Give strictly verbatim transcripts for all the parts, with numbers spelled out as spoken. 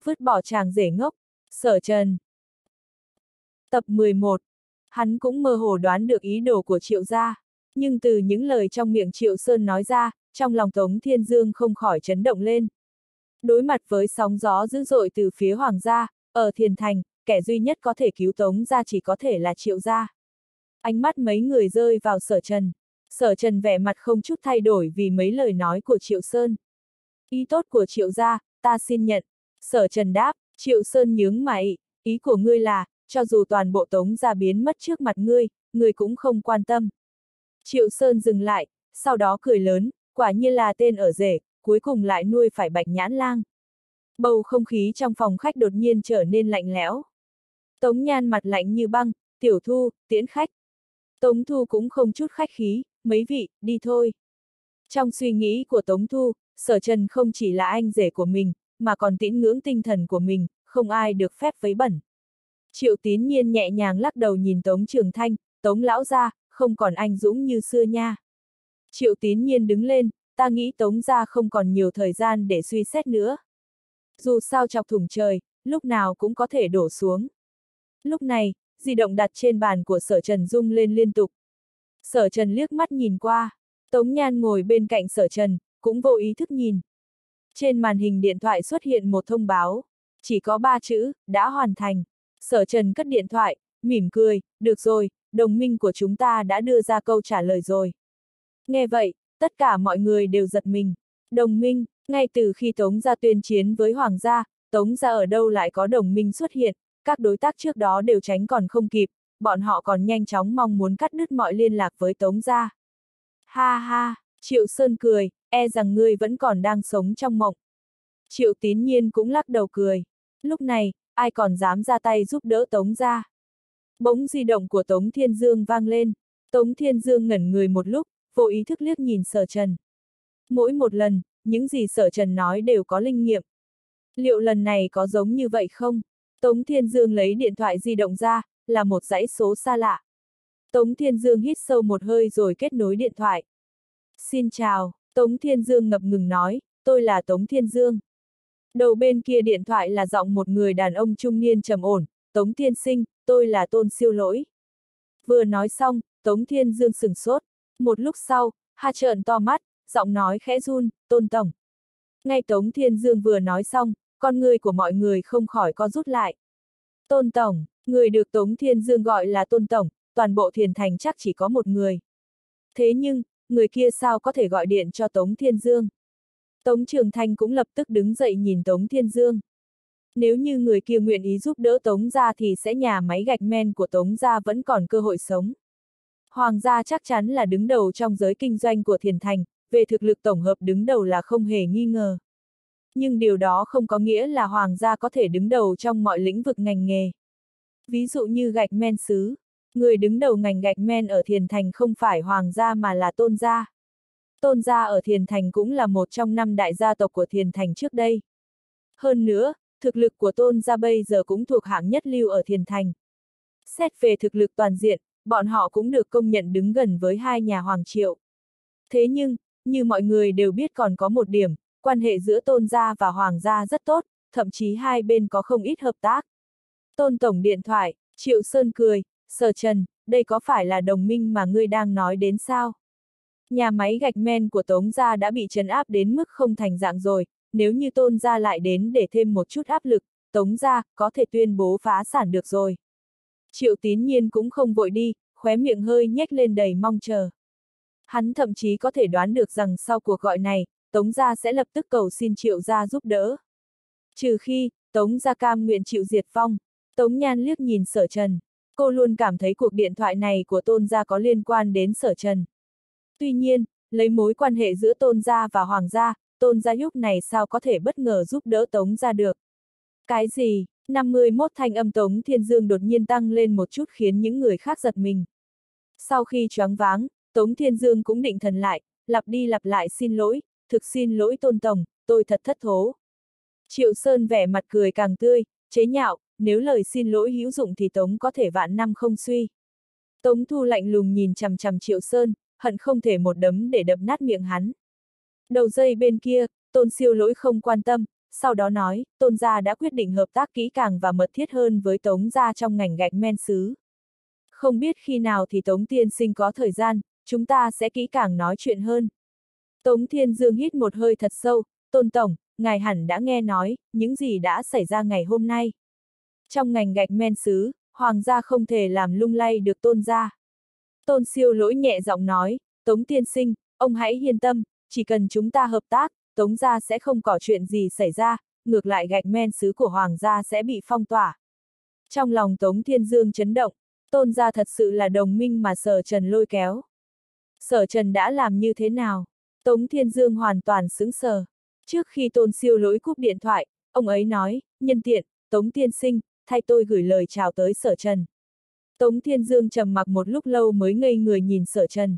Vứt bỏ chàng rể ngốc, Sở Trần. Tập mười một. Hắn cũng mơ hồ đoán được ý đồ của Triệu gia, nhưng từ những lời trong miệng Triệu Sơn nói ra, trong lòng Tống Thiên Dương không khỏi chấn động lên. Đối mặt với sóng gió dữ dội từ phía Hoàng gia, ở Thiền Thành, kẻ duy nhất có thể cứu Tống gia chỉ có thể là Triệu gia. Ánh mắt mấy người rơi vào Sở Trần. Sở Trần vẻ mặt không chút thay đổi vì mấy lời nói của Triệu Sơn. Ý tốt của Triệu gia, ta xin nhận. Sở Trần đáp. Triệu Sơn nhướng mày, ý của ngươi là, cho dù toàn bộ Tống gia biến mất trước mặt ngươi, ngươi cũng không quan tâm. Triệu Sơn dừng lại, sau đó cười lớn, quả nhiên là tên ở rể, cuối cùng lại nuôi phải Bạch Nhãn Lang. Bầu không khí trong phòng khách đột nhiên trở nên lạnh lẽo. Tống Nhan mặt lạnh như băng, tiểu Thu, tiễn khách. Tống Thu cũng không chút khách khí, mấy vị, đi thôi. Trong suy nghĩ của Tống Thu, Sở Trần không chỉ là anh rể của mình, mà còn tín ngưỡng tinh thần của mình, không ai được phép vấy bẩn. Triệu Tín Nhiên nhẹ nhàng lắc đầu nhìn Tống Trường Thanh, Tống lão gia, không còn anh dũng như xưa nha. Triệu Tín Nhiên đứng lên, ta nghĩ Tống gia không còn nhiều thời gian để suy xét nữa. Dù sao chọc thủng trời, lúc nào cũng có thể đổ xuống. Lúc này, di động đặt trên bàn của Sở Trần rung lên liên tục. Sở Trần liếc mắt nhìn qua, Tống Nhan ngồi bên cạnh Sở Trần, cũng vô ý thức nhìn. Trên màn hình điện thoại xuất hiện một thông báo, chỉ có ba chữ, đã hoàn thành. Sở Trần cất điện thoại, mỉm cười, được rồi, đồng minh của chúng ta đã đưa ra câu trả lời rồi. Nghe vậy, tất cả mọi người đều giật mình. Đồng minh, ngay từ khi Tống gia tuyên chiến với Hoàng gia, Tống gia ở đâu lại có đồng minh xuất hiện, các đối tác trước đó đều tránh còn không kịp, bọn họ còn nhanh chóng mong muốn cắt đứt mọi liên lạc với Tống gia. Ha ha, Triệu Sơn cười, e rằng ngươi vẫn còn đang sống trong mộng. Triệu Tín Nhiên cũng lắc đầu cười. Lúc này, ai còn dám ra tay giúp đỡ Tống gia? Bỗng di động của Tống Thiên Dương vang lên. Tống Thiên Dương ngẩn người một lúc, vô ý thức liếc nhìn Sở Trần. Mỗi một lần, những gì Sở Trần nói đều có linh nghiệm. Liệu lần này có giống như vậy không? Tống Thiên Dương lấy điện thoại di động ra, là một dãy số xa lạ. Tống Thiên Dương hít sâu một hơi rồi kết nối điện thoại. Xin chào, Tống Thiên Dương ngập ngừng nói, tôi là Tống Thiên Dương. Đầu bên kia điện thoại là giọng một người đàn ông trung niên trầm ổn, Tống Thiên Sinh, tôi là Tôn Siêu Lỗi. Vừa nói xong, Tống Thiên Dương sửng sốt. Một lúc sau, ha trợn to mắt, giọng nói khẽ run, Tôn Tổng. Ngay Tống Thiên Dương vừa nói xong, con người của mọi người không khỏi co rút lại. Tôn Tổng, người được Tống Thiên Dương gọi là Tôn Tổng, toàn bộ Thiền Thành chắc chỉ có một người. Thế nhưng, người kia sao có thể gọi điện cho Tống Thiên Dương? Tống Trường Thanh cũng lập tức đứng dậy nhìn Tống Thiên Dương. Nếu như người kia nguyện ý giúp đỡ Tống gia thì sẽ nhà máy gạch men của Tống gia vẫn còn cơ hội sống. Hoàng gia chắc chắn là đứng đầu trong giới kinh doanh của Thiền Thành, về thực lực tổng hợp đứng đầu là không hề nghi ngờ. Nhưng điều đó không có nghĩa là Hoàng gia có thể đứng đầu trong mọi lĩnh vực ngành nghề. Ví dụ như gạch men sứ, người đứng đầu ngành gạch men ở Thiền Thành không phải Hoàng gia mà là Tôn gia. Tôn gia ở Thiền Thành cũng là một trong năm đại gia tộc của Thiền Thành trước đây. Hơn nữa, thực lực của Tôn gia bây giờ cũng thuộc hạng nhất lưu ở Thiền Thành. Xét về thực lực toàn diện, bọn họ cũng được công nhận đứng gần với hai nhà Hoàng Triệu. Thế nhưng, như mọi người đều biết còn có một điểm, quan hệ giữa Tôn gia và Hoàng gia rất tốt, thậm chí hai bên có không ít hợp tác. Tôn Tổng điện thoại, Triệu Sơn cười, Sở Trần, đây có phải là đồng minh mà ngươi đang nói đến sao? Nhà máy gạch men của Tống gia đã bị trấn áp đến mức không thành dạng rồi, nếu như Tôn gia lại đến để thêm một chút áp lực, Tống gia có thể tuyên bố phá sản được rồi. Triệu Tín Nhiên cũng không vội đi, khóe miệng hơi nhếch lên đầy mong chờ. Hắn thậm chí có thể đoán được rằng sau cuộc gọi này, Tống gia sẽ lập tức cầu xin Triệu gia giúp đỡ. Trừ khi, Tống gia cam nguyện chịu diệt vong. Tống Nhan liếc nhìn Sở Trần. Cô luôn cảm thấy cuộc điện thoại này của Tôn gia có liên quan đến Sở Trần. Tuy nhiên, lấy mối quan hệ giữa Tôn gia và Hoàng gia, Tôn gia lúc này sao có thể bất ngờ giúp đỡ Tống gia được. Cái gì? năm mươi mốt thanh âm Tống Thiên Dương đột nhiên tăng lên một chút khiến những người khác giật mình. Sau khi choáng váng, Tống Thiên Dương cũng định thần lại, lặp đi lặp lại xin lỗi, thực xin lỗi Tôn Tổng, tôi thật thất thố. Triệu Sơn vẻ mặt cười càng tươi, chế nhạo, nếu lời xin lỗi hữu dụng thì Tống có thể vạn năm không suy. Tống Thu lạnh lùng nhìn chằm chằm Triệu Sơn, hận không thể một đấm để đập nát miệng hắn. Đầu dây bên kia, Tôn Siêu Lỗi không quan tâm, sau đó nói, Tôn gia đã quyết định hợp tác kỹ càng và mật thiết hơn với Tống gia trong ngành gạch men sứ. Không biết khi nào thì Tống tiên sinh có thời gian, chúng ta sẽ kỹ càng nói chuyện hơn. Tống Thiên Dương hít một hơi thật sâu, Tôn tổng, ngài hẳn đã nghe nói, những gì đã xảy ra ngày hôm nay. Trong ngành gạch men sứ, Hoàng gia không thể làm lung lay được Tôn gia. Tôn Siêu Lỗi nhẹ giọng nói, Tống tiên sinh, ông hãy yên tâm, chỉ cần chúng ta hợp tác, Tống gia sẽ không có chuyện gì xảy ra, ngược lại gạch men sứ của Hoàng gia sẽ bị phong tỏa. Trong lòng Tống Thiên Dương chấn động, Tôn gia thật sự là đồng minh mà Sở Trần lôi kéo. Sở Trần đã làm như thế nào? Tống Thiên Dương hoàn toàn sững sờ. Trước khi Tôn Siêu Lỗi cúp điện thoại, ông ấy nói, nhân tiện, Tống tiên sinh, thay tôi gửi lời chào tới Sở Trần. Tống Thiên Dương trầm mặc một lúc lâu mới ngây người nhìn Sở Trần.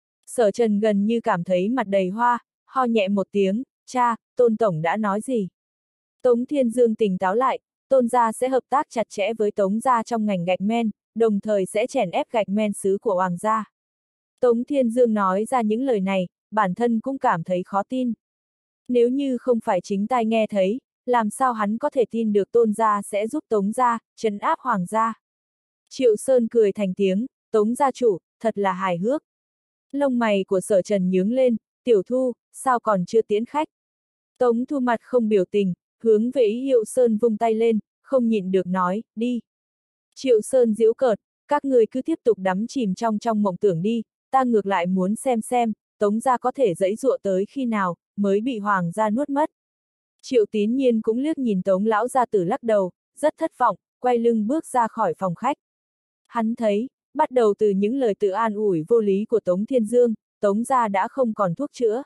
Sở Trần gần như cảm thấy mặt đầy hoa, ho nhẹ một tiếng, cha, Tôn tổng đã nói gì? Tống Thiên Dương tỉnh táo lại, Tôn gia sẽ hợp tác chặt chẽ với Tống gia trong ngành gạch men, đồng thời sẽ chèn ép gạch men sứ của Hoàng gia. Tống Thiên Dương nói ra những lời này, bản thân cũng cảm thấy khó tin. Nếu như không phải chính tai nghe thấy, làm sao hắn có thể tin được Tôn gia sẽ giúp Tống gia, trấn áp Hoàng gia. Triệu Sơn cười thành tiếng, Tống gia chủ, thật là hài hước. Lông mày của Sở Trần nhướng lên, Tiểu Thu, sao còn chưa tiễn khách? Tống Thu mặt không biểu tình, hướng về Triệu Sơn vung tay lên, không nhịn được nói, đi. Triệu Sơn giễu cợt, các người cứ tiếp tục đắm chìm trong trong mộng tưởng đi, ta ngược lại muốn xem xem, Tống gia có thể giãy giụa tới khi nào, mới bị Hoàng gia nuốt mất. Triệu Tín Nhiên cũng liếc nhìn Tống lão gia tử lắc đầu, rất thất vọng, quay lưng bước ra khỏi phòng khách. Hắn thấy, bắt đầu từ những lời tự an ủi vô lý của Tống Thiên Dương, Tống gia đã không còn thuốc chữa.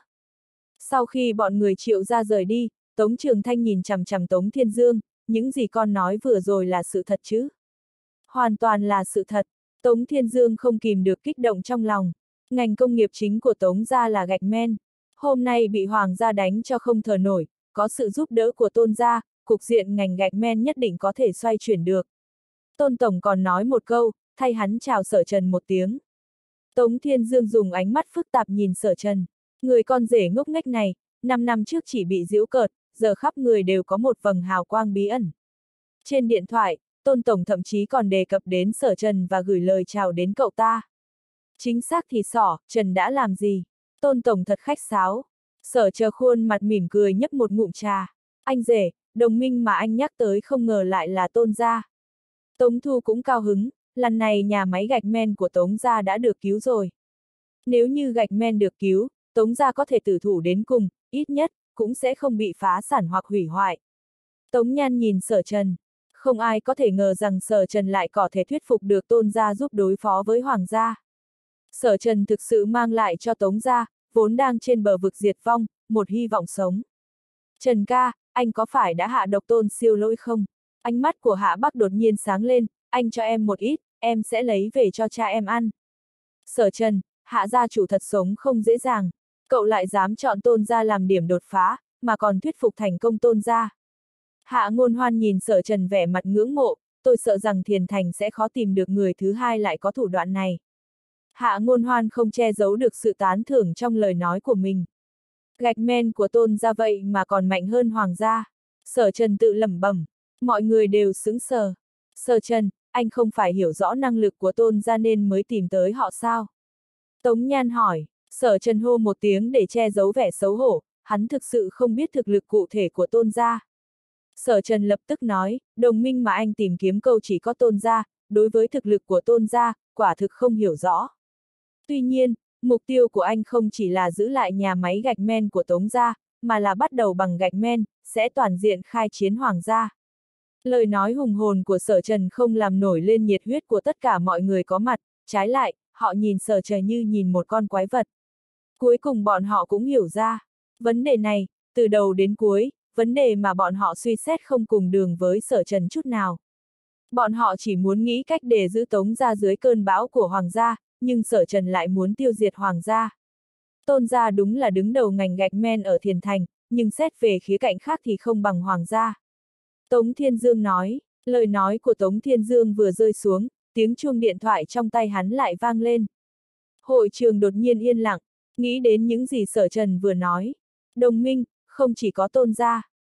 Sau khi bọn người Triệu gia rời đi, Tống Trường Thanh nhìn chằm chằm Tống Thiên Dương, những gì con nói vừa rồi là sự thật chứ? Hoàn toàn là sự thật. Tống Thiên Dương không kìm được kích động trong lòng. Ngành công nghiệp chính của Tống gia là gạch men. Hôm nay bị Hoàng gia đánh cho không thở nổi, có sự giúp đỡ của Tôn gia, cục diện ngành gạch men nhất định có thể xoay chuyển được. Tôn tổng còn nói một câu, thay hắn chào Sở Trần một tiếng. Tống Thiên Dương dùng ánh mắt phức tạp nhìn Sở Trần. Người con rể ngốc nghếch này, năm năm trước chỉ bị giễu cợt, giờ khắp người đều có một vầng hào quang bí ẩn. Trên điện thoại, Tôn tổng thậm chí còn đề cập đến Sở Trần và gửi lời chào đến cậu ta. Chính xác thì xỏ, Trần đã làm gì? Tôn tổng thật khách sáo. Sở Chờ khuôn mặt mỉm cười nhấp một ngụm trà. Anh rể, đồng minh mà anh nhắc tới không ngờ lại là Tôn gia. Tống Thu cũng cao hứng, lần này nhà máy gạch men của Tống gia đã được cứu rồi. Nếu như gạch men được cứu, Tống gia có thể tử thủ đến cùng, ít nhất, cũng sẽ không bị phá sản hoặc hủy hoại. Tống Nhan nhìn Sở Trần. Không ai có thể ngờ rằng Sở Trần lại có thể thuyết phục được Tôn gia giúp đối phó với Hoàng gia. Sở Trần thực sự mang lại cho Tống gia, vốn đang trên bờ vực diệt vong, một hy vọng sống. Trần ca, anh có phải đã hạ độc Tôn Siêu Lỗi không? Ánh mắt của Hạ Bắc đột nhiên sáng lên, anh cho em một ít, em sẽ lấy về cho cha em ăn. Sở Trần, Hạ gia chủ thật sống không dễ dàng, cậu lại dám chọn Tôn gia làm điểm đột phá, mà còn thuyết phục thành công Tôn gia. Hạ Ngôn Hoan nhìn Sở Trần vẻ mặt ngưỡng mộ, tôi sợ rằng Thiền Thành sẽ khó tìm được người thứ hai lại có thủ đoạn này. Hạ Ngôn Hoan không che giấu được sự tán thưởng trong lời nói của mình. Gạch men của Tôn gia vậy mà còn mạnh hơn Hoàng gia. Sở Trần tự lẩm bẩm, mọi người đều sững sờ. Sở Trần, anh không phải hiểu rõ năng lực của Tôn gia nên mới tìm tới họ sao? Tống Nhan hỏi. Sở Trần hô một tiếng để che giấu vẻ xấu hổ, hắn thực sự không biết thực lực cụ thể của Tôn gia. Sở Trần lập tức nói, đồng minh mà anh tìm kiếm câu chỉ có Tôn gia, đối với thực lực của Tôn gia, quả thực không hiểu rõ. Tuy nhiên, mục tiêu của anh không chỉ là giữ lại nhà máy gạch men của Tống gia, mà là bắt đầu bằng gạch men, sẽ toàn diện khai chiến Hoàng gia. Lời nói hùng hồn của Sở Trần không làm nổi lên nhiệt huyết của tất cả mọi người có mặt, trái lại, họ nhìn Sở Trần như nhìn một con quái vật. Cuối cùng bọn họ cũng hiểu ra, vấn đề này, từ đầu đến cuối, vấn đề mà bọn họ suy xét không cùng đường với Sở Trần chút nào. Bọn họ chỉ muốn nghĩ cách để giữ Tống gia dưới cơn bão của Hoàng gia, nhưng Sở Trần lại muốn tiêu diệt Hoàng gia. Tôn gia đúng là đứng đầu ngành gạch men ở Thiền Thành, nhưng xét về khía cạnh khác thì không bằng Hoàng gia. Tống Thiên Dương nói, lời nói của Tống Thiên Dương vừa rơi xuống, tiếng chuông điện thoại trong tay hắn lại vang lên. Hội trường đột nhiên yên lặng, nghĩ đến những gì Sở Trần vừa nói. Đồng minh, không chỉ có Tôn gia.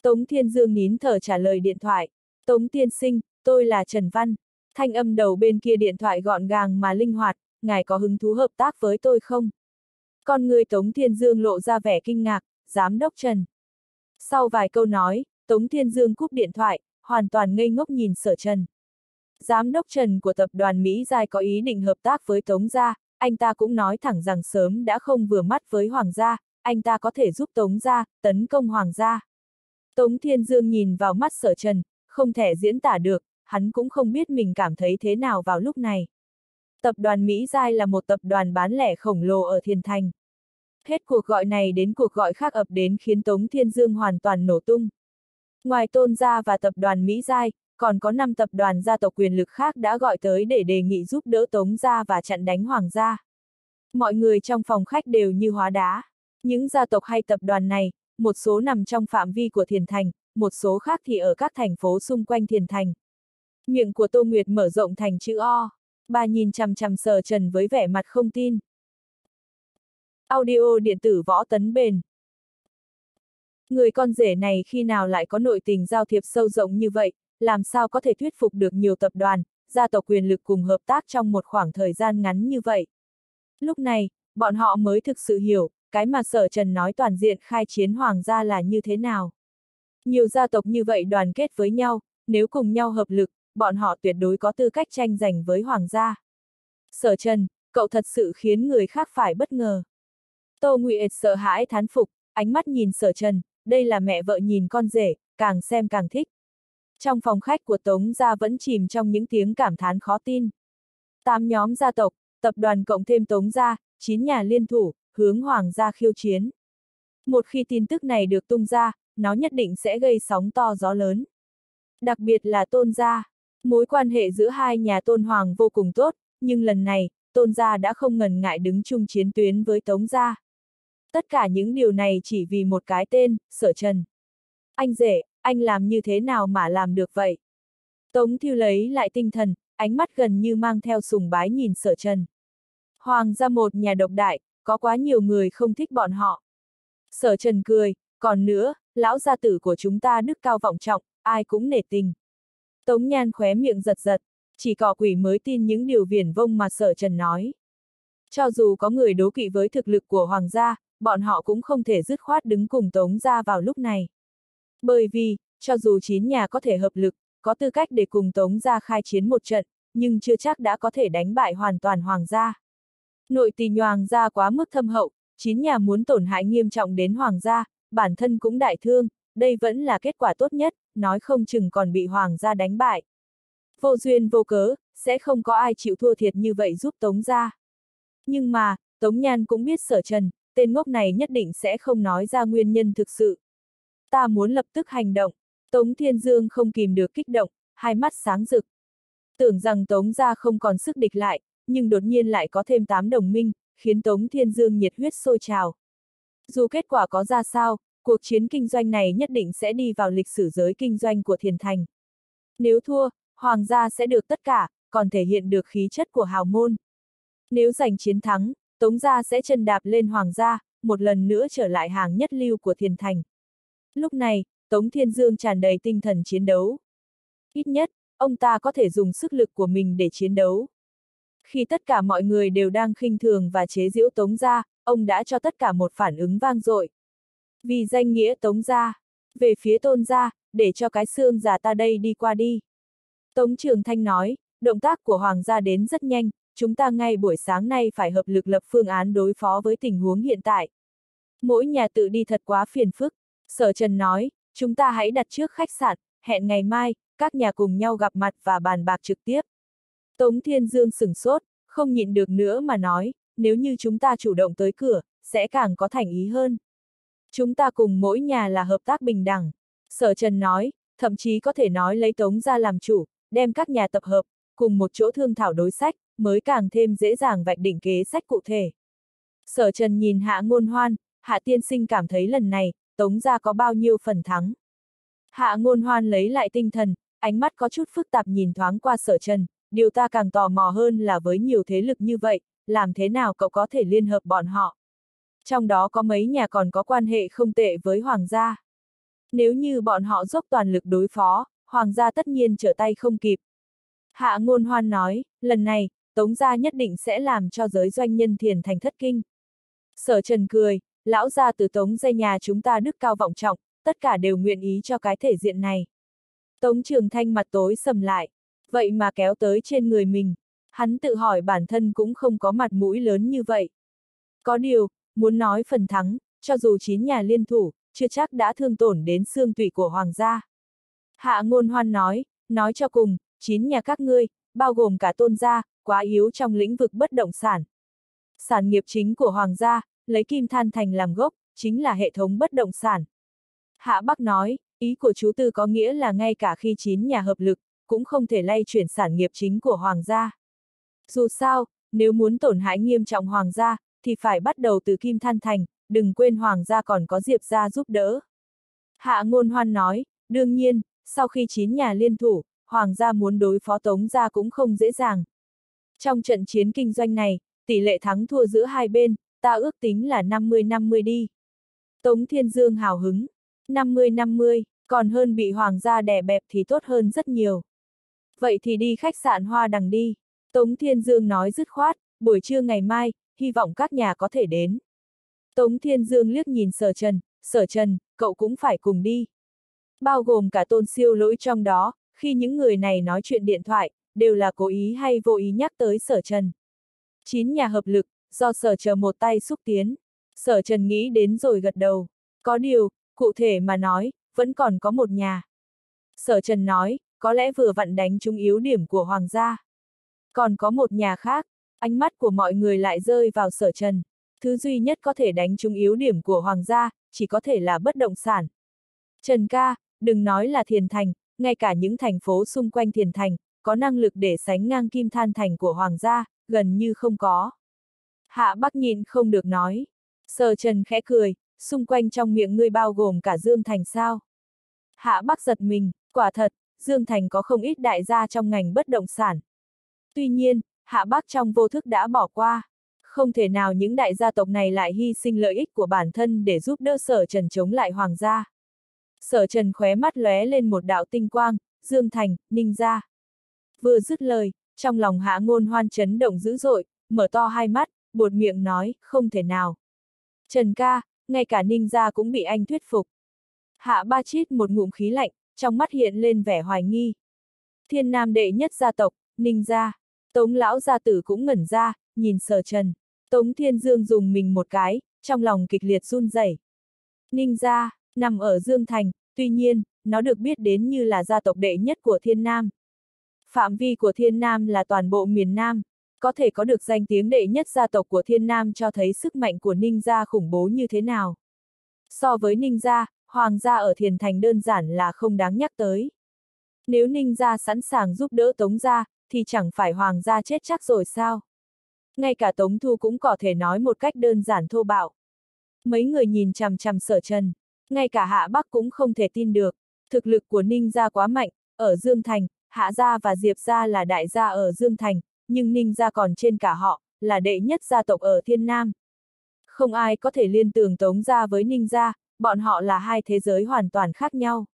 Tống Thiên Dương nín thở trả lời điện thoại. Tống tiên sinh, tôi là Trần Văn. Thanh âm đầu bên kia điện thoại gọn gàng mà linh hoạt, ngài có hứng thú hợp tác với tôi không? Con người Tống Thiên Dương lộ ra vẻ kinh ngạc, giám đốc Trần. Sau vài câu nói, Tống Thiên Dương cúp điện thoại, hoàn toàn ngây ngốc nhìn Sở Trần. Giám đốc Trần của tập đoàn Mỹ Giai có ý định hợp tác với Tống gia, anh ta cũng nói thẳng rằng sớm đã không vừa mắt với Hoàng gia, anh ta có thể giúp Tống gia tấn công Hoàng gia. Tống Thiên Dương nhìn vào mắt Sở Trần, không thể diễn tả được, hắn cũng không biết mình cảm thấy thế nào vào lúc này. Tập đoàn Mỹ Giai là một tập đoàn bán lẻ khổng lồ ở Thiền Thành. Hết cuộc gọi này đến cuộc gọi khác ập đến khiến Tống Thiên Dương hoàn toàn nổ tung. Ngoài Tôn gia và tập đoàn Mỹ Giai, còn có năm tập đoàn gia tộc quyền lực khác đã gọi tới để đề nghị giúp đỡ Tống gia và chặn đánh Hoàng gia. Mọi người trong phòng khách đều như hóa đá. Những gia tộc hay tập đoàn này, một số nằm trong phạm vi của Thiền Thành, một số khác thì ở các thành phố xung quanh Thiền Thành. Miệng của Tô Nguyệt mở rộng thành chữ O. Bà nhìn chằm chằm Sở Trần với vẻ mặt không tin. Audio điện tử Võ Tấn Bền. Người con rể này khi nào lại có nội tình giao thiệp sâu rộng như vậy, làm sao có thể thuyết phục được nhiều tập đoàn, gia tộc quyền lực cùng hợp tác trong một khoảng thời gian ngắn như vậy. Lúc này, bọn họ mới thực sự hiểu, cái mà Sở Trần nói toàn diện khai chiến Hoàng gia là như thế nào. Nhiều gia tộc như vậy đoàn kết với nhau, nếu cùng nhau hợp lực, bọn họ tuyệt đối có tư cách tranh giành với Hoàng gia. Sở Trần, cậu thật sự khiến người khác phải bất ngờ. Tô Nguyệt sợ hãi thán phục, ánh mắt nhìn Sở Trần, đây là mẹ vợ nhìn con rể, càng xem càng thích. Trong phòng khách của Tống gia vẫn chìm trong những tiếng cảm thán khó tin. Tám nhóm gia tộc, tập đoàn cộng thêm Tống gia, chín nhà liên thủ, hướng Hoàng gia khiêu chiến. Một khi tin tức này được tung ra, nó nhất định sẽ gây sóng to gió lớn. Đặc biệt là Tôn gia. Mối quan hệ giữa hai nhà Tôn Hoàng vô cùng tốt, nhưng lần này, Tôn gia đã không ngần ngại đứng chung chiến tuyến với Tống gia. Tất cả những điều này chỉ vì một cái tên, Sở Trần. Anh rể, anh làm như thế nào mà làm được vậy? Tống Thiêu lấy lại tinh thần, ánh mắt gần như mang theo sùng bái nhìn Sở Trần. Hoàng gia một nhà độc đại, có quá nhiều người không thích bọn họ. Sở Trần cười, còn nữa, lão gia tử của chúng ta đức cao vọng trọng, ai cũng nể tình. Tống Nhan khóe miệng giật giật, chỉ có quỷ mới tin những điều viển vông mà Sở Trần nói. Cho dù có người đố kỵ với thực lực của Hoàng gia, bọn họ cũng không thể dứt khoát đứng cùng Tống gia vào lúc này. Bởi vì, cho dù chín nhà có thể hợp lực, có tư cách để cùng Tống gia khai chiến một trận, nhưng chưa chắc đã có thể đánh bại hoàn toàn Hoàng gia. Nội tình Hoàng gia quá mức thâm hậu, chín nhà muốn tổn hại nghiêm trọng đến Hoàng gia, bản thân cũng đại thương, đây vẫn là kết quả tốt nhất, nói không chừng còn bị Hoàng gia đánh bại. Vô duyên vô cớ, sẽ không có ai chịu thua thiệt như vậy giúp Tống gia. Nhưng mà, Tống Nhan cũng biết Sở Trần, tên ngốc này nhất định sẽ không nói ra nguyên nhân thực sự. Ta muốn lập tức hành động. Tống Thiên Dương không kìm được kích động, hai mắt sáng rực. Tưởng rằng Tống gia không còn sức địch lại, nhưng đột nhiên lại có thêm tám đồng minh, khiến Tống Thiên Dương nhiệt huyết sôi trào. Dù kết quả có ra sao, cuộc chiến kinh doanh này nhất định sẽ đi vào lịch sử giới kinh doanh của Thiền Thành. Nếu thua, Hoàng gia sẽ được tất cả, còn thể hiện được khí chất của hào môn. Nếu giành chiến thắng, Tống gia sẽ chân đạp lên Hoàng gia, một lần nữa trở lại hàng nhất lưu của Thiền Thành. Lúc này, Tống Thiên Dương tràn đầy tinh thần chiến đấu. Ít nhất, ông ta có thể dùng sức lực của mình để chiến đấu. Khi tất cả mọi người đều đang khinh thường và chế giễu Tống gia, ông đã cho tất cả một phản ứng vang dội. Vì danh nghĩa Tống gia, về phía Tôn gia, để cho cái xương già ta đây đi qua đi. Tống Trường Thanh nói, động tác của Hoàng gia đến rất nhanh, chúng ta ngay buổi sáng nay phải hợp lực lập phương án đối phó với tình huống hiện tại. Mỗi nhà tự đi thật quá phiền phức. Sở Trần nói, chúng ta hãy đặt trước khách sạn, hẹn ngày mai, các nhà cùng nhau gặp mặt và bàn bạc trực tiếp. Tống Thiên Dương sửng sốt, không nhịn được nữa mà nói, nếu như chúng ta chủ động tới cửa, sẽ càng có thành ý hơn. Chúng ta cùng mỗi nhà là hợp tác bình đẳng. Sở Trần nói, thậm chí có thể nói lấy Tống ra làm chủ, đem các nhà tập hợp, cùng một chỗ thương thảo đối sách, mới càng thêm dễ dàng vạch định kế sách cụ thể. Sở Trần nhìn Hạ Ngôn Hoan, Hạ tiên sinh cảm thấy lần này, Tống gia có bao nhiêu phần thắng. Hạ Ngôn Hoan lấy lại tinh thần, ánh mắt có chút phức tạp nhìn thoáng qua Sở Trần, điều ta càng tò mò hơn là với nhiều thế lực như vậy, làm thế nào cậu có thể liên hợp bọn họ. Trong đó có mấy nhà còn có quan hệ không tệ với Hoàng gia. Nếu như bọn họ dốc toàn lực đối phó, hoàng gia tất nhiên trở tay không kịp. Hạ Ngôn Hoan nói, lần này, Tống gia nhất định sẽ làm cho giới doanh nhân thiền thành thất kinh. Sở Trần cười, lão gia từ Tống gia nhà chúng ta đức cao vọng trọng, tất cả đều nguyện ý cho cái thể diện này. Tống Trường Thanh mặt tối sầm lại, vậy mà kéo tới trên người mình. Hắn tự hỏi bản thân cũng không có mặt mũi lớn như vậy. Có điều, muốn nói phần thắng, cho dù chín nhà liên thủ, chưa chắc đã thương tổn đến xương tủy của hoàng gia. Hạ Ngôn Hoan nói, nói cho cùng, chín nhà các ngươi, bao gồm cả Tôn gia, quá yếu trong lĩnh vực bất động sản. Sản nghiệp chính của hoàng gia, lấy Kim Than Thành làm gốc, chính là hệ thống bất động sản. Hạ Bắc nói, ý của chú Tư có nghĩa là ngay cả khi chín nhà hợp lực, cũng không thể lay chuyển sản nghiệp chính của hoàng gia. Dù sao, nếu muốn tổn hại nghiêm trọng hoàng gia, thì phải bắt đầu từ Kim Than Thành, đừng quên hoàng gia còn có Diệp gia giúp đỡ. Hạ Ngôn Hoan nói, đương nhiên, sau khi chín nhà liên thủ, hoàng gia muốn đối phó Tống gia cũng không dễ dàng. Trong trận chiến kinh doanh này, tỷ lệ thắng thua giữa hai bên, ta ước tính là năm mươi năm mươi đi. Tống Thiên Dương hào hứng, năm mươi năm mươi, còn hơn bị hoàng gia đè bẹp thì tốt hơn rất nhiều. Vậy thì đi khách sạn Hoa Đằng đi. Tống Thiên Dương nói dứt khoát, buổi trưa ngày mai, hy vọng các nhà có thể đến. Tống Thiên Dương liếc nhìn Sở Trần, Sở Trần, cậu cũng phải cùng đi. Bao gồm cả Tôn Siêu Lỗi trong đó, khi những người này nói chuyện điện thoại, đều là cố ý hay vô ý nhắc tới Sở Trần. Chín nhà hợp lực, do Sở Trần một tay xúc tiến. Sở Trần nghĩ đến rồi gật đầu. Có điều, cụ thể mà nói, vẫn còn có một nhà. Sở Trần nói, có lẽ vừa vặn đánh trúng yếu điểm của hoàng gia. Còn có một nhà khác, ánh mắt của mọi người lại rơi vào Sở Trần. Thứ duy nhất có thể đánh trúng yếu điểm của hoàng gia, chỉ có thể là bất động sản. Trần ca, đừng nói là Thiền Thành, ngay cả những thành phố xung quanh Thiền Thành, có năng lực để sánh ngang Kim Than Thành của hoàng gia, gần như không có. Hạ Bắc nhịn không được nói. Sở Trần khẽ cười, xung quanh trong miệng ngươi bao gồm cả Dương Thành sao? Hạ Bắc giật mình, quả thật, Dương Thành có không ít đại gia trong ngành bất động sản. Tuy nhiên, Hạ Bắc trong vô thức đã bỏ qua. Không thể nào những đại gia tộc này lại hy sinh lợi ích của bản thân để giúp đỡ Sở Trần chống lại hoàng gia. Sở Trần khóe mắt lóe lên một đạo tinh quang, Dương Thành, Ninh gia. Vừa dứt lời, trong lòng Hạ Ngôn Hoan chấn động dữ dội, mở to hai mắt, buột miệng nói, không thể nào. Trần ca, ngay cả Ninh gia cũng bị anh thuyết phục. Hạ Ba chít một ngụm khí lạnh, trong mắt hiện lên vẻ hoài nghi. Thiên Nam đệ nhất gia tộc, Ninh gia. Tống lão gia tử cũng ngẩn ra, nhìn Sở Trần. Tống Thiên Dương dùng mình một cái, trong lòng kịch liệt run rẩy. Ninh gia, nằm ở Dương Thành, tuy nhiên, nó được biết đến như là gia tộc đệ nhất của Thiên Nam. Phạm vi của Thiên Nam là toàn bộ miền Nam, có thể có được danh tiếng đệ nhất gia tộc của Thiên Nam cho thấy sức mạnh của Ninh gia khủng bố như thế nào. So với Ninh gia, hoàng gia ở Thiền Thành đơn giản là không đáng nhắc tới. Nếu Ninh gia sẵn sàng giúp đỡ Tống gia, thì chẳng phải hoàng gia chết chắc rồi sao? Ngay cả Tống Thu cũng có thể nói một cách đơn giản thô bạo. Mấy người nhìn chằm chằm Sở Trần, ngay cả Hạ Bắc cũng không thể tin được. Thực lực của Ninh gia quá mạnh, ở Dương Thành, Hạ gia và Diệp gia là đại gia ở Dương Thành, nhưng Ninh gia còn trên cả họ, là đệ nhất gia tộc ở Thiên Nam. Không ai có thể liên tưởng Tống gia với Ninh gia, bọn họ là hai thế giới hoàn toàn khác nhau.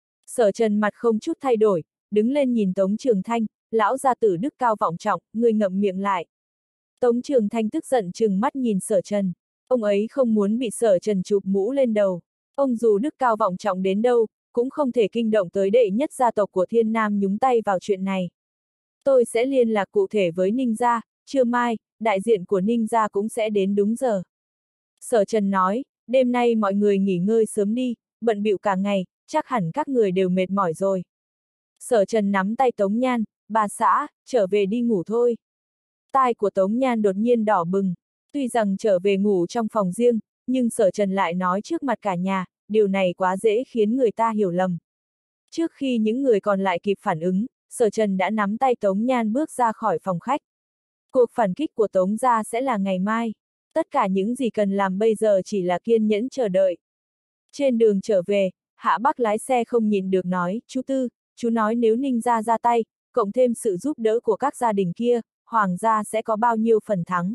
Sở Trần mặt không chút thay đổi, đứng lên nhìn Tống Trường Thanh, lão gia tử đức cao vọng trọng, người ngậm miệng lại. Tống Trường Thanh tức giận trừng mắt nhìn Sở Trần. Ông ấy không muốn bị Sở Trần chụp mũ lên đầu. Ông dù đức cao vọng trọng đến đâu, cũng không thể kinh động tới đệ nhất gia tộc của Thiên Nam nhúng tay vào chuyện này. Tôi sẽ liên lạc cụ thể với Ninh gia, trưa mai, đại diện của Ninh gia cũng sẽ đến đúng giờ. Sở Trần nói, đêm nay mọi người nghỉ ngơi sớm đi, bận bịu cả ngày, chắc hẳn các người đều mệt mỏi rồi. Sở Trần nắm tay Tống Nhan, bà xã, trở về đi ngủ thôi. Tai của Tống Nhan đột nhiên đỏ bừng, tuy rằng trở về ngủ trong phòng riêng, nhưng Sở Trần lại nói trước mặt cả nhà, điều này quá dễ khiến người ta hiểu lầm. Trước khi những người còn lại kịp phản ứng, Sở Trần đã nắm tay Tống Nhan bước ra khỏi phòng khách. Cuộc phản kích của Tống gia sẽ là ngày mai. Tất cả những gì cần làm bây giờ chỉ là kiên nhẫn chờ đợi. Trên đường trở về, Hạ Bắc lái xe không nhịn được nói, chú Tư, chú nói nếu Ninh gia ra tay, cộng thêm sự giúp đỡ của các gia đình kia, hoàng gia sẽ có bao nhiêu phần thắng.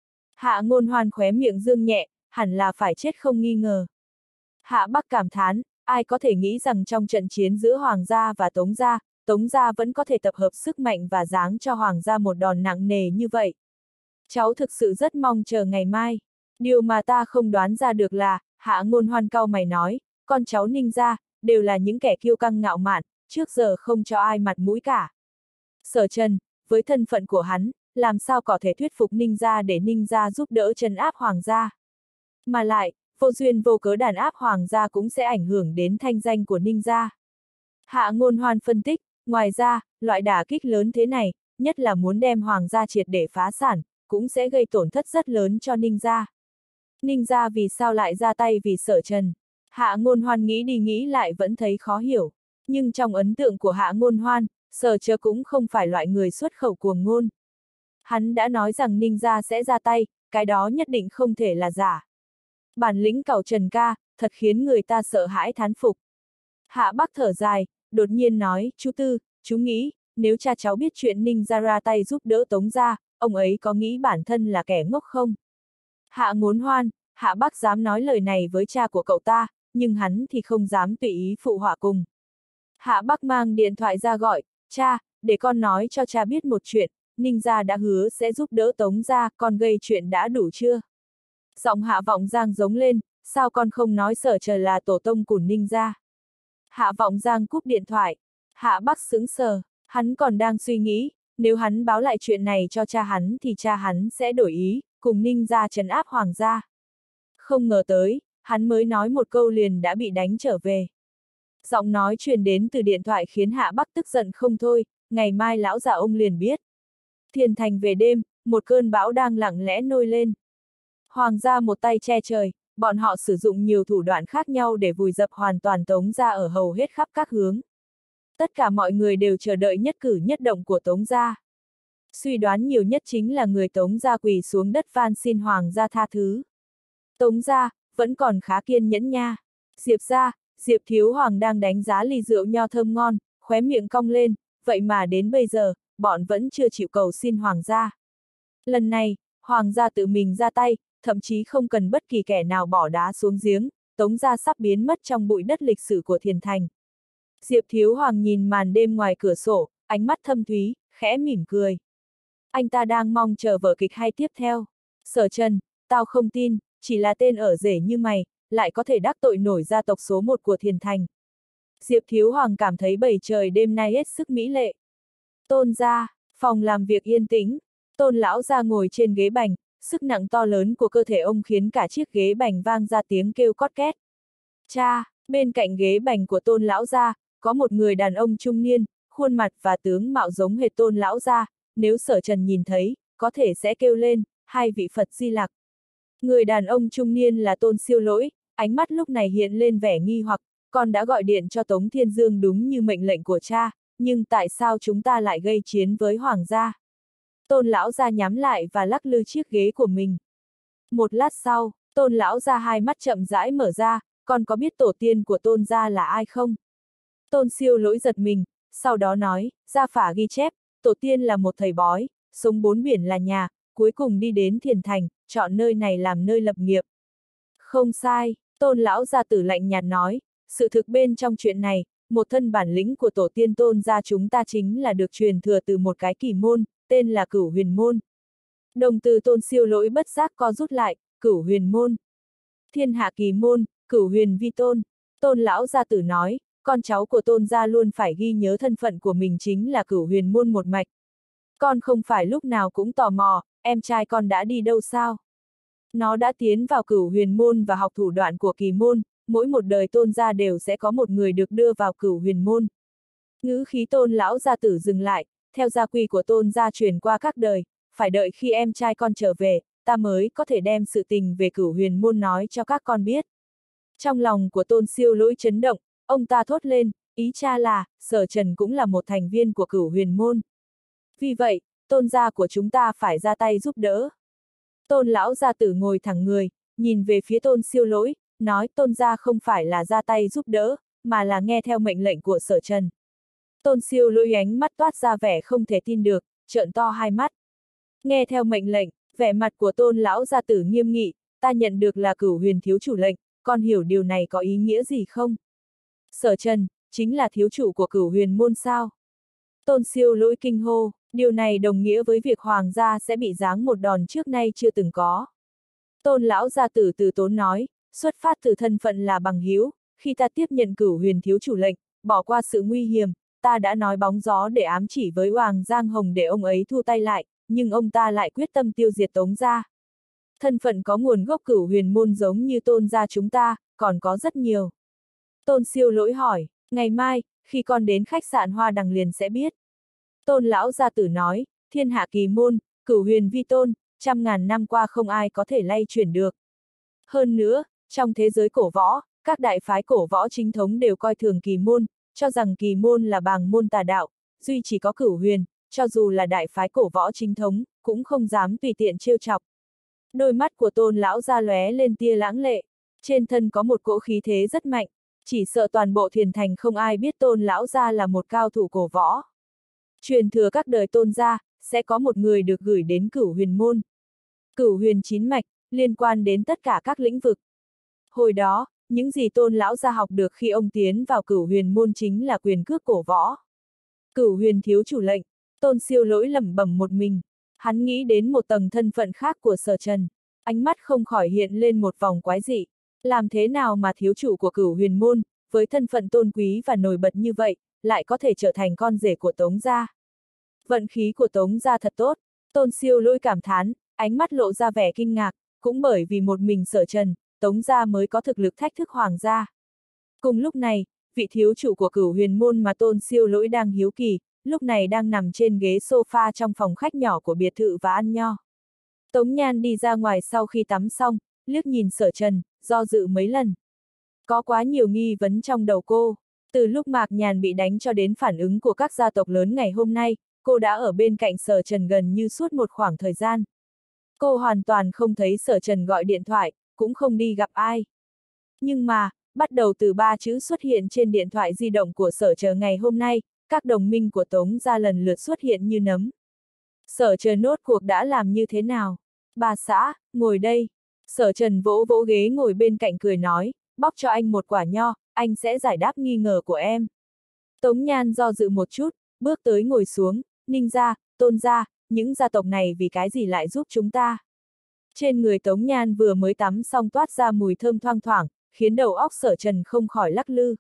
Hạ Ngôn Hoan khóe miệng dương nhẹ, hẳn là phải chết không nghi ngờ. Hạ Bắc cảm thán, ai có thể nghĩ rằng trong trận chiến giữa Hoàng gia và Tống gia, Tống gia vẫn có thể tập hợp sức mạnh và giáng cho Hoàng gia một đòn nặng nề như vậy. Cháu thực sự rất mong chờ ngày mai. Điều mà ta không đoán ra được là, Hạ Ngôn Hoan cau mày nói, con cháu Ninh gia, đều là những kẻ kiêu căng ngạo mạn, trước giờ không cho ai mặt mũi cả. Sở Trần, với thân phận của hắn, làm sao có thể thuyết phục Ninh gia để Ninh gia giúp đỡ trấn áp Hoàng gia. Mà lại, vô duyên vô cớ đàn áp Hoàng gia cũng sẽ ảnh hưởng đến thanh danh của Ninh gia. Hạ Ngôn Hoan phân tích, ngoài ra, loại đả kích lớn thế này, nhất là muốn đem Hoàng gia triệt để phá sản, cũng sẽ gây tổn thất rất lớn cho Ninh gia. Ninh gia vì sao lại ra tay vì Sở Trần? Hạ Ngôn Hoan nghĩ đi nghĩ lại vẫn thấy khó hiểu. Nhưng trong ấn tượng của Hạ Ngôn Hoan, Sở Trần cũng không phải loại người xuất khẩu cuồng ngôn. Hắn đã nói rằng Ninh gia sẽ ra tay, cái đó nhất định không thể là giả. Bản lĩnh cẩu Trần ca, thật khiến người ta sợ hãi thán phục. Hạ Bắc thở dài, đột nhiên nói, chú Tư, chú nghĩ, nếu cha cháu biết chuyện Ninh gia ra tay giúp đỡ Tống gia, ông ấy có nghĩ bản thân là kẻ ngốc không? Hạ Ngôn Hoan, Hạ Bắc dám nói lời này với cha của cậu ta, nhưng hắn thì không dám tùy ý phụ họa cùng. Hạ Bắc mang điện thoại ra gọi, cha, để con nói cho cha biết một chuyện, Ninh gia đã hứa sẽ giúp đỡ Tống gia, con gây chuyện đã đủ chưa? Giọng Hạ Vọng Giang giống lên, sao con không nói Sở Trần là tổ tông của Ninh gia? Hạ Vọng Giang cúp điện thoại. Hạ Bắc sững sờ, hắn còn đang suy nghĩ, nếu hắn báo lại chuyện này cho cha hắn thì cha hắn sẽ đổi ý, cùng Ninh gia trấn áp Hoàng gia. Không ngờ tới, hắn mới nói một câu liền đã bị đánh trở về. Giọng nói truyền đến từ điện thoại khiến Hạ Bắc tức giận không thôi, ngày mai lão già ông liền biết. Thiền Thành về đêm, một cơn bão đang lặng lẽ nôi lên. Hoàng gia một tay che trời, bọn họ sử dụng nhiều thủ đoạn khác nhau để vùi dập hoàn toàn Tống gia ở hầu hết khắp các hướng. Tất cả mọi người đều chờ đợi nhất cử nhất động của Tống gia. Suy đoán nhiều nhất chính là người Tống gia quỳ xuống đất van xin Hoàng gia tha thứ. Tống gia, vẫn còn khá kiên nhẫn nha. Diệp gia, Diệp Thiếu Hoàng đang đánh giá ly rượu nho thơm ngon, khóe miệng cong lên, vậy mà đến bây giờ, bọn vẫn chưa chịu cầu xin Hoàng gia. Lần này, Hoàng gia tự mình ra tay, thậm chí không cần bất kỳ kẻ nào bỏ đá xuống giếng, Tống gia sắp biến mất trong bụi đất lịch sử của Thiền Thành. Diệp Thiếu Hoàng nhìn màn đêm ngoài cửa sổ, ánh mắt thâm thúy, khẽ mỉm cười. Anh ta đang mong chờ vở kịch hay tiếp theo. Sở Trần, tao không tin, chỉ là tên ở rể như mày, lại có thể đắc tội nổi gia tộc số một của Thiền Thành. Diệp Thiếu Hoàng cảm thấy bầu trời đêm nay hết sức mỹ lệ. Tôn gia, phòng làm việc yên tĩnh, Tôn lão gia ngồi trên ghế bành, sức nặng to lớn của cơ thể ông khiến cả chiếc ghế bành vang ra tiếng kêu cót két. Cha, bên cạnh ghế bành của Tôn lão gia, có một người đàn ông trung niên, khuôn mặt và tướng mạo giống hệt Tôn lão gia, nếu Sở Trần nhìn thấy, có thể sẽ kêu lên, hai vị Phật Di Lặc. Người đàn ông trung niên là Tôn Siêu Lỗi, ánh mắt lúc này hiện lên vẻ nghi hoặc, con đã gọi điện cho Tống Thiên Dương đúng như mệnh lệnh của cha, nhưng tại sao chúng ta lại gây chiến với Hoàng gia? Tôn lão gia nhắm lại và lắc lư chiếc ghế của mình. Một lát sau, Tôn lão gia hai mắt chậm rãi mở ra, con có biết tổ tiên của Tôn gia là ai không? Tôn Siêu Lỗi giật mình, sau đó nói, gia phả ghi chép, tổ tiên là một thầy bói, sống bốn biển là nhà, cuối cùng đi đến Thiền Thành, chọn nơi này làm nơi lập nghiệp. Không sai, Tôn lão gia tử lạnh nhạt nói, sự thực bên trong chuyện này, một thân bản lĩnh của tổ tiên Tôn gia chúng ta chính là được truyền thừa từ một cái kỳ môn, tên là Cửu Huyền Môn. Đồng từ Tôn Siêu Lỗi bất giác co rút lại, Cửu Huyền Môn. Thiên hạ kỳ môn, Cửu Huyền vi tôn. Tôn lão gia tử nói, con cháu của Tôn gia luôn phải ghi nhớ thân phận của mình chính là Cửu Huyền Môn một mạch. Con không phải lúc nào cũng tò mò, em trai con đã đi đâu sao? Nó đã tiến vào Cửu Huyền Môn và học thủ đoạn của kỳ môn, mỗi một đời Tôn gia đều sẽ có một người được đưa vào Cửu Huyền Môn. Ngữ khí Tôn lão gia tử dừng lại, theo gia quy của Tôn gia truyền qua các đời, phải đợi khi em trai con trở về, ta mới có thể đem sự tình về Cửu Huyền Môn nói cho các con biết. Trong lòng của Tôn Siêu Lỗi chấn động, ông ta thốt lên, ý cha là, Sở Trần cũng là một thành viên của Cửu Huyền Môn. Vì vậy, Tôn gia của chúng ta phải ra tay giúp đỡ. Tôn lão gia tử ngồi thẳng người, nhìn về phía Tôn Siêu Lỗi, nói Tôn gia không phải là ra tay giúp đỡ, mà là nghe theo mệnh lệnh của Sở Trần. Tôn Siêu Lỗi ánh mắt toát ra vẻ không thể tin được, trợn to hai mắt. Nghe theo mệnh lệnh, vẻ mặt của Tôn lão gia tử nghiêm nghị, ta nhận được là Cửu Huyền thiếu chủ lệnh, con hiểu điều này có ý nghĩa gì không? Sở Trần, chính là thiếu chủ của Cửu Huyền môn sao? Tôn Siêu Lỗi kinh hô, điều này đồng nghĩa với việc hoàng gia sẽ bị giáng một đòn trước nay chưa từng có. Tôn lão gia tử từ tốn nói, xuất phát từ thân phận là bằng hữu, khi ta tiếp nhận Cửu Huyền thiếu chủ lệnh, bỏ qua sự nguy hiểm, ta đã nói bóng gió để ám chỉ với Hoàng Giang Hồng để ông ấy thu tay lại, nhưng ông ta lại quyết tâm tiêu diệt Tống gia. Thân phận có nguồn gốc Cửu Huyền môn giống như Tôn gia chúng ta, còn có rất nhiều. Tôn Siêu Lỗi hỏi, ngày mai, khi con đến khách sạn Hoa Đằng liền sẽ biết. Tôn lão gia tử nói, thiên hạ kỳ môn, Cửu Huyền vi tôn, trăm ngàn năm qua không ai có thể lay chuyển được. Hơn nữa, trong thế giới cổ võ, các đại phái cổ võ chính thống đều coi thường kỳ môn, cho rằng kỳ môn là bàng môn tà đạo, duy chỉ có Cửu Huyền, cho dù là đại phái cổ võ chính thống, cũng không dám tùy tiện trêu chọc. Đôi mắt của Tôn lão ra lóe lên tia lãng lệ, trên thân có một cỗ khí thế rất mạnh, chỉ sợ toàn bộ Thiền Thành không ai biết Tôn lão gia là một cao thủ cổ võ. Truyền thừa các đời Tôn gia, sẽ có một người được gửi đến Cửu Huyền môn. Cửu Huyền chín mạch, liên quan đến tất cả các lĩnh vực. Hồi đó, những gì Tôn lão gia học được khi ông tiến vào Cửu Huyền môn chính là quyền cước cổ võ. Cửu Huyền thiếu chủ lệnh, Tôn Siêu Lỗi lẩm bẩm một mình, hắn nghĩ đến một tầng thân phận khác của Sở Trần, ánh mắt không khỏi hiện lên một vòng quái dị, làm thế nào mà thiếu chủ của Cửu Huyền môn, với thân phận tôn quý và nổi bật như vậy, lại có thể trở thành con rể của Tống gia. Vận khí của Tống gia thật tốt, Tôn Siêu Lỗi cảm thán, ánh mắt lộ ra vẻ kinh ngạc, cũng bởi vì một mình Sở Trần, Tống gia mới có thực lực thách thức hoàng gia. Cùng lúc này, vị thiếu chủ của Cửu Huyền môn mà Tôn Siêu Lỗi đang hiếu kỳ, lúc này đang nằm trên ghế sofa trong phòng khách nhỏ của biệt thự và ăn nho. Tống Nhan đi ra ngoài sau khi tắm xong, liếc nhìn Sở Trần, do dự mấy lần. Có quá nhiều nghi vấn trong đầu cô, từ lúc Mạc Nhàn bị đánh cho đến phản ứng của các gia tộc lớn ngày hôm nay, cô đã ở bên cạnh Sở Trần gần như suốt một khoảng thời gian. Cô hoàn toàn không thấy Sở Trần gọi điện thoại, cũng không đi gặp ai. Nhưng mà, bắt đầu từ ba chữ xuất hiện trên điện thoại di động của Sở Trần ngày hôm nay, các đồng minh của Tống gia lần lượt xuất hiện như nấm. Sở Trần nốt cuộc đã làm như thế nào? Bà xã, ngồi đây. Sở Trần vỗ vỗ ghế ngồi bên cạnh cười nói, bóc cho anh một quả nho, anh sẽ giải đáp nghi ngờ của em. Tống Nhan do dự một chút, bước tới ngồi xuống, Ninh gia, Tôn gia, những gia tộc này vì cái gì lại giúp chúng ta? Trên người Tống Nhan vừa mới tắm xong toát ra mùi thơm thoang thoảng, khiến đầu óc Sở Trần không khỏi lắc lư.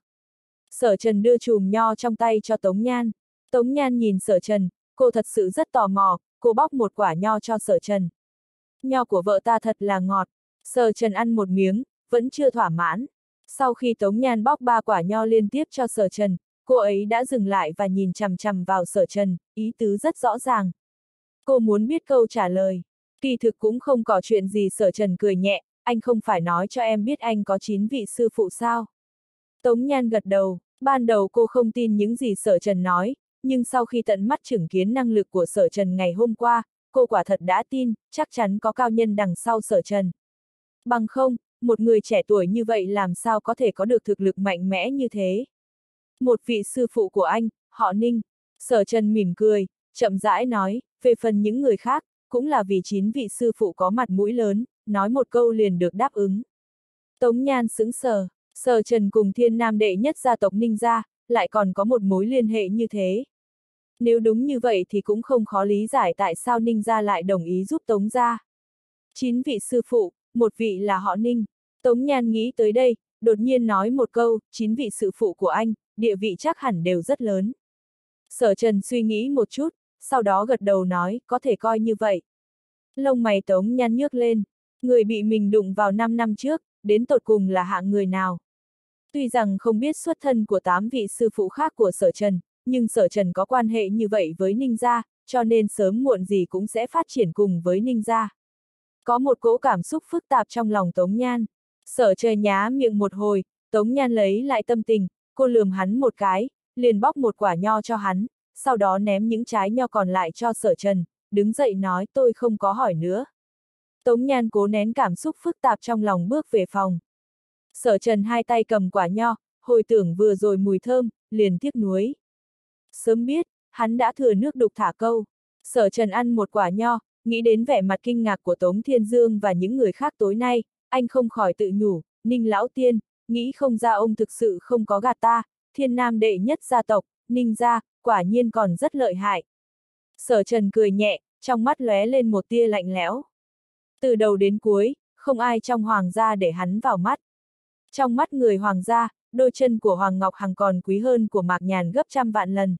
Sở Trần đưa chùm nho trong tay cho Tống Nhan. Tống Nhan nhìn Sở Trần, cô thật sự rất tò mò, cô bóc một quả nho cho Sở Trần. Nho của vợ ta thật là ngọt. Sở Trần ăn một miếng, vẫn chưa thỏa mãn. Sau khi Tống Nhan bóc ba quả nho liên tiếp cho Sở Trần, cô ấy đã dừng lại và nhìn chằm chằm vào Sở Trần, ý tứ rất rõ ràng. Cô muốn biết câu trả lời. Kỳ thực cũng không có chuyện gì. Sở Trần cười nhẹ, anh không phải nói cho em biết anh có chín vị sư phụ sao? Tống Nhan gật đầu, ban đầu cô không tin những gì Sở Trần nói, nhưng sau khi tận mắt chứng kiến năng lực của Sở Trần ngày hôm qua, cô quả thật đã tin, chắc chắn có cao nhân đằng sau Sở Trần. Bằng không, một người trẻ tuổi như vậy làm sao có thể có được thực lực mạnh mẽ như thế? Một vị sư phụ của anh, họ Ninh. Sở Trần mỉm cười, chậm rãi nói, về phần những người khác, cũng là vì chín vị sư phụ có mặt mũi lớn, nói một câu liền được đáp ứng. Tống Nhan sững sờ, Sở Trần cùng thiên nam đệ nhất gia tộc Ninh gia, lại còn có một mối liên hệ như thế. Nếu đúng như vậy thì cũng không khó lý giải tại sao Ninh gia lại đồng ý giúp Tống gia. Chín vị sư phụ, một vị là họ Ninh. Tống Nhan nghĩ tới đây, đột nhiên nói một câu, chín vị sư phụ của anh, địa vị chắc hẳn đều rất lớn. Sở Trần suy nghĩ một chút, sau đó gật đầu nói, có thể coi như vậy. Lông mày Tống Nhan nhướng lên, người bị mình đụng vào năm năm trước, đến tột cùng là hạng người nào? Tuy rằng không biết xuất thân của tám vị sư phụ khác của Sở Trần, nhưng Sở Trần có quan hệ như vậy với Ninh gia, cho nên sớm muộn gì cũng sẽ phát triển cùng với Ninh gia. Có một cỗ cảm xúc phức tạp trong lòng Tống Nhan. Sở Trần nhá miệng một hồi, Tống Nhan lấy lại tâm tình, cô lườm hắn một cái, liền bóc một quả nho cho hắn, sau đó ném những trái nho còn lại cho Sở Trần, đứng dậy nói tôi không có hỏi nữa. Tống Nhan cố nén cảm xúc phức tạp trong lòng bước về phòng. Sở Trần hai tay cầm quả nho, hồi tưởng vừa rồi mùi thơm, liền tiếc nuối. Sớm biết, hắn đã thừa nước đục thả câu. Sở Trần ăn một quả nho, nghĩ đến vẻ mặt kinh ngạc của Tống Thiên Dương và những người khác tối nay, anh không khỏi tự nhủ, Ninh lão tiên, nghĩ không ra ông thực sự không có gạt ta, Thiên Nam đệ nhất gia tộc, Ninh gia, quả nhiên còn rất lợi hại. Sở Trần cười nhẹ, trong mắt lóe lên một tia lạnh lẽo. Từ đầu đến cuối, không ai trong Hoàng gia để hắn vào mắt. Trong mắt người Hoàng gia, đôi chân của Hoàng Ngọc Hằng còn quý hơn của Mạc Nhàn gấp trăm vạn lần.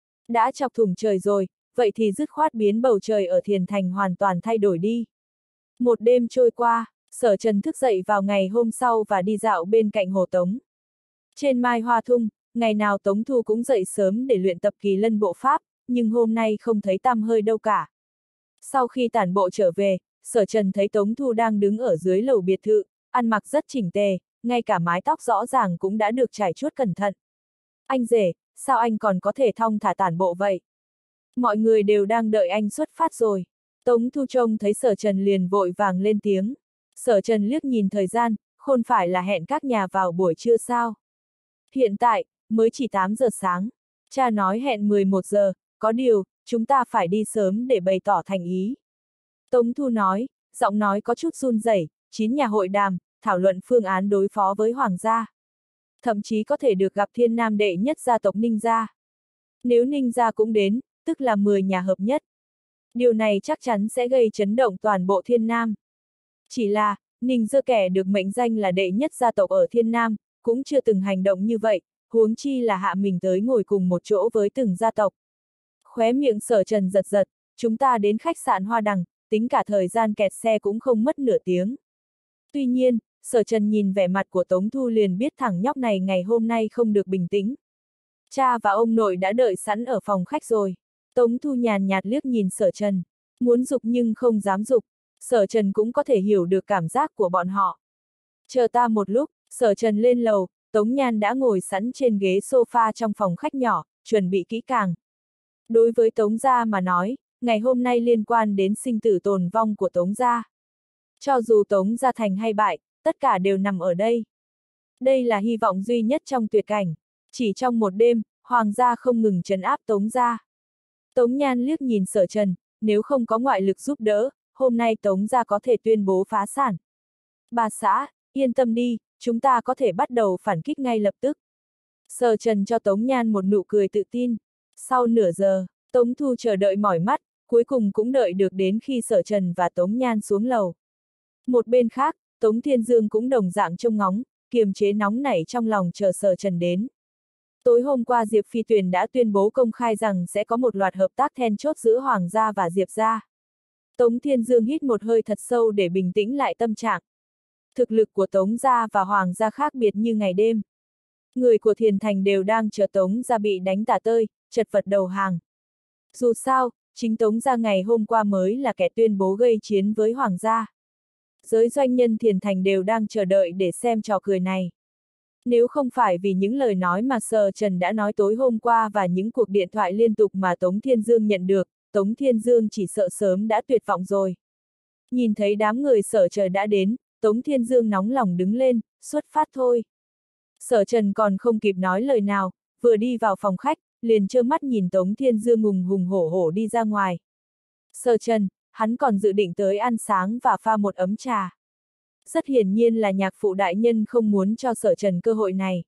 Đã chọc thủng trời rồi, vậy thì dứt khoát biến bầu trời ở Thiền Thành hoàn toàn thay đổi đi. Một đêm trôi qua, Sở Trần thức dậy vào ngày hôm sau và đi dạo bên cạnh hồ Tống. Trên Mai Hoa Thung, ngày nào Tống Thu cũng dậy sớm để luyện tập kỳ lân bộ pháp, nhưng hôm nay không thấy tăm hơi đâu cả. Sau khi tản bộ trở về, Sở Trần thấy Tống Thu đang đứng ở dưới lầu biệt thự, ăn mặc rất chỉnh tề, ngay cả mái tóc rõ ràng cũng đã được trải chuốt cẩn thận. Anh rể, sao anh còn có thể thong thả tản bộ vậy? Mọi người đều đang đợi anh xuất phát rồi. Tống Thu trông thấy Sở Trần liền vội vàng lên tiếng. Sở Trần liếc nhìn thời gian, không phải là hẹn các nhà vào buổi trưa sao? Hiện tại, mới chỉ tám giờ sáng. Cha nói hẹn mười một giờ, có điều, chúng ta phải đi sớm để bày tỏ thành ý. Tống Thu nói, giọng nói có chút run rẩy, chín nhà hội đàm, thảo luận phương án đối phó với Hoàng gia. Thậm chí có thể được gặp Thiên Nam đệ nhất gia tộc Ninh gia. Nếu Ninh gia cũng đến, tức là mười nhà hợp nhất. Điều này chắc chắn sẽ gây chấn động toàn bộ Thiên Nam. Chỉ là, Ninh Dơ kẻ được mệnh danh là đệ nhất gia tộc ở Thiên Nam, cũng chưa từng hành động như vậy, huống chi là hạ mình tới ngồi cùng một chỗ với từng gia tộc. Khóe miệng Sở Trần giật giật, chúng ta đến khách sạn Hoa Đằng, tính cả thời gian kẹt xe cũng không mất nửa tiếng. Tuy nhiên, Sở Trần nhìn vẻ mặt của Tống Thu liền biết thằng nhóc này ngày hôm nay không được bình tĩnh. Cha và ông nội đã đợi sẵn ở phòng khách rồi. Tống Thu nhàn nhạt liếc nhìn Sở Trần, muốn giục nhưng không dám giục. Sở Trần cũng có thể hiểu được cảm giác của bọn họ. Chờ ta một lúc, Sở Trần lên lầu, Tống Nhan đã ngồi sẵn trên ghế sofa trong phòng khách nhỏ, chuẩn bị kỹ càng. Đối với Tống gia mà nói, ngày hôm nay liên quan đến sinh tử tồn vong của Tống gia. Cho dù Tống gia thành hay bại, tất cả đều nằm ở đây. Đây là hy vọng duy nhất trong tuyệt cảnh. Chỉ trong một đêm, Hoàng gia không ngừng trấn áp Tống gia. Tống Nhan liếc nhìn Sở Trần, nếu không có ngoại lực giúp đỡ, hôm nay Tống gia có thể tuyên bố phá sản. Bà xã, yên tâm đi, chúng ta có thể bắt đầu phản kích ngay lập tức. Sở Trần cho Tống Nhan một nụ cười tự tin. Sau nửa giờ, Tống Thu chờ đợi mỏi mắt, cuối cùng cũng đợi được đến khi Sở Trần và Tống Nhan xuống lầu. Một bên khác, Tống Thiên Dương cũng đồng dạng trông ngóng, kiềm chế nóng nảy trong lòng chờ Sở Trần đến. Tối hôm qua Diệp Phi Tuyền đã tuyên bố công khai rằng sẽ có một loạt hợp tác then chốt giữa Hoàng gia và Diệp gia. Tống Thiên Dương hít một hơi thật sâu để bình tĩnh lại tâm trạng. Thực lực của Tống gia và Hoàng gia khác biệt như ngày đêm. Người của Thiền Thành đều đang chờ Tống gia bị đánh tả tơi, chật vật đầu hàng. Dù sao, chính Tống gia ngày hôm qua mới là kẻ tuyên bố gây chiến với Hoàng gia. Giới doanh nhân Thiền Thành đều đang chờ đợi để xem trò cười này. Nếu không phải vì những lời nói mà Sở Trần đã nói tối hôm qua và những cuộc điện thoại liên tục mà Tống Thiên Dương nhận được, Tống Thiên Dương chỉ sợ sớm đã tuyệt vọng rồi. Nhìn thấy đám người Sở Trần đã đến, Tống Thiên Dương nóng lòng đứng lên, xuất phát thôi. Sở Trần còn không kịp nói lời nào, vừa đi vào phòng khách, liền trơ mắt nhìn Tống Thiên Dương hùng hùng hổ hổ đi ra ngoài. Sở Trần, hắn còn dự định tới ăn sáng và pha một ấm trà. Rất hiển nhiên là nhạc phụ đại nhân không muốn cho Sở Trần cơ hội này.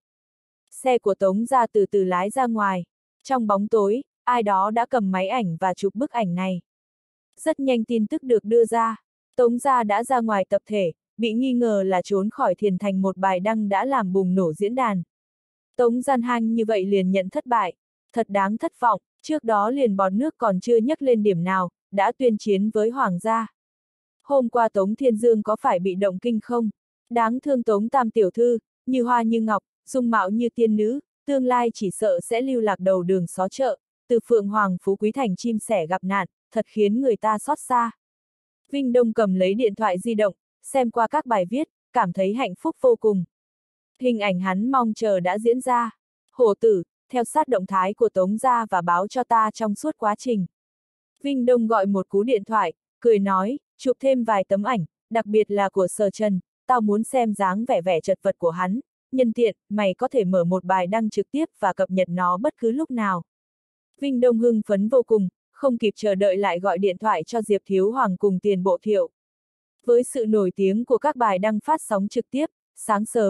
Xe của Tống gia từ từ lái ra ngoài. Trong bóng tối, ai đó đã cầm máy ảnh và chụp bức ảnh này. Rất nhanh tin tức được đưa ra. Tống gia đã ra ngoài tập thể, bị nghi ngờ là trốn khỏi Thiền Thành một bài đăng đã làm bùng nổ diễn đàn. Tống gian hanh như vậy liền nhận thất bại. Thật đáng thất vọng, trước đó liền bọt nước còn chưa nhấc lên điểm nào, đã tuyên chiến với Hoàng gia. Hôm qua Tống Thiên Dương có phải bị động kinh không? Đáng thương Tống Tam tiểu thư, như hoa như ngọc, dung mạo như tiên nữ, tương lai chỉ sợ sẽ lưu lạc đầu đường xó chợ, từ Phượng Hoàng Phú Quý thành chim sẻ gặp nạn, thật khiến người ta xót xa. Vinh Đông cầm lấy điện thoại di động, xem qua các bài viết, cảm thấy hạnh phúc vô cùng. Hình ảnh hắn mong chờ đã diễn ra. Hổ tử, theo sát động thái của Tống gia và báo cho ta trong suốt quá trình. Vinh Đông gọi một cú điện thoại, cười nói, chụp thêm vài tấm ảnh, đặc biệt là của Sở Trần, tao muốn xem dáng vẻ vẻ chật vật của hắn, nhân tiện, mày có thể mở một bài đăng trực tiếp và cập nhật nó bất cứ lúc nào. Vinh Đông hưng phấn vô cùng, không kịp chờ đợi lại gọi điện thoại cho Diệp Thiếu Hoàng cùng Tiền Bộ Thiệu. Với sự nổi tiếng của các bài đăng phát sóng trực tiếp, sáng sớm,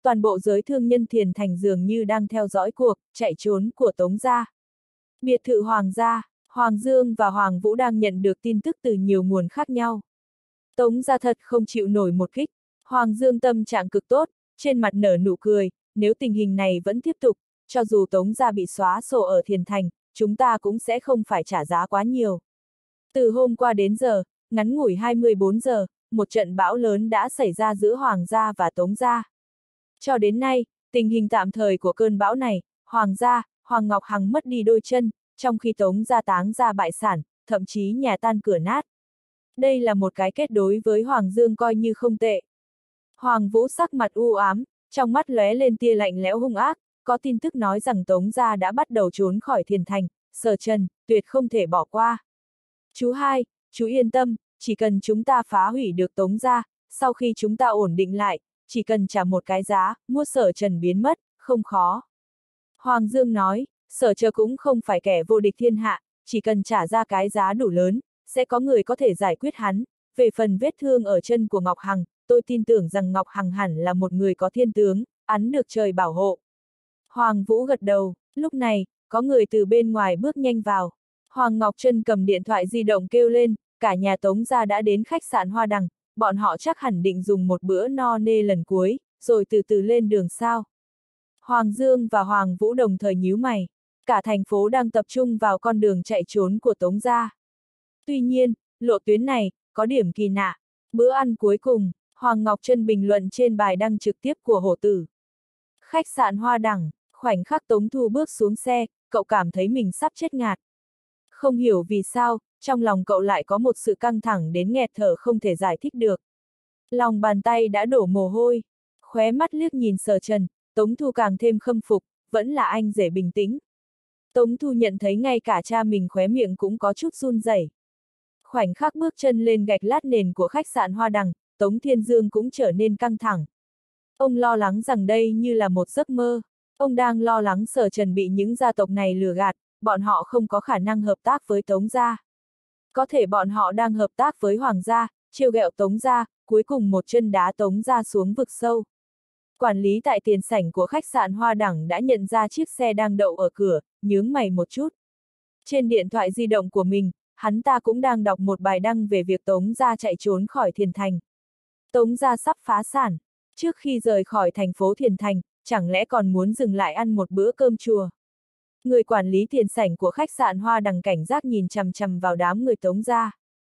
toàn bộ giới thương nhân Thiền Thành dường như đang theo dõi cuộc chạy trốn của Tống gia. Biệt thự Hoàng gia, Hoàng Dương và Hoàng Vũ đang nhận được tin tức từ nhiều nguồn khác nhau. Tống gia thật không chịu nổi một kích, Hoàng Dương tâm trạng cực tốt, trên mặt nở nụ cười, nếu tình hình này vẫn tiếp tục, cho dù Tống gia bị xóa sổ ở Thiền Thành, chúng ta cũng sẽ không phải trả giá quá nhiều. Từ hôm qua đến giờ, ngắn ngủi hai mươi bốn giờ, một trận bão lớn đã xảy ra giữa Hoàng gia và Tống gia. Cho đến nay, tình hình tạm thời của cơn bão này, Hoàng gia, Hoàng Ngọc Hằng mất đi đôi chân, trong khi Tống gia táng ra bại sản, thậm chí nhà tan cửa nát. Đây là một cái kết đối với Hoàng Dương coi như không tệ. Hoàng Vũ sắc mặt u ám, trong mắt lóe lên tia lạnh lẽo hung ác, có tin tức nói rằng Tống gia đã bắt đầu trốn khỏi Thiền Thành, Sở Trần, tuyệt không thể bỏ qua. Chú hai, chú yên tâm, chỉ cần chúng ta phá hủy được Tống gia, sau khi chúng ta ổn định lại, chỉ cần trả một cái giá, mua Sở Trần biến mất, không khó. Hoàng Dương nói, Sở Trần cũng không phải kẻ vô địch thiên hạ, chỉ cần trả ra cái giá đủ lớn, sẽ có người có thể giải quyết hắn. Về phần vết thương ở chân của Ngọc Hằng, tôi tin tưởng rằng Ngọc Hằng hẳn là một người có thiên tướng, ắt được trời bảo hộ. Hoàng Vũ gật đầu, lúc này, có người từ bên ngoài bước nhanh vào. Hoàng Ngọc Trân cầm điện thoại di động kêu lên, cả nhà Tống gia đã đến khách sạn Hoa Đằng, bọn họ chắc hẳn định dùng một bữa no nê lần cuối, rồi từ từ lên đường sao. Hoàng Dương và Hoàng Vũ đồng thời nhíu mày, cả thành phố đang tập trung vào con đường chạy trốn của Tống gia. Tuy nhiên, lộ tuyến này, có điểm kỳ lạ. Bữa ăn cuối cùng, Hoàng Ngọc Trân bình luận trên bài đăng trực tiếp của Hổ Tử. Khách sạn Hoa Đằng, khoảnh khắc Tống Thu bước xuống xe, cậu cảm thấy mình sắp chết ngạt. Không hiểu vì sao, trong lòng cậu lại có một sự căng thẳng đến nghẹt thở không thể giải thích được. Lòng bàn tay đã đổ mồ hôi, khóe mắt liếc nhìn Sở Trần, Tống Thu càng thêm khâm phục, vẫn là anh rể bình tĩnh. Tống Thu nhận thấy ngay cả cha mình khóe miệng cũng có chút run rẩy. Khoảnh khắc bước chân lên gạch lát nền của khách sạn Hoa Đằng, Tống Thiên Dương cũng trở nên căng thẳng. Ông lo lắng rằng đây như là một giấc mơ. Ông đang lo lắng Sở Trần bị những gia tộc này lừa gạt, bọn họ không có khả năng hợp tác với Tống gia. Có thể bọn họ đang hợp tác với Hoàng gia, trêu ghẹo Tống gia, cuối cùng một chân đá Tống gia xuống vực sâu. Quản lý tại tiền sảnh của khách sạn Hoa Đằng đã nhận ra chiếc xe đang đậu ở cửa, nhướng mày một chút. Trên điện thoại di động của mình, hắn ta cũng đang đọc một bài đăng về việc Tống gia chạy trốn khỏi Thiền Thành. Tống gia sắp phá sản, trước khi rời khỏi thành phố Thiền Thành, chẳng lẽ còn muốn dừng lại ăn một bữa cơm chùa. Người quản lý tiền sảnh của khách sạn Hoa Đằng cảnh giác nhìn chằm chằm vào đám người Tống gia.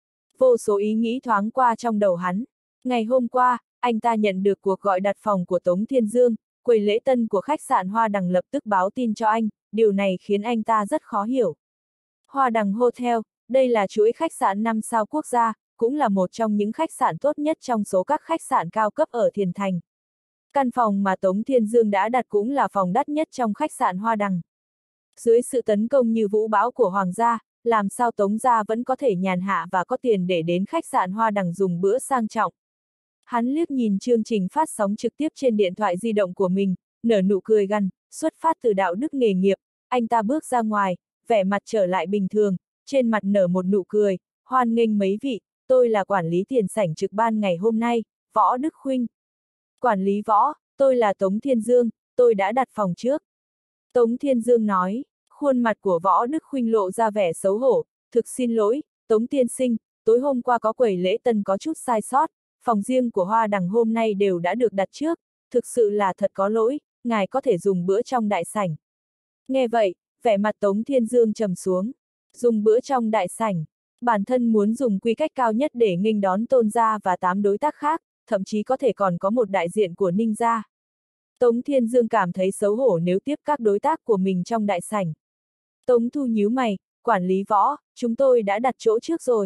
Vô số ý nghĩ thoáng qua trong đầu hắn. Ngày hôm qua, anh ta nhận được cuộc gọi đặt phòng của Tống Thiên Dương, quầy lễ tân của khách sạn Hoa Đằng lập tức báo tin cho anh, điều này khiến anh ta rất khó hiểu. Hoa Đằng Hotel, đây là chuỗi khách sạn năm sao quốc gia, cũng là một trong những khách sạn tốt nhất trong số các khách sạn cao cấp ở Thiền Thành. Căn phòng mà Tống Thiên Dương đã đặt cũng là phòng đắt nhất trong khách sạn Hoa Đằng. Dưới sự tấn công như vũ bão của Hoàng gia, làm sao Tống gia vẫn có thể nhàn hạ và có tiền để đến khách sạn Hoa Đằng dùng bữa sang trọng. Hắn liếc nhìn chương trình phát sóng trực tiếp trên điện thoại di động của mình, nở nụ cười gằn, xuất phát từ đạo đức nghề nghiệp, anh ta bước ra ngoài, vẻ mặt trở lại bình thường, trên mặt nở một nụ cười, hoan nghênh mấy vị, tôi là quản lý tiền sảnh trực ban ngày hôm nay, Võ Đức Khuynh. Quản lý Võ, tôi là Tống Thiên Dương, tôi đã đặt phòng trước. Tống Thiên Dương nói, khuôn mặt của Võ Đức Khuynh lộ ra vẻ xấu hổ, thực xin lỗi, Tống tiên sinh, tối hôm qua có quầy lễ tân có chút sai sót, phòng riêng của Hoa Đằng hôm nay đều đã được đặt trước, thực sự là thật có lỗi, ngài có thể dùng bữa trong đại sảnh. Nghe vậy, vẻ mặt Tống Thiên Dương trầm xuống, dùng bữa trong đại sảnh, bản thân muốn dùng quy cách cao nhất để nghênh đón Tôn gia và tám đối tác khác, thậm chí có thể còn có một đại diện của Ninh gia. Tống Thiên Dương cảm thấy xấu hổ nếu tiếp các đối tác của mình trong đại sảnh. Tống Thu nhíu mày, quản lý Võ, chúng tôi đã đặt chỗ trước rồi.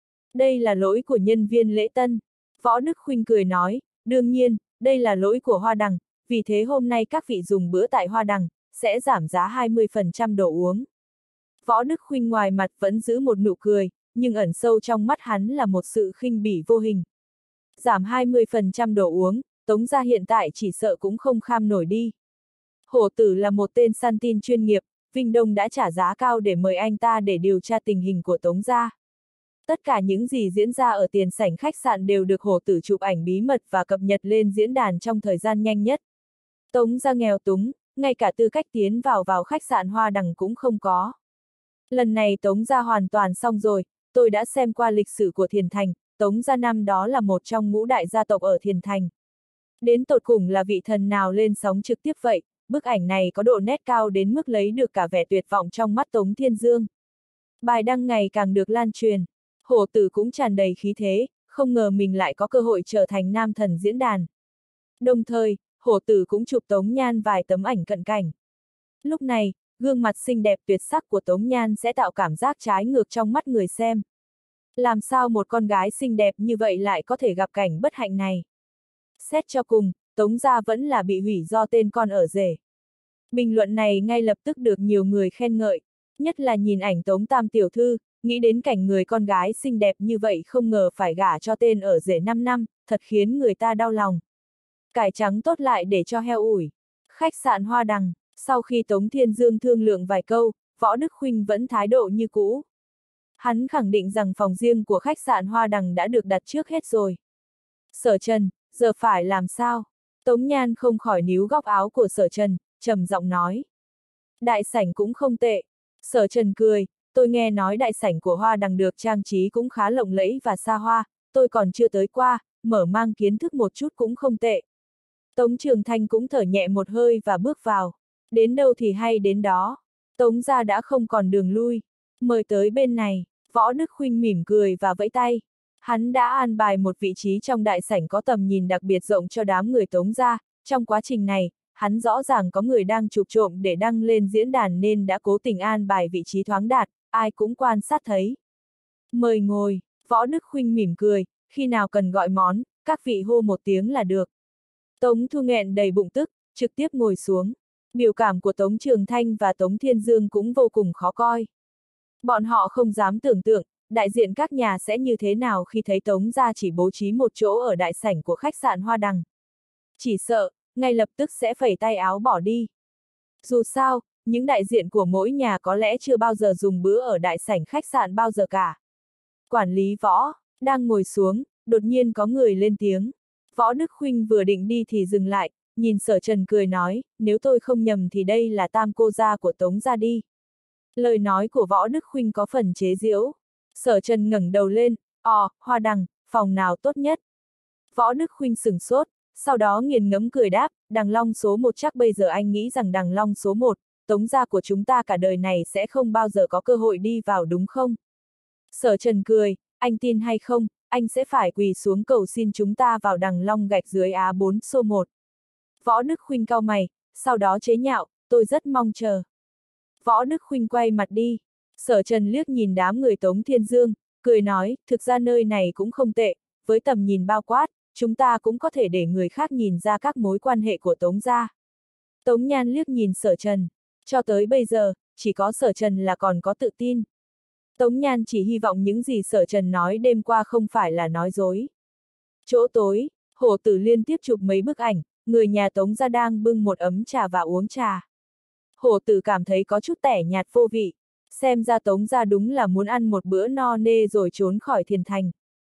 Đây là lỗi của nhân viên lễ tân. Võ Đức Khuynh cười nói, đương nhiên, đây là lỗi của Hoa Đằng, vì thế hôm nay các vị dùng bữa tại Hoa Đằng, sẽ giảm giá hai mươi phần trăm đồ uống. Võ Đức Khuynh ngoài mặt vẫn giữ một nụ cười, nhưng ẩn sâu trong mắt hắn là một sự khinh bỉ vô hình. Giảm hai mươi phần trăm đồ uống, Tống gia hiện tại chỉ sợ cũng không kham nổi đi. Hổ Tử là một tên săn tin chuyên nghiệp, Vinh Đông đã trả giá cao để mời anh ta để điều tra tình hình của Tống gia. Tất cả những gì diễn ra ở tiền sảnh khách sạn đều được Hổ Tử chụp ảnh bí mật và cập nhật lên diễn đàn trong thời gian nhanh nhất. Tống gia nghèo túng, ngay cả tư cách tiến vào vào khách sạn Hoa Đằng cũng không có. Lần này Tống gia hoàn toàn xong rồi, tôi đã xem qua lịch sử của Thiền Thành, Tống gia năm đó là một trong ngũ đại gia tộc ở Thiền Thành. Đến tột cùng là vị thần nào lên sóng trực tiếp vậy, bức ảnh này có độ nét cao đến mức lấy được cả vẻ tuyệt vọng trong mắt Tống Thiên Dương. Bài đăng ngày càng được lan truyền, hổ tử cũng tràn đầy khí thế, không ngờ mình lại có cơ hội trở thành nam thần diễn đàn. Đồng thời, hổ tử cũng chụp Tống Nhan vài tấm ảnh cận cảnh. Lúc này, gương mặt xinh đẹp tuyệt sắc của Tống Nhan sẽ tạo cảm giác trái ngược trong mắt người xem. Làm sao một con gái xinh đẹp như vậy lại có thể gặp cảnh bất hạnh này? Xét cho cùng, Tống gia vẫn là bị hủy do tên con ở rể. Bình luận này ngay lập tức được nhiều người khen ngợi, nhất là nhìn ảnh Tống Tam tiểu thư, nghĩ đến cảnh người con gái xinh đẹp như vậy không ngờ phải gả cho tên ở rể năm năm, thật khiến người ta đau lòng. Cải trắng tốt lại để cho heo ủi. Khách sạn Hoa Đằng, sau khi Tống Thiên Dương thương lượng vài câu, Võ Đức Khuynh vẫn thái độ như cũ. Hắn khẳng định rằng phòng riêng của khách sạn Hoa Đằng đã được đặt trước hết rồi. Sở Trần, giờ phải làm sao? Tống Nhan không khỏi níu góc áo của Sở Trần, trầm giọng nói. Đại sảnh cũng không tệ. Sở Trần cười, tôi nghe nói đại sảnh của Hoa Đằng được trang trí cũng khá lộng lẫy và xa hoa, tôi còn chưa tới qua, mở mang kiến thức một chút cũng không tệ. Tống Trường Thanh cũng thở nhẹ một hơi và bước vào. Đến đâu thì hay đến đó. Tống gia đã không còn đường lui. Mời tới bên này. Võ Đức Khuynh mỉm cười và vẫy tay. Hắn đã an bài một vị trí trong đại sảnh có tầm nhìn đặc biệt rộng cho đám người Tống gia. Trong quá trình này, hắn rõ ràng có người đang chụp trộm để đăng lên diễn đàn nên đã cố tình an bài vị trí thoáng đạt, ai cũng quan sát thấy. Mời ngồi. Võ Đức Khuynh mỉm cười, khi nào cần gọi món, các vị hô một tiếng là được. Tống Thu nghẹn đầy bụng tức, trực tiếp ngồi xuống. Biểu cảm của Tống Trường Thanh và Tống Thiên Dương cũng vô cùng khó coi. Bọn họ không dám tưởng tượng, đại diện các nhà sẽ như thế nào khi thấy Tống gia chỉ bố trí một chỗ ở đại sảnh của khách sạn Hoa Đằng. Chỉ sợ, ngay lập tức sẽ phẩy tay áo bỏ đi. Dù sao, những đại diện của mỗi nhà có lẽ chưa bao giờ dùng bữa ở đại sảnh khách sạn bao giờ cả. Quản lý Võ, đang ngồi xuống, đột nhiên có người lên tiếng. Võ Đức Khuynh vừa định đi thì dừng lại, nhìn Sở Trần cười nói, nếu tôi không nhầm thì đây là tam cô gia của Tống gia đi. Lời nói của Võ Đức Khuynh có phần chế giễu. Sở Trần ngẩng đầu lên, ò, Hoa Đằng, phòng nào tốt nhất? Võ Đức Khuynh sửng sốt, sau đó nghiền ngẫm cười đáp, Đằng Long số một chắc bây giờ anh nghĩ rằng Đằng Long số một, Tống gia của chúng ta cả đời này sẽ không bao giờ có cơ hội đi vào đúng không? Sở Trần cười, anh tin hay không, anh sẽ phải quỳ xuống cầu xin chúng ta vào Đằng Long gạch dưới Á bốn số một. Võ Đức Khuynh cau mày, sau đó chế nhạo, tôi rất mong chờ. Võ Đức Khuynh quay mặt đi. Sở Trần liếc nhìn đám người Tống Thiên Dương, cười nói, thực ra nơi này cũng không tệ, với tầm nhìn bao quát, chúng ta cũng có thể để người khác nhìn ra các mối quan hệ của Tống gia. Tống Nhan liếc nhìn Sở Trần, cho tới bây giờ, chỉ có Sở Trần là còn có tự tin. Tống Nhan chỉ hy vọng những gì Sở Trần nói đêm qua không phải là nói dối. Chỗ tối, Hổ Tử liên tiếp chụp mấy bức ảnh, người nhà Tống gia đang bưng một ấm trà và uống trà. Hổ Tử cảm thấy có chút tẻ nhạt vô vị, xem ra Tống gia đúng là muốn ăn một bữa no nê rồi trốn khỏi Thiền Thành.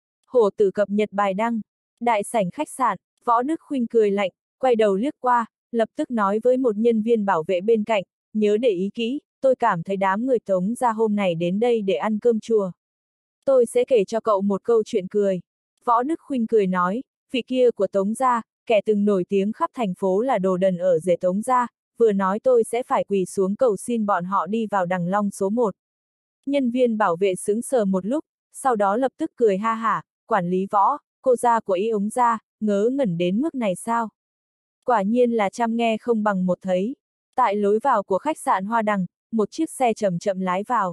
Hổ Tử cập nhật bài đăng, đại sảnh khách sạn, Võ Đức Khuynh cười lạnh, quay đầu liếc qua, lập tức nói với một nhân viên bảo vệ bên cạnh, nhớ để ý kỹ, tôi cảm thấy đám người Tống gia hôm này đến đây để ăn cơm chùa. Tôi sẽ kể cho cậu một câu chuyện cười. Võ Đức Khuynh cười nói, vị kia của Tống gia, kẻ từng nổi tiếng khắp thành phố là đồ đần ở rể Tống gia, vừa nói tôi sẽ phải quỳ xuống cầu xin bọn họ đi vào Đằng Long số một. Nhân viên bảo vệ sững sờ một lúc, sau đó lập tức cười ha hả, quản lý Võ, cô gia của ý ống gia, ngớ ngẩn đến mức này sao? Quả nhiên là trăm nghe không bằng một thấy. Tại lối vào của khách sạn Hoa Đằng, một chiếc xe chậm chậm lái vào.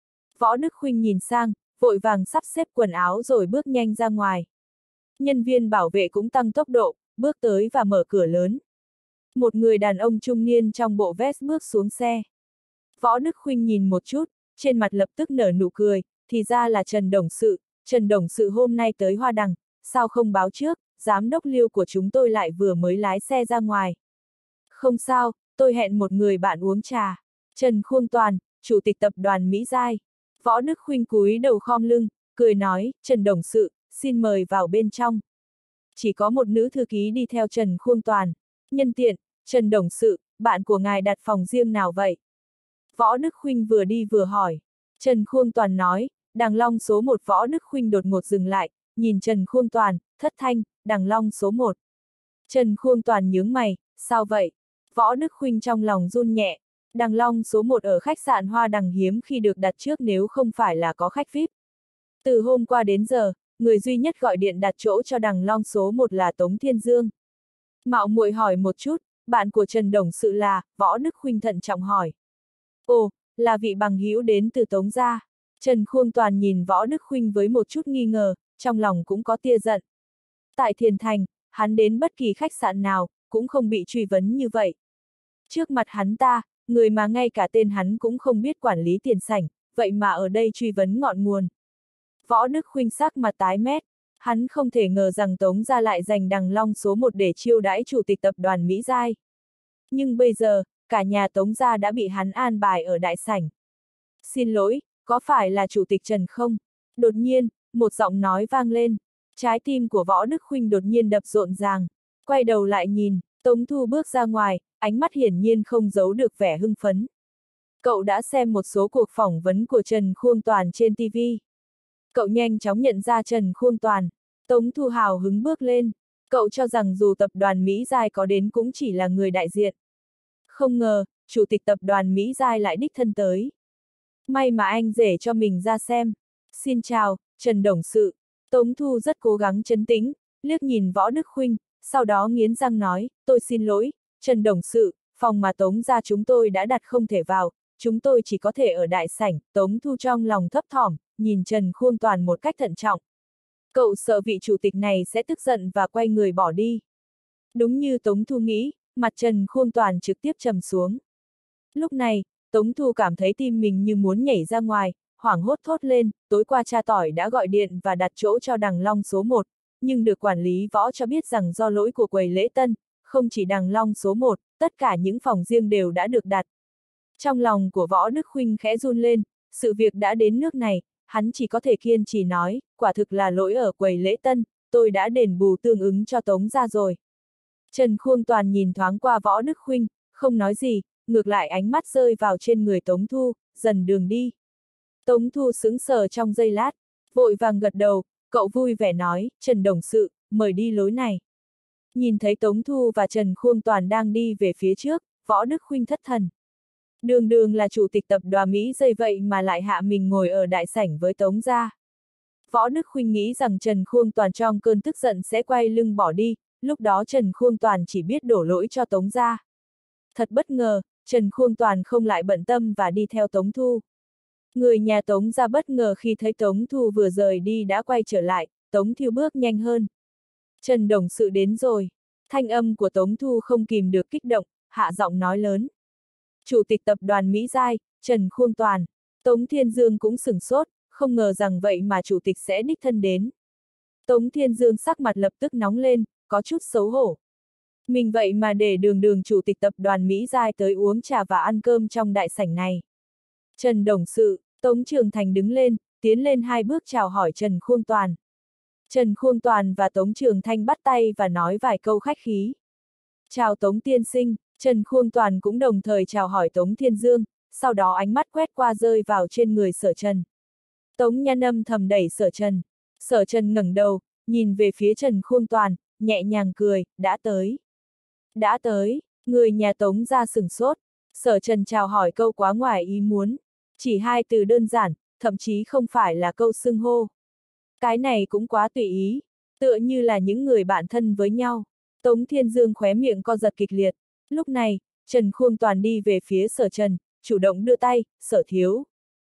Võ Đức Khuynh nhìn sang, vội vàng sắp xếp quần áo rồi bước nhanh ra ngoài. Nhân viên bảo vệ cũng tăng tốc độ, bước tới và mở cửa lớn. Một người đàn ông trung niên trong bộ vest bước xuống xe. Võ Đức Khuynh nhìn một chút, trên mặt lập tức nở nụ cười, thì ra là Trần Đồng Sự, Trần Đồng Sự hôm nay tới Hoa Đằng, sao không báo trước, giám đốc Liêu của chúng tôi lại vừa mới lái xe ra ngoài. Không sao, tôi hẹn một người bạn uống trà. Trần Khuông Toàn, chủ tịch tập đoàn Mỹ Giai. Võ Đức Khuynh cúi đầu khom lưng, cười nói, Trần Đồng Sự, xin mời vào bên trong. Chỉ có một nữ thư ký đi theo Trần Khuông Toàn. Nhân tiện, Trần Đồng Sự, bạn của ngài đặt phòng riêng nào vậy? Võ Đức Khuynh vừa đi vừa hỏi. Trần Khuông Toàn nói, Đằng Long số một. Võ Đức Khuynh đột ngột dừng lại, nhìn Trần Khuông Toàn, thất thanh, Đằng Long số một. Trần Khuông Toàn nhướng mày, sao vậy? Võ Đức Khuynh trong lòng run nhẹ, Đằng Long số một ở khách sạn Hoa Đằng hiếm khi được đặt trước nếu không phải là có khách vi ai pi. Từ hôm qua đến giờ, người duy nhất gọi điện đặt chỗ cho Đằng Long số một là Tống Thiên Dương. Mạo muội hỏi một chút, bạn của Trần Đồng Sự là? Võ Đức Khuynh thận trọng hỏi. Ồ, là vị bằng hữu đến từ Tống gia. Trần Khuông Toàn nhìn Võ Đức Khuynh với một chút nghi ngờ, trong lòng cũng có tia giận. Tại Thiền Thành, hắn đến bất kỳ khách sạn nào, cũng không bị truy vấn như vậy. Trước mặt hắn ta, người mà ngay cả tên hắn cũng không biết quản lý tiền sảnh, vậy mà ở đây truy vấn ngọn nguồn. Võ Đức Khuynh sắc mặt tái mét, hắn không thể ngờ rằng Tống gia lại giành Đằng Long số một để chiêu đãi chủ tịch tập đoàn Mỹ Giai. Nhưng bây giờ, cả nhà Tống gia đã bị hắn an bài ở đại sảnh. Xin lỗi, có phải là chủ tịch Trần không? Đột nhiên, một giọng nói vang lên. Trái tim của Võ Đức Khuynh đột nhiên đập rộn ràng. Quay đầu lại nhìn, Tống Thu bước ra ngoài, ánh mắt hiển nhiên không giấu được vẻ hưng phấn. Cậu đã xem một số cuộc phỏng vấn của Trần Khuông Toàn trên ti vi. Cậu nhanh chóng nhận ra Trần Khuông Toàn. Tống Thu hào hứng bước lên. Cậu cho rằng dù tập đoàn Mỹ Giai có đến cũng chỉ là người đại diện. Không ngờ, chủ tịch tập đoàn Mỹ Giai lại đích thân tới. May mà anh rể cho mình ra xem. Xin chào, Trần Đồng Sự. Tống Thu rất cố gắng trấn tĩnh, liếc nhìn Võ Đức Khuynh, sau đó nghiến răng nói, tôi xin lỗi, Trần Đồng Sự, phòng mà Tống gia chúng tôi đã đặt không thể vào, chúng tôi chỉ có thể ở đại sảnh. Tống Thu trong lòng thấp thỏm, nhìn Trần Khuông Toàn một cách thận trọng. Cậu sợ vị chủ tịch này sẽ tức giận và quay người bỏ đi. Đúng như Tống Thu nghĩ, mặt Trần Khuông Toàn trực tiếp trầm xuống. Lúc này, Tống Thu cảm thấy tim mình như muốn nhảy ra ngoài, hoảng hốt thốt lên, tối qua cha tỏi đã gọi điện và đặt chỗ cho Đằng Long số một, nhưng được quản lý Võ cho biết rằng do lỗi của quầy lễ tân, không chỉ Đằng Long số một, tất cả những phòng riêng đều đã được đặt. Trong lòng của Võ Đức Khuynh khẽ run lên, sự việc đã đến nước này, hắn chỉ có thể kiên trì nói, quả thực là lỗi ở quầy lễ tân, tôi đã đền bù tương ứng cho Tống gia rồi. Trần Khuông Toàn nhìn thoáng qua Võ Đức Khuynh, không nói gì, ngược lại ánh mắt rơi vào trên người Tống Thu, dần đường đi. Tống Thu sững sờ trong giây lát, vội vàng gật đầu, cậu vui vẻ nói, Trần Đồng Sự, mời đi lối này. Nhìn thấy Tống Thu và Trần Khuông Toàn đang đi về phía trước, Võ Đức Khuynh thất thần. Đường đường là chủ tịch tập đoàn Mỹ Giai vậy mà lại hạ mình ngồi ở đại sảnh với Tống gia. Võ Đức Khuynh nghĩ rằng Trần Khuông Toàn trong cơn tức giận sẽ quay lưng bỏ đi, lúc đó Trần Khuông Toàn chỉ biết đổ lỗi cho Tống gia. Thật bất ngờ, Trần Khuông Toàn không lại bận tâm và đi theo Tống Thu. Người nhà Tống gia bất ngờ khi thấy Tống Thu vừa rời đi đã quay trở lại, Tống Thiêu bước nhanh hơn. Trần Đồng Sự đến rồi. Thanh âm của Tống Thu không kìm được kích động, hạ giọng nói lớn. Chủ tịch tập đoàn Mỹ Giai, Trần Khuông Toàn. Tống Thiên Dương cũng sửng sốt, không ngờ rằng vậy mà chủ tịch sẽ đích thân đến. Tống Thiên Dương sắc mặt lập tức nóng lên, có chút xấu hổ. Mình vậy mà để đường đường chủ tịch tập đoàn Mỹ Giai tới uống trà và ăn cơm trong đại sảnh này. Trần Đồng Sự, Tống Trường Thành đứng lên, tiến lên hai bước chào hỏi Trần Khuông Toàn. Trần Khuông Toàn và Tống Trường Thanh bắt tay và nói vài câu khách khí. Chào Tống tiên sinh, Trần Khuông Toàn cũng đồng thời chào hỏi Tống Thiên Dương, sau đó ánh mắt quét qua rơi vào trên người Sở Trần. Tống Nhan âm thầm đẩy Sở Trần. Sở Trần ngẩng đầu, nhìn về phía Trần Khuông Toàn, nhẹ nhàng cười, đã tới. Đã tới, người nhà Tống ra sửng sốt. Sở Trần chào hỏi câu quá ngoài ý muốn. Chỉ hai từ đơn giản, thậm chí không phải là câu xưng hô. Cái này cũng quá tùy ý, tựa như là những người bạn thân với nhau. Tống Thiên Dương khóe miệng co giật kịch liệt. Lúc này, Trần Khuông Toàn đi về phía Sở Trần, chủ động đưa tay, Sở thiếu.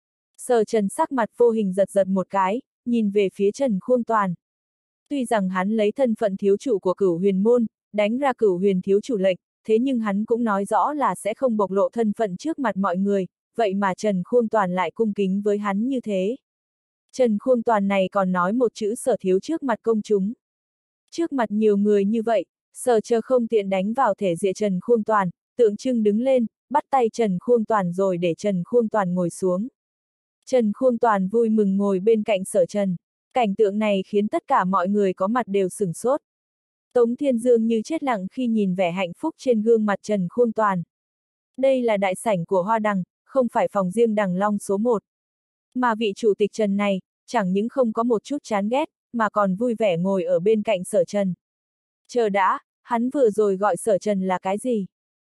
Sở Trần sắc mặt vô hình giật giật một cái, nhìn về phía Trần Khuông Toàn. Tuy rằng hắn lấy thân phận thiếu chủ của Cửu Huyền môn, đánh ra Cửu Huyền thiếu chủ lệnh, thế nhưng hắn cũng nói rõ là sẽ không bộc lộ thân phận trước mặt mọi người, vậy mà Trần Khuông Toàn lại cung kính với hắn như thế. Trần Khuông Toàn này còn nói một chữ Sở thiếu trước mặt công chúng. Trước mặt nhiều người như vậy, Sở chờ không tiện đánh vào thể diện Trần Khuông Toàn, tượng trưng đứng lên, bắt tay Trần Khuông Toàn rồi để Trần Khuông Toàn ngồi xuống. Trần Khuông Toàn vui mừng ngồi bên cạnh Sở Trần. Cảnh tượng này khiến tất cả mọi người có mặt đều sửng sốt. Tống Thiên Dương như chết lặng khi nhìn vẻ hạnh phúc trên gương mặt Trần Khuông Toàn. Đây là đại sảnh của Hoa Đằng, không phải phòng riêng Đằng Long số một. Mà vị chủ tịch Trần này, chẳng những không có một chút chán ghét, mà còn vui vẻ ngồi ở bên cạnh Sở Trần. Chờ đã, hắn vừa rồi gọi Sở Trần là cái gì?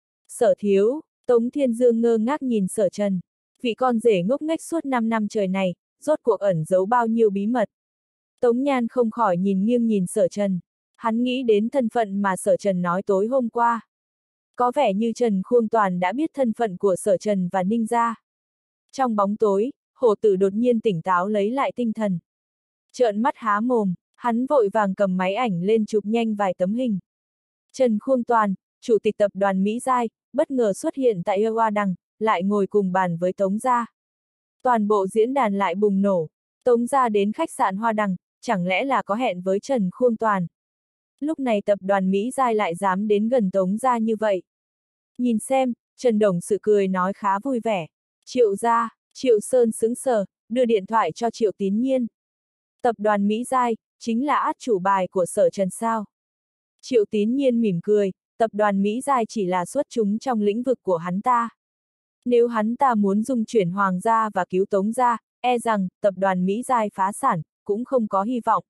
Sở thiếu, Tống Thiên Dương ngơ ngác nhìn Sở Trần. Vị con rể ngốc nghếch suốt năm năm trời này, rốt cuộc ẩn giấu bao nhiêu bí mật. Tống Nhan không khỏi nhìn nghiêng nhìn Sở Trần. Hắn nghĩ đến thân phận mà Sở Trần nói tối hôm qua. Có vẻ như Trần Khuông Toàn đã biết thân phận của Sở Trần và Ninh gia. Trong bóng tối, hổ tử đột nhiên tỉnh táo lấy lại tinh thần. Trợn mắt há mồm, hắn vội vàng cầm máy ảnh lên chụp nhanh vài tấm hình. Trần Khuông Toàn, chủ tịch tập đoàn Mỹ Giai, bất ngờ xuất hiện tại Hoa Đằng, lại ngồi cùng bàn với Tống gia. Toàn bộ diễn đàn lại bùng nổ. Tống gia đến khách sạn Hoa Đằng, chẳng lẽ là có hẹn với Trần Khuông Toàn. Lúc này tập đoàn Mỹ Giai lại dám đến gần Tống gia như vậy. Nhìn xem, Trần Đồng Sự cười nói khá vui vẻ. Triệu gia, Triệu Sơn sững sờ, đưa điện thoại cho Triệu Tín Nhiên. Tập đoàn Mỹ Giai, chính là át chủ bài của Sở Trần sao? Triệu Tín Nhiên mỉm cười, tập đoàn Mỹ Giai chỉ là xuất chúng trong lĩnh vực của hắn ta. Nếu hắn ta muốn dung chuyển Hoàng gia và cứu Tống gia, e rằng tập đoàn Mỹ Giai phá sản, cũng không có hy vọng.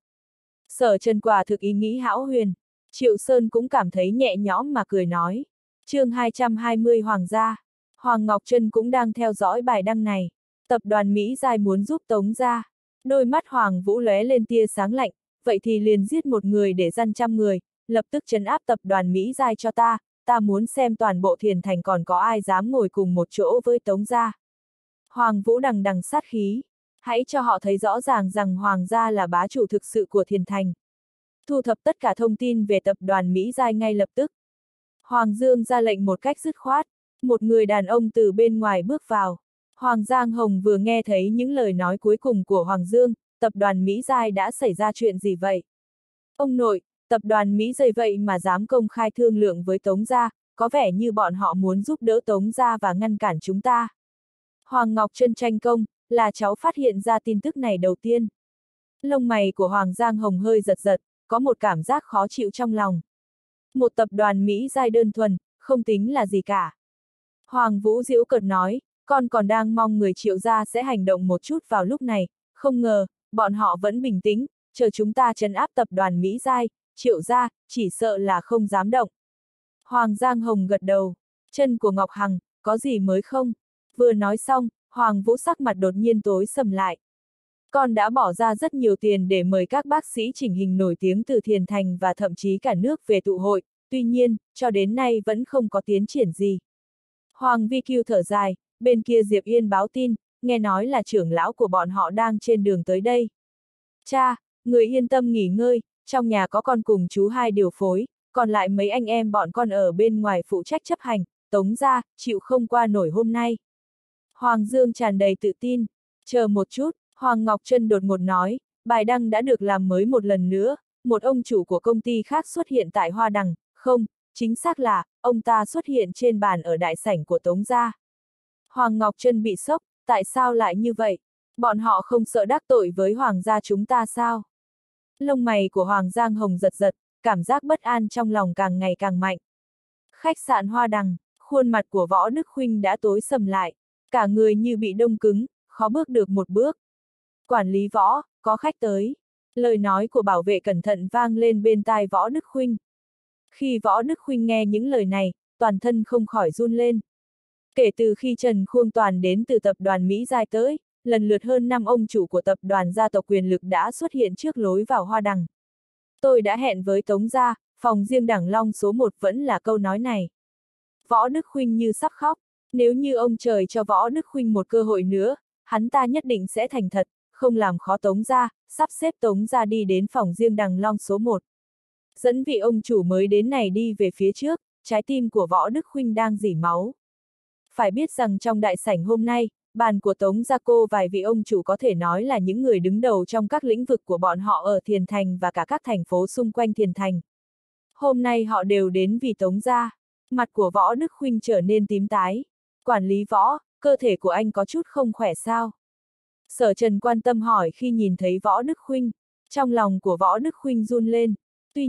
Sở Trần quả thực ý nghĩ hão huyền. Triệu Sơn cũng cảm thấy nhẹ nhõm mà cười nói. Chương hai trăm hai mươi Hoàng gia. Hoàng Ngọc Trân cũng đang theo dõi bài đăng này. Tập đoàn Mỹ Giai muốn giúp Tống gia. Đôi mắt Hoàng Vũ lóe lên tia sáng lạnh, vậy thì liền giết một người để gian trăm người, lập tức trấn áp tập đoàn Mỹ Giai cho ta, ta muốn xem toàn bộ Thiền Thành còn có ai dám ngồi cùng một chỗ với Tống gia. Hoàng Vũ đằng đằng sát khí. Hãy cho họ thấy rõ ràng rằng Hoàng gia là bá chủ thực sự của Thiền Thành. Thu thập tất cả thông tin về tập đoàn Mỹ Giai ngay lập tức. Hoàng Dương ra lệnh một cách dứt khoát. Một người đàn ông từ bên ngoài bước vào. Hoàng Giang Hồng vừa nghe thấy những lời nói cuối cùng của Hoàng Dương, tập đoàn Mỹ Giai đã xảy ra chuyện gì vậy? Ông nội, tập đoàn Mỹ Giai vậy mà dám công khai thương lượng với Tống gia, có vẻ như bọn họ muốn giúp đỡ Tống gia và ngăn cản chúng ta. Hoàng Ngọc Trân tranh công, là cháu phát hiện ra tin tức này đầu tiên. Lông mày của Hoàng Giang Hồng hơi giật giật, có một cảm giác khó chịu trong lòng. Một tập đoàn Mỹ Giai đơn thuần, không tính là gì cả. Hoàng Vũ giễu cợt nói, con còn đang mong người Triệu gia sẽ hành động một chút vào lúc này, không ngờ, bọn họ vẫn bình tĩnh, chờ chúng ta trấn áp tập đoàn Mỹ Giai, Triệu gia, chỉ sợ là không dám động. Hoàng Giang Hồng gật đầu, chân của Ngọc Hằng, có gì mới không? Vừa nói xong, Hoàng Vũ sắc mặt đột nhiên tối sầm lại. Con đã bỏ ra rất nhiều tiền để mời các bác sĩ chỉnh hình nổi tiếng từ Thiền Thành và thậm chí cả nước về tụ hội, tuy nhiên, cho đến nay vẫn không có tiến triển gì. Hoàng Vi Kiêu thở dài, bên kia Diệp Yên báo tin, nghe nói là trưởng lão của bọn họ đang trên đường tới đây. Cha, người yên tâm nghỉ ngơi, trong nhà có con cùng chú hai điều phối, còn lại mấy anh em bọn con ở bên ngoài phụ trách chấp hành, Tống gia, chịu không qua nổi hôm nay. Hoàng Dương tràn đầy tự tin, chờ một chút, Hoàng Ngọc Trân đột ngột nói, bài đăng đã được làm mới một lần nữa, một ông chủ của công ty khác xuất hiện tại Hoa Đằng, không, chính xác là, ông ta xuất hiện trên bàn ở đại sảnh của Tống gia. Hoàng Ngọc Trân bị sốc, tại sao lại như vậy? Bọn họ không sợ đắc tội với Hoàng gia chúng ta sao? Lông mày của Hoàng Giang Hồng giật giật, cảm giác bất an trong lòng càng ngày càng mạnh. Khách sạn Hoa Đằng, khuôn mặt của Võ Đức Khuynh đã tối sầm lại, cả người như bị đông cứng, khó bước được một bước. Quản lý Võ, có khách tới. Lời nói của bảo vệ cẩn thận vang lên bên tai Võ Đức Khuynh. Khi Võ Đức Khuynh nghe những lời này, toàn thân không khỏi run lên. Kể từ khi Trần Khuông Toàn đến từ tập đoàn Mỹ Giai tới, lần lượt hơn năm ông chủ của tập đoàn gia tộc quyền lực đã xuất hiện trước lối vào Hoa Đằng. Tôi đã hẹn với Tống gia, phòng riêng Đằng Long số một vẫn là câu nói này. Võ Đức Khuynh như sắp khóc, nếu như ông trời cho Võ Đức Khuynh một cơ hội nữa, hắn ta nhất định sẽ thành thật, không làm khó Tống gia, sắp xếp Tống gia đi đến phòng riêng Đằng Long số một. Dẫn vị ông chủ mới đến này đi về phía trước, trái tim của Võ Đức Khuynh đang rỉ máu. Phải biết rằng trong đại sảnh hôm nay, bàn của Tống gia cô vài vị ông chủ có thể nói là những người đứng đầu trong các lĩnh vực của bọn họ ở Thiền Thành và cả các thành phố xung quanh Thiền Thành. Hôm nay họ đều đến vì Tống gia. Mặt của Võ Đức Khuynh trở nên tím tái. Quản lý Võ, cơ thể của anh có chút không khỏe sao? Sở Trần quan tâm hỏi khi nhìn thấy Võ Đức Khuynh. Trong lòng của Võ Đức Khuynh run lên. Tuy nhiên,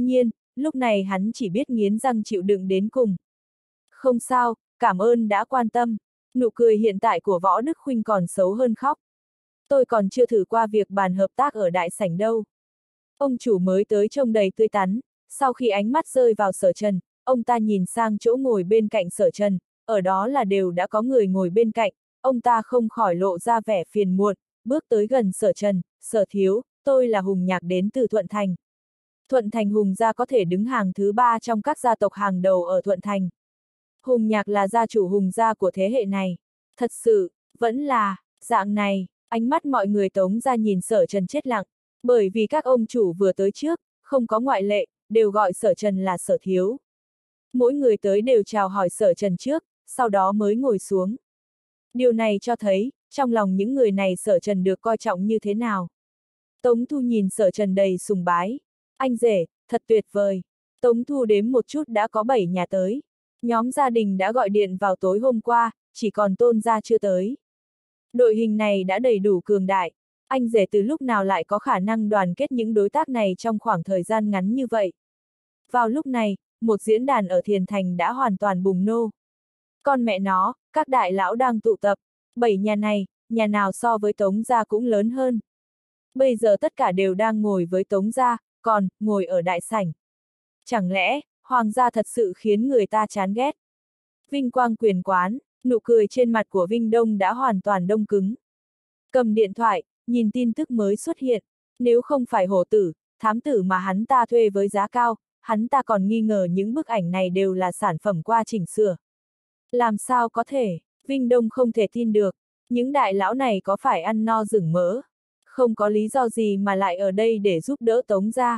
lúc này hắn chỉ biết nghiến răng chịu đựng đến cùng. Không sao, cảm ơn đã quan tâm. Nụ cười hiện tại của Võ Đức Khuynh còn xấu hơn khóc. Tôi còn chưa thử qua việc bàn hợp tác ở đại sảnh đâu. Ông chủ mới tới trông đầy tươi tắn, sau khi ánh mắt rơi vào Sở Trần, ông ta nhìn sang chỗ ngồi bên cạnh Sở Trần, ở đó là đều đã có người ngồi bên cạnh, ông ta không khỏi lộ ra vẻ phiền muộn, bước tới gần Sở Trần, Sở thiếu, tôi là Hùng Nhạc đến từ Thuận Thành. Thuận Thành Hùng gia có thể đứng hàng thứ ba trong các gia tộc hàng đầu ở Thuận Thành. Hùng Nhạc là gia chủ Hùng gia của thế hệ này. Thật sự, vẫn là, dạng này, ánh mắt mọi người Tống gia nhìn Sở Trần chết lặng, bởi vì các ông chủ vừa tới trước, không có ngoại lệ, đều gọi Sở Trần là Sở thiếu. Mỗi người tới đều chào hỏi Sở Trần trước, sau đó mới ngồi xuống. Điều này cho thấy, trong lòng những người này Sở Trần được coi trọng như thế nào. Tống Thu nhìn Sở Trần đầy sùng bái. Anh rể, thật tuyệt vời. Tống Thu đếm một chút đã có bảy nhà tới. Nhóm gia đình đã gọi điện vào tối hôm qua, chỉ còn Tôn gia chưa tới. Đội hình này đã đầy đủ cường đại. Anh rể từ lúc nào lại có khả năng đoàn kết những đối tác này trong khoảng thời gian ngắn như vậy. Vào lúc này, một diễn đàn ở Thiền Thành đã hoàn toàn bùng nổ. Con mẹ nó, các đại lão đang tụ tập. Bảy nhà này, nhà nào so với Tống gia cũng lớn hơn. Bây giờ tất cả đều đang ngồi với Tống gia, còn, ngồi ở đại sảnh. Chẳng lẽ, Hoàng gia thật sự khiến người ta chán ghét? Vinh Quang Quyền Quán, nụ cười trên mặt của Vinh Đông đã hoàn toàn đông cứng. Cầm điện thoại, nhìn tin tức mới xuất hiện. Nếu không phải hổ tử, thám tử mà hắn ta thuê với giá cao, hắn ta còn nghi ngờ những bức ảnh này đều là sản phẩm qua chỉnh sửa. Làm sao có thể, Vinh Đông không thể tin được, những đại lão này có phải ăn no rừng mỡ? Không có lý do gì mà lại ở đây để giúp đỡ Tống gia.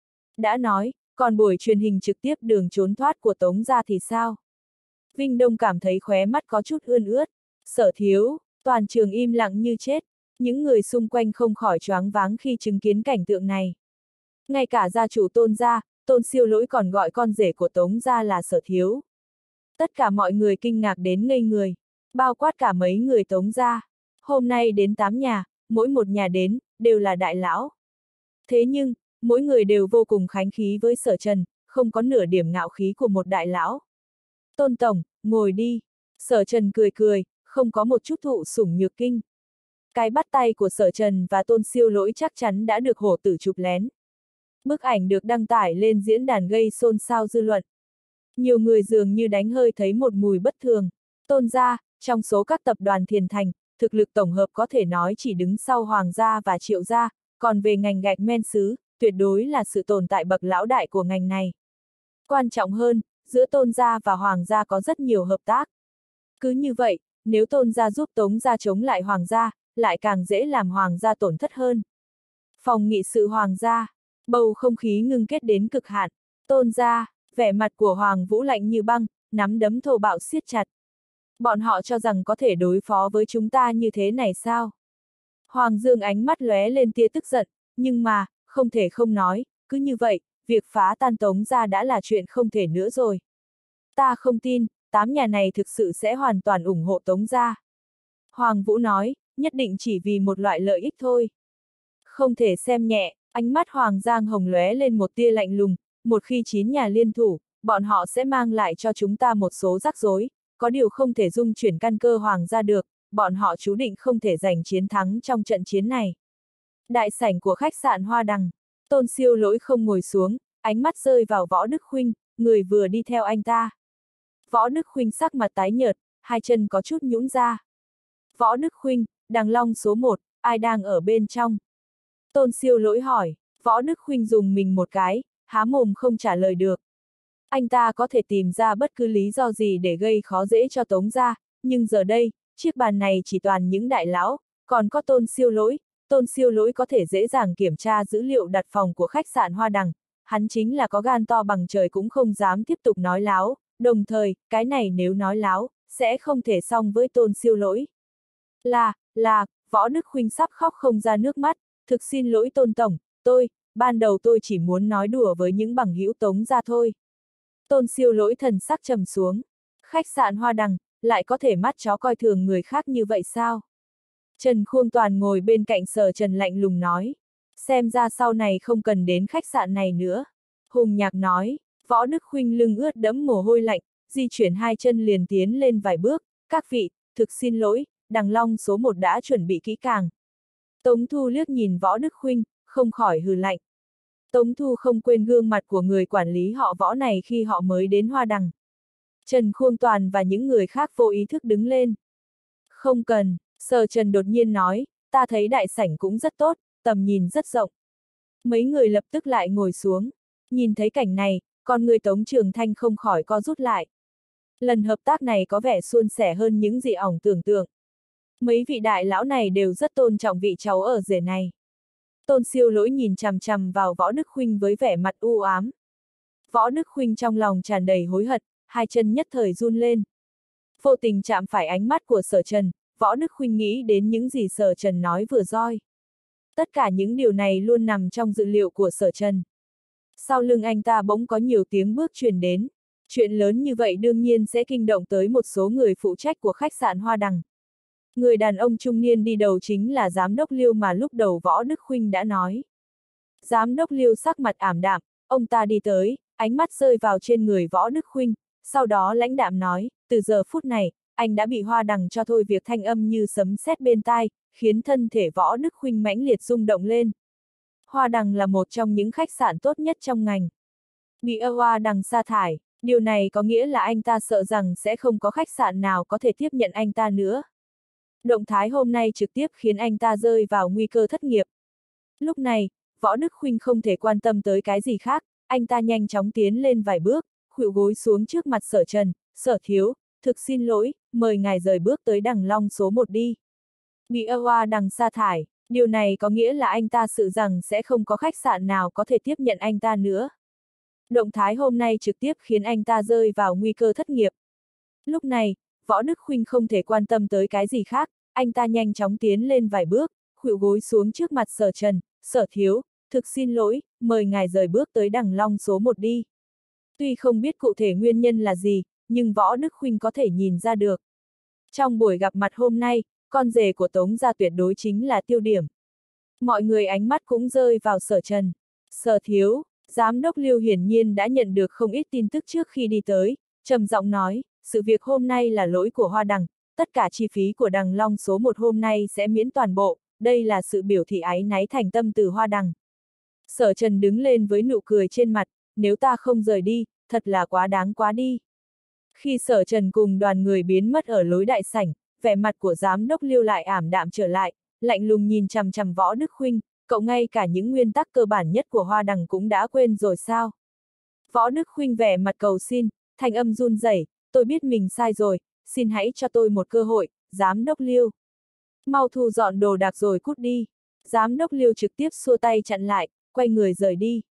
Đã nói, còn buổi truyền hình trực tiếp đường trốn thoát của Tống gia thì sao? Vinh Đông cảm thấy khóe mắt có chút ươn ướt. Sở thiếu, toàn trường im lặng như chết. Những người xung quanh không khỏi choáng váng khi chứng kiến cảnh tượng này. Ngay cả gia chủ Tôn gia, Tôn Siêu Lỗi còn gọi con rể của Tống gia là Sở thiếu. Tất cả mọi người kinh ngạc đến ngây người, bao quát cả mấy người Tống gia. Hôm nay đến tám nhà, mỗi một nhà đến, đều là đại lão. Thế nhưng, mỗi người đều vô cùng khánh khí với Sở Trần, không có nửa điểm ngạo khí của một đại lão. Tôn tổng, ngồi đi. Sở Trần cười cười, không có một chút thụ sủng nhược kinh. Cái bắt tay của Sở Trần và Tôn Siêu Lỗi chắc chắn đã được hổ tử chụp lén. Bức ảnh được đăng tải lên diễn đàn gây xôn xao dư luận. Nhiều người dường như đánh hơi thấy một mùi bất thường. Tôn gia, trong số các tập đoàn Thiền Thành, thực lực tổng hợp có thể nói chỉ đứng sau Hoàng gia và Triệu gia, còn về ngành gạch men sứ, tuyệt đối là sự tồn tại bậc lão đại của ngành này. Quan trọng hơn, giữa Tôn gia và Hoàng gia có rất nhiều hợp tác. Cứ như vậy, nếu Tôn gia giúp Tống gia chống lại Hoàng gia, lại càng dễ làm Hoàng gia tổn thất hơn. Phòng nghị sự Hoàng gia, bầu không khí ngưng kết đến cực hạn. Tôn gia, vẻ mặt của Hoàng Vũ lạnh như băng, nắm đấm thô bạo siết chặt. Bọn họ cho rằng có thể đối phó với chúng ta như thế này sao? Hoàng Dương ánh mắt lóe lên tia tức giận, nhưng mà, không thể không nói, cứ như vậy, việc phá tan Tống gia đã là chuyện không thể nữa rồi. Ta không tin, tám nhà này thực sự sẽ hoàn toàn ủng hộ Tống gia. Hoàng Vũ nói, nhất định chỉ vì một loại lợi ích thôi. Không thể xem nhẹ, ánh mắt Hoàng Giang Hồng lóe lên một tia lạnh lùng, một khi chín nhà liên thủ, bọn họ sẽ mang lại cho chúng ta một số rắc rối, có điều không thể dung chuyển căn cơ Hoàng gia được, bọn họ chú định không thể giành chiến thắng trong trận chiến này. Đại sảnh của khách sạn Hoa Đằng, Tôn Siêu Lỗi không ngồi xuống, ánh mắt rơi vào Võ Đức Khuynh, người vừa đi theo anh ta. Võ Đức Khuynh sắc mặt tái nhợt, hai chân có chút nhũn ra. Võ Đức Khuynh, Đằng Long số một, ai đang ở bên trong? Tôn Siêu Lỗi hỏi. Võ Đức Khuynh dùng mình một cái, há mồm không trả lời được. Anh ta có thể tìm ra bất cứ lý do gì để gây khó dễ cho Tống gia, nhưng giờ đây, chiếc bàn này chỉ toàn những đại lão, còn có Tôn Siêu Lỗi. Tôn Siêu Lỗi có thể dễ dàng kiểm tra dữ liệu đặt phòng của khách sạn Hoa Đằng, hắn chính là có gan to bằng trời cũng không dám tiếp tục nói láo, đồng thời, cái này nếu nói láo, sẽ không thể xong với Tôn Siêu Lỗi. Là, là, Võ Đức Khuynh sắp khóc không ra nước mắt, thực xin lỗi Tôn tổng, tôi, ban đầu tôi chỉ muốn nói đùa với những bằng hữu Tống gia thôi. Tôn Siêu Lỗi thần sắc trầm xuống. Khách sạn Hoa Đằng, lại có thể mắt chó coi thường người khác như vậy sao? Trần Khuông Toàn ngồi bên cạnh Sở Trần lạnh lùng nói. Xem ra sau này không cần đến khách sạn này nữa. Hùng Nhạc nói, Võ Đức Khuynh lưng ướt đẫm mồ hôi lạnh, di chuyển hai chân liền tiến lên vài bước, các vị, thực xin lỗi, Đằng Long số một đã chuẩn bị kỹ càng. Tống Thu liếc nhìn Võ Đức Khuynh, không khỏi hừ lạnh. Tống Thu không quên gương mặt của người quản lý họ Võ này khi họ mới đến Hoa Đằng. Trần Khuông Toàn và những người khác vô ý thức đứng lên. Không cần, Sở Trần đột nhiên nói, ta thấy đại sảnh cũng rất tốt, tầm nhìn rất rộng. Mấy người lập tức lại ngồi xuống. Nhìn thấy cảnh này, con người Tống Trường Thanh không khỏi co rút lại. Lần hợp tác này có vẻ suôn sẻ hơn những gì ổng tưởng tượng. Mấy vị đại lão này đều rất tôn trọng vị cháu ở rể này. Tôn Siêu Lỗi nhìn chằm chằm vào Võ Đức Khuynh với vẻ mặt u ám. Võ Đức Khuynh trong lòng tràn đầy hối hận, hai chân nhất thời run lên. Vô tình chạm phải ánh mắt của Sở Trần, Võ Đức Khuynh nghĩ đến những gì Sở Trần nói vừa rồi. Tất cả những điều này luôn nằm trong dự liệu của Sở Trần. Sau lưng anh ta bỗng có nhiều tiếng bước truyền đến. Chuyện lớn như vậy đương nhiên sẽ kinh động tới một số người phụ trách của khách sạn Hoa Đằng. Người đàn ông trung niên đi đầu chính là Giám đốc Liêu mà lúc đầu Võ Đức Khuynh đã nói. Giám đốc Liêu sắc mặt ảm đạm, ông ta đi tới, ánh mắt rơi vào trên người Võ Đức Khuynh, sau đó lãnh đạm nói, từ giờ phút này, anh đã bị Hoa Đằng cho thôi việc thanh âm như sấm sét bên tai, khiến thân thể Võ Đức Khuynh mãnh liệt rung động lên. Hoa Đằng là một trong những khách sạn tốt nhất trong ngành. Bị Hoa Đằng sa thải, điều này có nghĩa là anh ta sợ rằng sẽ không có khách sạn nào có thể tiếp nhận anh ta nữa. Động thái hôm nay trực tiếp khiến anh ta rơi vào nguy cơ thất nghiệp. Lúc này, Võ Đức Khuynh không thể quan tâm tới cái gì khác, anh ta nhanh chóng tiến lên vài bước, khuỵu gối xuống trước mặt Sở Trần, Sở thiếu, thực xin lỗi, mời ngài rời bước tới Đằng Long số một đi. Bị Hoa Đằng sa thải, điều này có nghĩa là anh ta sợ rằng sẽ không có khách sạn nào có thể tiếp nhận anh ta nữa. Động thái hôm nay trực tiếp khiến anh ta rơi vào nguy cơ thất nghiệp. Lúc này, Võ Đức Khuynh không thể quan tâm tới cái gì khác, anh ta nhanh chóng tiến lên vài bước, khuỵu gối xuống trước mặt Sở Trần, Sở thiếu, thực xin lỗi, mời ngài rời bước tới Đằng Long số một đi. Tuy không biết cụ thể nguyên nhân là gì, nhưng Võ Đức Khuynh có thể nhìn ra được. Trong buổi gặp mặt hôm nay, con rể của Tống gia tuyệt đối chính là tiêu điểm. Mọi người ánh mắt cũng rơi vào Sở Trần. Sở thiếu, Giám đốc Liêu hiển nhiên đã nhận được không ít tin tức trước khi đi tới, trầm giọng nói, sự việc hôm nay là lỗi của Hoa Đằng, tất cả chi phí của Đằng Long số một hôm nay sẽ miễn toàn bộ, đây là sự biểu thị áy náy thành tâm từ Hoa Đằng. Sở Trần đứng lên với nụ cười trên mặt, nếu ta không rời đi, thật là quá đáng quá đi. Khi Sở Trần cùng đoàn người biến mất ở lối đại sảnh, vẻ mặt của Giám đốc Liêu lại ảm đạm trở lại, lạnh lùng nhìn chằm chằm Võ Đức Khuynh, cậu ngay cả những nguyên tắc cơ bản nhất của Hoa Đằng cũng đã quên rồi sao? Võ Đức Khuynh vẻ mặt cầu xin, thanh âm run rẩy, tôi biết mình sai rồi, xin hãy cho tôi một cơ hội, Giám đốc Liêu. Mau thu dọn đồ đạc rồi cút đi. Giám đốc Liêu trực tiếp xua tay chặn lại, quay người rời đi.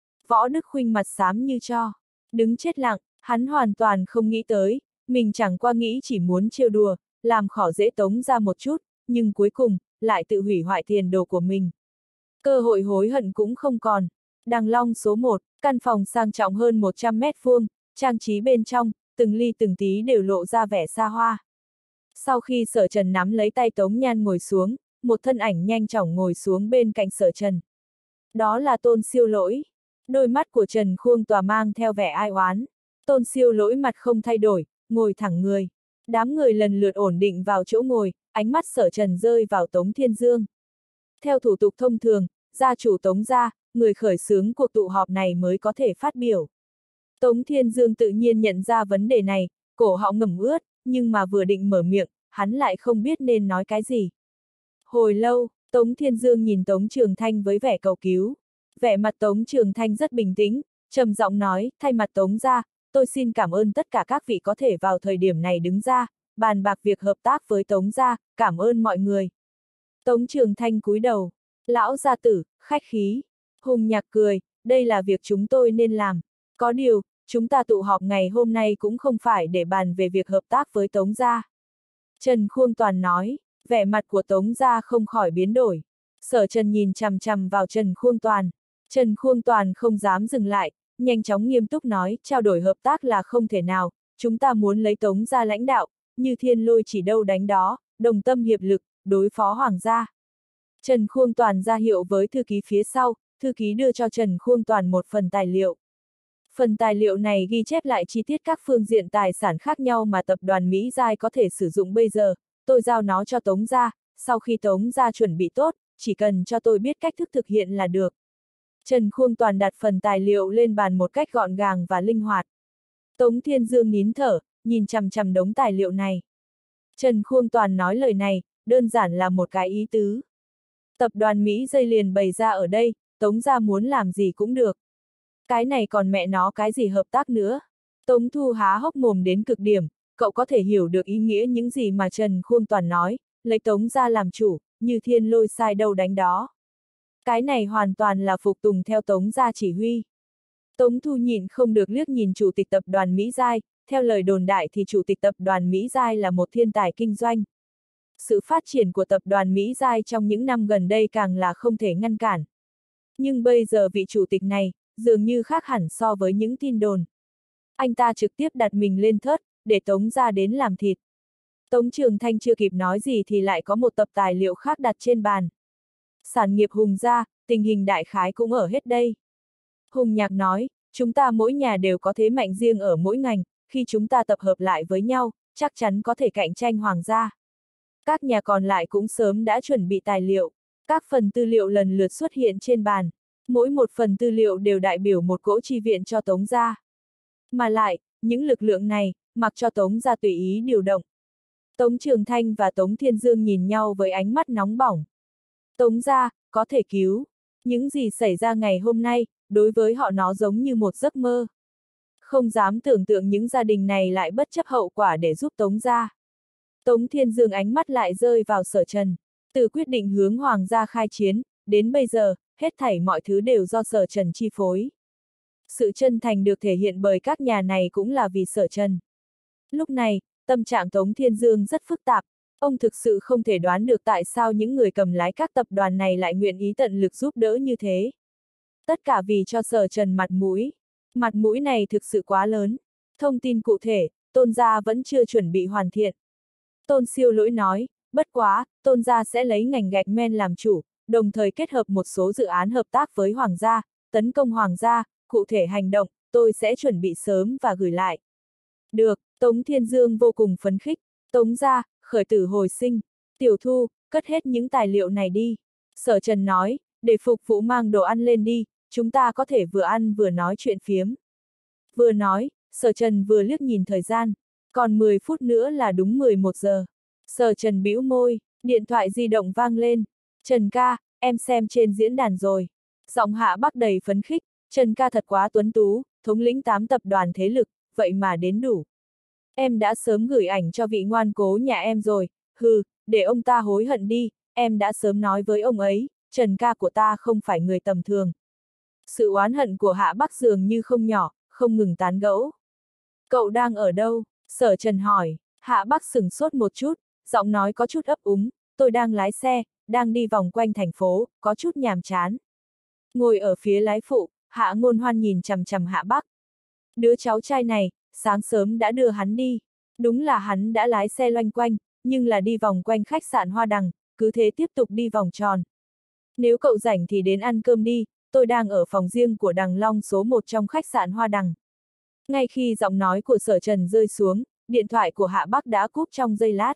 Võ Đức Khuynh mặt xám như tro, đứng chết lặng, hắn hoàn toàn không nghĩ tới, mình chẳng qua nghĩ chỉ muốn trêu đùa, làm khó dễ Tống ra một chút, nhưng cuối cùng, lại tự hủy hoại tiền đồ của mình. Cơ hội hối hận cũng không còn. Đằng Long số một, căn phòng sang trọng hơn một trăm mét vuông, trang trí bên trong, từng ly từng tí đều lộ ra vẻ xa hoa. Sau khi Sở Trần nắm lấy tay Tống Nhan ngồi xuống, một thân ảnh nhanh chóng ngồi xuống bên cạnh Sở Trần. Đó là Tôn Siêu Lỗi. Đôi mắt của Trần Khuông Tòa mang theo vẻ ai oán. Tôn Siêu Lỗi mặt không thay đổi, ngồi thẳng người. Đám người lần lượt ổn định vào chỗ ngồi, ánh mắt Sở Trần rơi vào Tống Thiên Dương. Theo thủ tục thông thường, gia chủ Tống gia, người khởi xướng cuộc tụ họp này mới có thể phát biểu. Tống Thiên Dương tự nhiên nhận ra vấn đề này, cổ họng ngầm ướt, nhưng mà vừa định mở miệng, hắn lại không biết nên nói cái gì. Hồi lâu, Tống Thiên Dương nhìn Tống Trường Thanh với vẻ cầu cứu. Vẻ mặt Tống Trường Thanh rất bình tĩnh, trầm giọng nói, thay mặt Tống gia, tôi xin cảm ơn tất cả các vị có thể vào thời điểm này đứng ra, bàn bạc việc hợp tác với Tống gia, cảm ơn mọi người. Tống Trường Thanh cúi đầu, lão gia tử, khách khí. Hùng Nhạc cười, đây là việc chúng tôi nên làm. Có điều, chúng ta tụ họp ngày hôm nay cũng không phải để bàn về việc hợp tác với Tống gia. Trần Khuông Toàn nói, vẻ mặt của Tống gia không khỏi biến đổi. Sở Trần nhìn chằm chằm vào Trần Khuông Toàn. Trần Khuông Toàn không dám dừng lại, nhanh chóng nghiêm túc nói, trao đổi hợp tác là không thể nào, chúng ta muốn lấy Tống gia lãnh đạo, như thiên lôi chỉ đâu đánh đó, đồng tâm hiệp lực, đối phó hoàng gia. Trần Khuông Toàn ra hiệu với thư ký phía sau, thư ký đưa cho Trần Khuông Toàn một phần tài liệu. Phần tài liệu này ghi chép lại chi tiết các phương diện tài sản khác nhau mà tập đoàn Mỹ Giai có thể sử dụng bây giờ, tôi giao nó cho Tống gia, sau khi Tống gia chuẩn bị tốt, chỉ cần cho tôi biết cách thức thực hiện là được. Trần Khuông Toàn đặt phần tài liệu lên bàn một cách gọn gàng và linh hoạt. Tống Thiên Dương nín thở, nhìn chằm chằm đống tài liệu này. Trần Khuông Toàn nói lời này, đơn giản là một cái ý tứ. Tập đoàn Mỹ Giai liền bày ra ở đây, Tống gia muốn làm gì cũng được. Cái này còn mẹ nó cái gì hợp tác nữa. Tống Thu há hốc mồm đến cực điểm, cậu có thể hiểu được ý nghĩa những gì mà Trần Khuông Toàn nói, lấy Tống gia làm chủ, như thiên lôi sai đâu đánh đó. Cái này hoàn toàn là phục tùng theo Tống gia chỉ huy. Tống Thu nhịn không được liếc nhìn chủ tịch tập đoàn Mỹ Giai, theo lời đồn đại thì chủ tịch tập đoàn Mỹ Giai là một thiên tài kinh doanh. Sự phát triển của tập đoàn Mỹ Giai trong những năm gần đây càng là không thể ngăn cản. Nhưng bây giờ vị chủ tịch này, dường như khác hẳn so với những tin đồn. Anh ta trực tiếp đặt mình lên thớt, để Tống gia đến làm thịt. Tống Trường Thanh chưa kịp nói gì thì lại có một tập tài liệu khác đặt trên bàn. Sản nghiệp Hùng gia, tình hình đại khái cũng ở hết đây. Hùng Nhạc nói, chúng ta mỗi nhà đều có thế mạnh riêng ở mỗi ngành, khi chúng ta tập hợp lại với nhau, chắc chắn có thể cạnh tranh Hoàng gia. Các nhà còn lại cũng sớm đã chuẩn bị tài liệu, các phần tư liệu lần lượt xuất hiện trên bàn. Mỗi một phần tư liệu đều đại biểu một cỗ chi viện cho Tống gia. Mà lại, những lực lượng này, mặc cho Tống gia tùy ý điều động. Tống Trường Thanh và Tống Thiên Dương nhìn nhau với ánh mắt nóng bỏng. Tống gia, có thể cứu. Những gì xảy ra ngày hôm nay, đối với họ nó giống như một giấc mơ. Không dám tưởng tượng những gia đình này lại bất chấp hậu quả để giúp Tống gia. Tống Thiên Dương ánh mắt lại rơi vào Sở Trần. Từ quyết định hướng Hoàng gia khai chiến, đến bây giờ, hết thảy mọi thứ đều do Sở Trần chi phối. Sự chân thành được thể hiện bởi các nhà này cũng là vì Sở Trần. Lúc này, tâm trạng Tống Thiên Dương rất phức tạp, ông thực sự không thể đoán được tại sao những người cầm lái các tập đoàn này lại nguyện ý tận lực giúp đỡ như thế. Tất cả vì cho Sở Trần mặt mũi. Mặt mũi này thực sự quá lớn. Thông tin cụ thể, Tôn gia vẫn chưa chuẩn bị hoàn thiện. Tôn Siêu Lỗi nói, bất quá, Tôn gia sẽ lấy ngành gạch men làm chủ, đồng thời kết hợp một số dự án hợp tác với Hoàng gia, tấn công Hoàng gia, cụ thể hành động, tôi sẽ chuẩn bị sớm và gửi lại. Được, Tống Thiên Dương vô cùng phấn khích. Tống gia, khởi tử hồi sinh. Tiểu Thu, cất hết những tài liệu này đi. Sở Trần nói, để phục vụ mang đồ ăn lên đi, chúng ta có thể vừa ăn vừa nói chuyện phiếm. Vừa nói, Sở Trần vừa liếc nhìn thời gian, còn mười phút nữa là đúng mười một giờ. Sở Trần bĩu môi, điện thoại di động vang lên. Trần ca, em xem trên diễn đàn rồi. Giọng Hạ Bắc đầy phấn khích, Trần ca thật quá tuấn tú, thống lĩnh tám tập đoàn thế lực, vậy mà đến đủ. Em đã sớm gửi ảnh cho vị ngoan cố nhà em rồi, hừ, để ông ta hối hận đi, em đã sớm nói với ông ấy, Trần ca của ta không phải người tầm thường. Sự oán hận của Hạ Bắc dường như không nhỏ, không ngừng tán gẫu. Cậu đang ở đâu? Sở Trần hỏi. Hạ Bắc sửng sốt một chút, giọng nói có chút ấp úng, tôi đang lái xe, đang đi vòng quanh thành phố, có chút nhàm chán. Ngồi ở phía lái phụ, Hạ Ngôn Hoan nhìn chằm chằm Hạ Bắc. Đứa cháu trai này, sáng sớm đã đưa hắn đi. Đúng là hắn đã lái xe loanh quanh, nhưng là đi vòng quanh khách sạn Hoa Đằng, cứ thế tiếp tục đi vòng tròn. Nếu cậu rảnh thì đến ăn cơm đi, tôi đang ở phòng riêng của Đằng Long số một trong khách sạn Hoa Đằng. Ngay khi giọng nói của Sở Trần rơi xuống, điện thoại của Hạ Bắc đã cúp trong giây lát.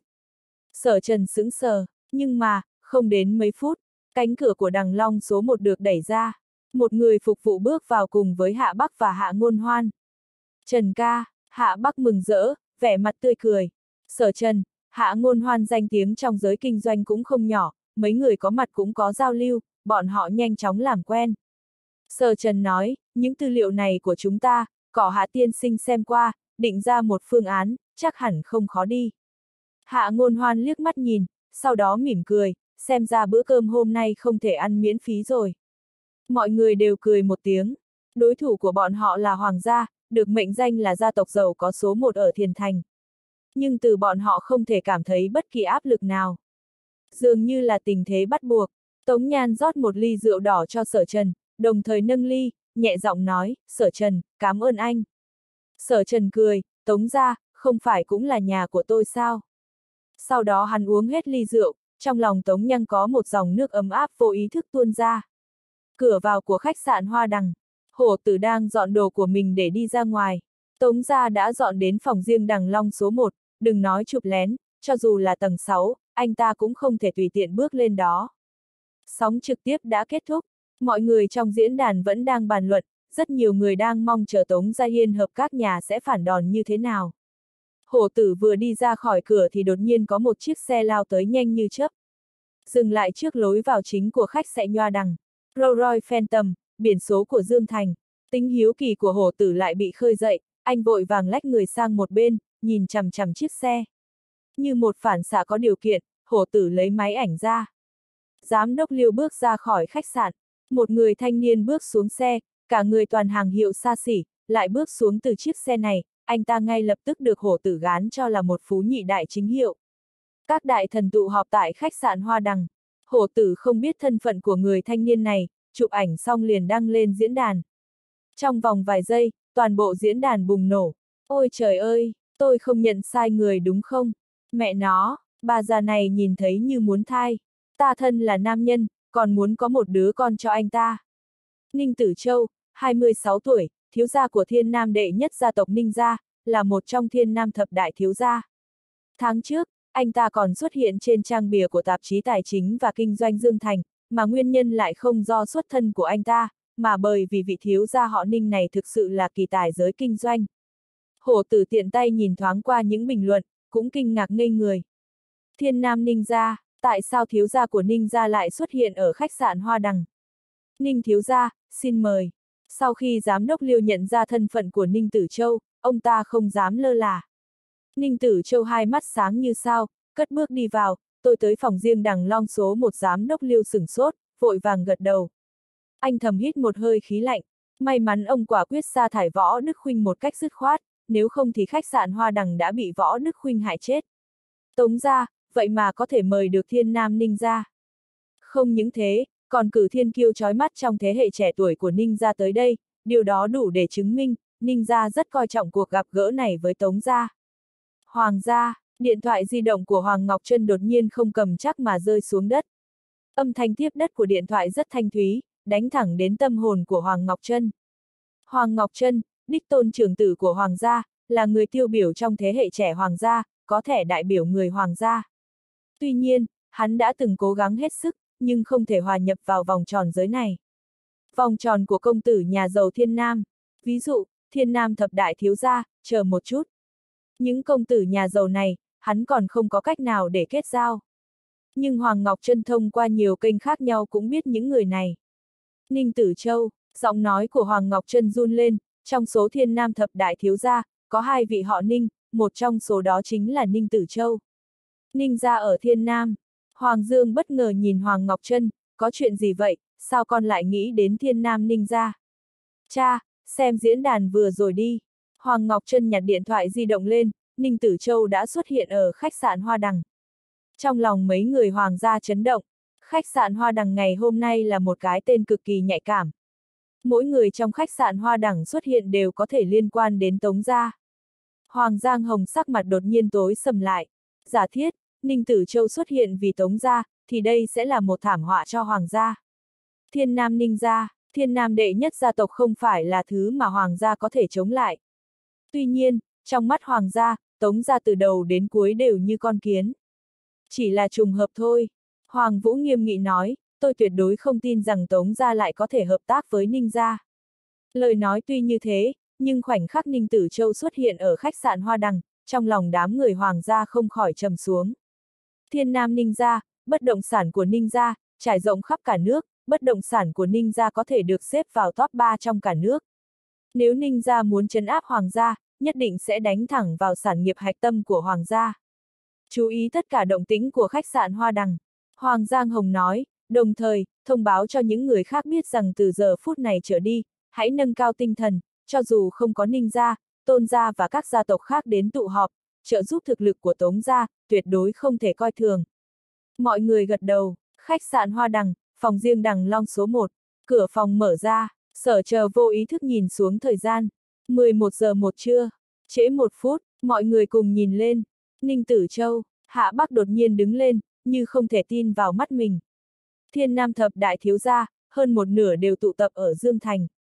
Sở Trần sững sờ, nhưng mà, không đến mấy phút, cánh cửa của Đằng Long số một được đẩy ra. Một người phục vụ bước vào cùng với Hạ Bắc và Hạ Ngôn Hoan. Trần ca, Hạ Bắc mừng rỡ, vẻ mặt tươi cười. Sở Trần, Hạ Ngôn Hoan danh tiếng trong giới kinh doanh cũng không nhỏ, mấy người có mặt cũng có giao lưu, bọn họ nhanh chóng làm quen. Sở Trần nói, những tư liệu này của chúng ta, cỏ Hạ tiên sinh xem qua, định ra một phương án, chắc hẳn không khó đi. Hạ Ngôn Hoan liếc mắt nhìn, sau đó mỉm cười, xem ra bữa cơm hôm nay không thể ăn miễn phí rồi. Mọi người đều cười một tiếng. Đối thủ của bọn họ là Hoàng gia, được mệnh danh là gia tộc giàu có số một ở Thiền Thành. Nhưng từ bọn họ không thể cảm thấy bất kỳ áp lực nào. Dường như là tình thế bắt buộc, Tống Nhan rót một ly rượu đỏ cho Sở Trần, đồng thời nâng ly, nhẹ giọng nói, Sở Trần, cảm ơn anh. Sở Trần cười, Tống gia, không phải cũng là nhà của tôi sao? Sau đó hắn uống hết ly rượu, trong lòng Tống Nhan có một dòng nước ấm áp vô ý thức tuôn ra. Cửa vào của khách sạn Hoa Đằng. Hổ tử đang dọn đồ của mình để đi ra ngoài. Tống gia đã dọn đến phòng riêng đằng long số một, đừng nói chụp lén, cho dù là tầng sáu, anh ta cũng không thể tùy tiện bước lên đó. Sóng trực tiếp đã kết thúc, mọi người trong diễn đàn vẫn đang bàn luận, rất nhiều người đang mong chờ Tống Gia Hiên hợp các nhà sẽ phản đòn như thế nào. Hổ tử vừa đi ra khỏi cửa thì đột nhiên có một chiếc xe lao tới nhanh như chớp. Dừng lại trước lối vào chính của khách sạn Nhoa Đằng. Rolls Royce Phantom, biển số của Dương Thành. Tính hiếu kỳ của hổ tử lại bị khơi dậy, anh vội vàng lách người sang một bên, nhìn chằm chằm chiếc xe. Như một phản xạ có điều kiện, hổ tử lấy máy ảnh ra. Giám đốc Liêu bước ra khỏi khách sạn. Một người thanh niên bước xuống xe, cả người toàn hàng hiệu xa xỉ, lại bước xuống từ chiếc xe này, anh ta ngay lập tức được hổ tử gán cho là một phú nhị đại chính hiệu. Các đại thần tụ họp tại khách sạn Hoa Đằng. Hổ tử không biết thân phận của người thanh niên này, chụp ảnh xong liền đăng lên diễn đàn. Trong vòng vài giây, toàn bộ diễn đàn bùng nổ. Ôi trời ơi, tôi không nhận sai người đúng không? Mẹ nó, bà già này nhìn thấy như muốn thai. Ta thân là nam nhân, còn muốn có một đứa con cho anh ta. Ninh Tử Châu, hai mươi sáu tuổi, thiếu gia của Thiên Nam đệ nhất gia tộc Ninh gia, là một trong Thiên Nam thập đại thiếu gia. Tháng trước, anh ta còn xuất hiện trên trang bìa của tạp chí Tài chính và Kinh doanh Dương Thành, mà nguyên nhân lại không do xuất thân của anh ta, mà bởi vì vị thiếu gia họ Ninh này thực sự là kỳ tài giới kinh doanh. Hổ tử tiện tay nhìn thoáng qua những bình luận, cũng kinh ngạc ngây người. Thiên Nam Ninh gia, tại sao thiếu gia của Ninh gia lại xuất hiện ở khách sạn Hoa Đằng? Ninh thiếu gia, xin mời. Sau khi giám đốc Liêu nhận ra thân phận của Ninh Tử Châu, ông ta không dám lơ là. Ninh Tử Châu hai mắt sáng như sao, cất bước đi vào, tôi tới phòng riêng đằng long số một. Giám đốc Liêu sửng sốt, vội vàng gật đầu. Anh thầm hít một hơi khí lạnh, may mắn ông quả quyết sa thải Võ Đức Khuynh một cách dứt khoát, nếu không thì khách sạn Hoa Đằng đã bị Võ Đức Khuynh hại chết. Tống gia, vậy mà có thể mời được Thiên Nam Ninh gia. Không những thế, còn cử thiên kiêu chói mắt trong thế hệ trẻ tuổi của Ninh gia tới đây, điều đó đủ để chứng minh, Ninh gia rất coi trọng cuộc gặp gỡ này với Tống gia. Hoàng gia, điện thoại di động của Hoàng Ngọc Trân đột nhiên không cầm chắc mà rơi xuống đất. Âm thanh tiếp đất của điện thoại rất thanh thúy, đánh thẳng đến tâm hồn của Hoàng Ngọc Trân. Hoàng Ngọc Trân, đích tôn trưởng tử của Hoàng gia, là người tiêu biểu trong thế hệ trẻ Hoàng gia, có thể đại biểu người Hoàng gia. Tuy nhiên, hắn đã từng cố gắng hết sức, nhưng không thể hòa nhập vào vòng tròn giới này. Vòng tròn của công tử nhà giàu Thiên Nam. Ví dụ, Thiên Nam thập đại thiếu gia, chờ một chút. Những công tử nhà giàu này, hắn còn không có cách nào để kết giao. Nhưng Hoàng Ngọc Trân thông qua nhiều kênh khác nhau cũng biết những người này. Ninh Tử Châu, giọng nói của Hoàng Ngọc Trân run lên, trong số Thiên Nam thập đại thiếu gia, có hai vị họ Ninh, một trong số đó chính là Ninh Tử Châu. Ninh gia ở Thiên Nam. Hoàng Dương bất ngờ nhìn Hoàng Ngọc Trân, có chuyện gì vậy, sao con lại nghĩ đến Thiên Nam Ninh gia? Cha, xem diễn đàn vừa rồi đi. Hoàng Ngọc Trân nhặt điện thoại di động lên, Ninh Tử Châu đã xuất hiện ở khách sạn Hoa Đằng. Trong lòng mấy người Hoàng gia chấn động, khách sạn Hoa Đằng ngày hôm nay là một cái tên cực kỳ nhạy cảm. Mỗi người trong khách sạn Hoa Đằng xuất hiện đều có thể liên quan đến Tống gia. Hoàng Giang Hồng sắc mặt đột nhiên tối sầm lại. Giả thiết, Ninh Tử Châu xuất hiện vì Tống gia, thì đây sẽ là một thảm họa cho Hoàng gia. Thiên Nam Ninh gia, Thiên Nam đệ nhất gia tộc không phải là thứ mà Hoàng gia có thể chống lại. Tuy nhiên, trong mắt Hoàng gia, Tống gia từ đầu đến cuối đều như con kiến. Chỉ là trùng hợp thôi. Hoàng Vũ nghiêm nghị nói, tôi tuyệt đối không tin rằng Tống gia lại có thể hợp tác với Ninh gia. Lời nói tuy như thế, nhưng khoảnh khắc Ninh Tử Châu xuất hiện ở khách sạn Hoa Đằng, trong lòng đám người Hoàng gia không khỏi trầm xuống. Thiên Nam Ninh gia, bất động sản của Ninh gia, trải rộng khắp cả nước, bất động sản của Ninh gia có thể được xếp vào top ba trong cả nước. Nếu Ninh gia muốn trấn áp Hoàng gia, nhất định sẽ đánh thẳng vào sản nghiệp hạch tâm của Hoàng gia. Chú ý tất cả động tĩnh của khách sạn Hoa Đằng. Hoàng Giang Hồng nói, đồng thời, thông báo cho những người khác biết rằng từ giờ phút này trở đi, hãy nâng cao tinh thần, cho dù không có Ninh gia, Tôn gia và các gia tộc khác đến tụ họp, trợ giúp thực lực của Tống gia, tuyệt đối không thể coi thường. Mọi người gật đầu, khách sạn Hoa Đằng, phòng riêng đằng long số một, cửa phòng mở ra, Sở Chờ vô ý thức nhìn xuống thời gian, mười một giờ một trưa, trễ một phút, mọi người cùng nhìn lên, Ninh Tử Châu, Hạ Bắc đột nhiên đứng lên, như không thể tin vào mắt mình. Thiên Nam thập đại thiếu gia, hơn một nửa đều tụ tập ở Dương Thành.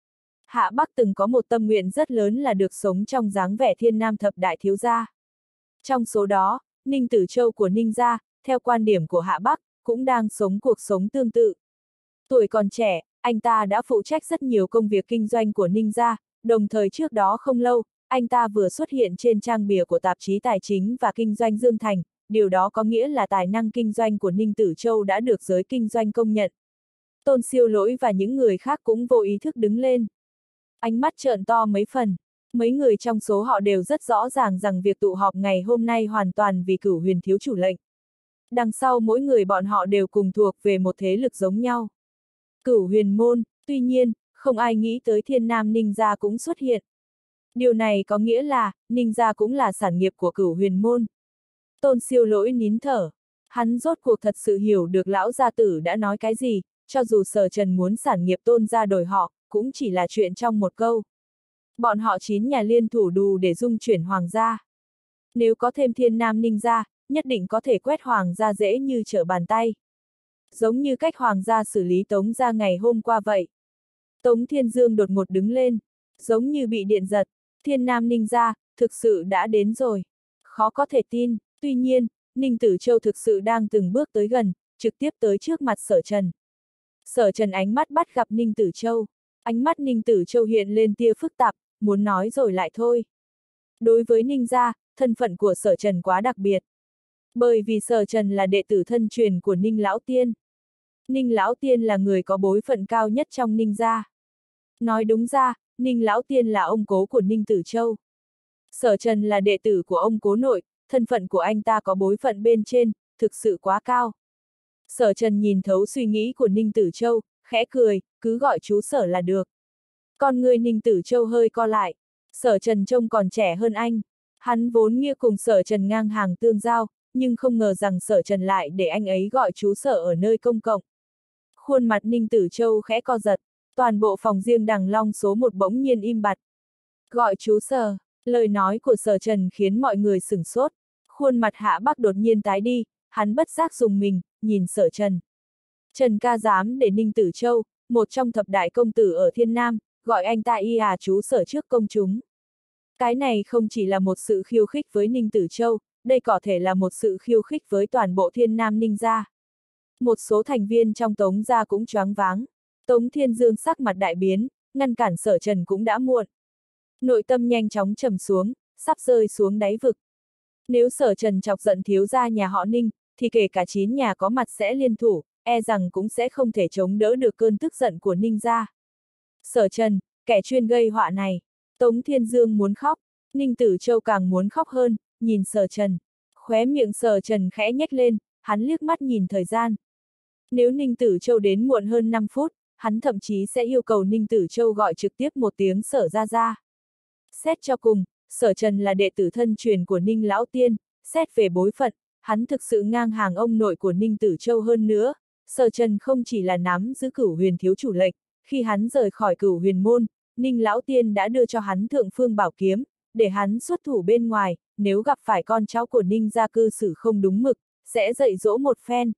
Hạ Bắc từng có một tâm nguyện rất lớn là được sống trong dáng vẻ thiên nam thập đại thiếu gia. Trong số đó, Ninh Tử Châu của Ninh gia, theo quan điểm của Hạ Bắc, cũng đang sống cuộc sống tương tự. Tuổi còn trẻ, anh ta đã phụ trách rất nhiều công việc kinh doanh của Ninh gia, đồng thời trước đó không lâu, anh ta vừa xuất hiện trên trang bìa của tạp chí Tài chính và Kinh doanh Dương Thành, điều đó có nghĩa là tài năng kinh doanh của Ninh Tử Châu đã được giới kinh doanh công nhận. Tôn Siêu Lỗi và những người khác cũng vô ý thức đứng lên. Ánh mắt trợn to mấy phần. Mấy người trong số họ đều rất rõ ràng rằng việc tụ họp ngày hôm nay hoàn toàn vì Cửu Huyền thiếu chủ lệnh. Đằng sau mỗi người bọn họ đều cùng thuộc về một thế lực giống nhau. Cửu Huyền môn, tuy nhiên, không ai nghĩ tới Thiên Nam Ninh gia cũng xuất hiện. Điều này có nghĩa là, Ninh gia cũng là sản nghiệp của Cửu Huyền môn. Tôn Siêu Lỗi nín thở. Hắn rốt cuộc thật sự hiểu được lão gia tử đã nói cái gì, cho dù Sở Trần muốn sản nghiệp Tôn gia đổi họ, cũng chỉ là chuyện trong một câu. Bọn họ chín nhà liên thủ đủ để dung chuyển hoàng gia. Nếu có thêm Thiên Nam Ninh gia, nhất định có thể quét hoàng gia dễ như trở bàn tay. Giống như cách hoàng gia xử lý Tống gia ngày hôm qua vậy. Tống Thiên Dương đột ngột đứng lên, giống như bị điện giật. Thiên Nam Ninh gia, thực sự đã đến rồi. Khó có thể tin, tuy nhiên, Ninh Tử Châu thực sự đang từng bước tới gần, trực tiếp tới trước mặt Sở Trần. Sở Trần ánh mắt bắt gặp Ninh Tử Châu. Ánh mắt Ninh Tử Châu hiện lên tia phức tạp, muốn nói rồi lại thôi. Đối với Ninh gia, thân phận của Sở Trần quá đặc biệt. Bởi vì Sở Trần là đệ tử thân truyền của Ninh Lão Tiên. Ninh Lão Tiên là người có bối phận cao nhất trong Ninh gia. Nói đúng ra, Ninh Lão Tiên là ông cố của Ninh Tử Châu. Sở Trần là đệ tử của ông cố nội, thân phận của anh ta có bối phận bên trên, thực sự quá cao. Sở Trần nhìn thấu suy nghĩ của Ninh Tử Châu, khẽ cười, cứ gọi chú Sở là được. Con người Ninh Tử Châu hơi co lại. Sở Trần trông còn trẻ hơn anh. Hắn vốn nghĩa cùng Sở Trần ngang hàng tương giao, nhưng không ngờ rằng Sở Trần lại để anh ấy gọi chú Sở ở nơi công cộng. Khuôn mặt Ninh Tử Châu khẽ co giật, toàn bộ phòng riêng Đằng Long số một bỗng nhiên im bặt. Gọi chú Sở, lời nói của Sở Trần khiến mọi người sửng sốt. Khuôn mặt Hạ Bắc đột nhiên tái đi, hắn bất giác dùng mình, nhìn Sở Trần. Trần ca dám để Ninh Tử Châu, một trong thập đại công tử ở Thiên Nam, gọi anh ta y à chú Sở trước công chúng. Cái này không chỉ là một sự khiêu khích với Ninh Tử Châu, đây có thể là một sự khiêu khích với toàn bộ Thiên Nam Ninh gia. Một số thành viên trong Tống gia cũng choáng váng. Tống Thiên Dương sắc mặt đại biến, ngăn cản Sở Trần cũng đã muộn. Nội tâm nhanh chóng trầm xuống, sắp rơi xuống đáy vực. Nếu Sở Trần chọc giận thiếu gia nhà họ Ninh, thì kể cả chín nhà có mặt sẽ liên thủ, e rằng cũng sẽ không thể chống đỡ được cơn tức giận của Ninh gia. Sở Trần, kẻ chuyên gây họa này. Tống Thiên Dương muốn khóc, Ninh Tử Châu càng muốn khóc hơn, nhìn Sở Trần. Khóe miệng Sở Trần khẽ nhếch lên, hắn liếc mắt nhìn thời gian. Nếu Ninh Tử Châu đến muộn hơn năm phút, hắn thậm chí sẽ yêu cầu Ninh Tử Châu gọi trực tiếp một tiếng Sở ra ra. Xét cho cùng, Sở Trần là đệ tử thân truyền của Ninh Lão Tiên, xét về bối phận, hắn thực sự ngang hàng ông nội của Ninh Tử Châu hơn nữa. Sở Trần không chỉ là nắm giữ Cửu Huyền thiếu chủ lệnh, khi hắn rời khỏi Cửu Huyền môn, Ninh Lão Tiên đã đưa cho hắn Thượng Phương Bảo Kiếm, để hắn xuất thủ bên ngoài, nếu gặp phải con cháu của Ninh gia cư xử không đúng mực, sẽ dạy dỗ một phen.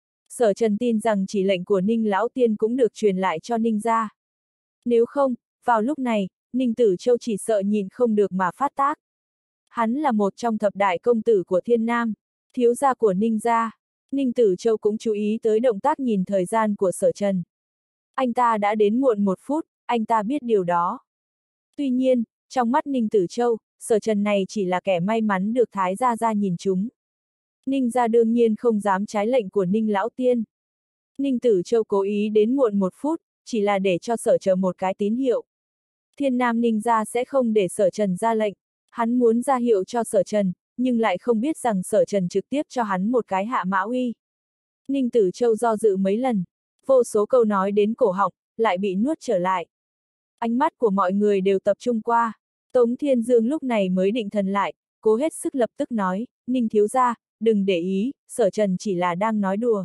Sở Trần tin rằng chỉ lệnh của Ninh Lão Tiên cũng được truyền lại cho Ninh gia. Nếu không, vào lúc này, Ninh Tử Châu chỉ sợ nhìn không được mà phát tác. Hắn là một trong thập đại công tử của Thiên Nam, thiếu gia của Ninh gia. Ninh Tử Châu cũng chú ý tới động tác nhìn thời gian của Sở Trần. Anh ta đã đến muộn một phút, anh ta biết điều đó. Tuy nhiên, trong mắt Ninh Tử Châu, Sở Trần này chỉ là kẻ may mắn được Thái gia gia nhìn chúng. Ninh gia đương nhiên không dám trái lệnh của Ninh Lão Tiên. Ninh Tử Châu cố ý đến muộn một phút, chỉ là để cho Sở Trần một cái tín hiệu. Thiên Nam Ninh gia sẽ không để Sở Trần ra lệnh. Hắn muốn ra hiệu cho Sở Trần, nhưng lại không biết rằng Sở Trần trực tiếp cho hắn một cái hạ mã uy. Ninh Tử Châu do dự mấy lần, vô số câu nói đến cổ họng, lại bị nuốt trở lại. Ánh mắt của mọi người đều tập trung qua. Tống Thiên Dương lúc này mới định thần lại, cố hết sức lập tức nói, Ninh thiếu gia, đừng để ý, Sở Trần chỉ là đang nói đùa.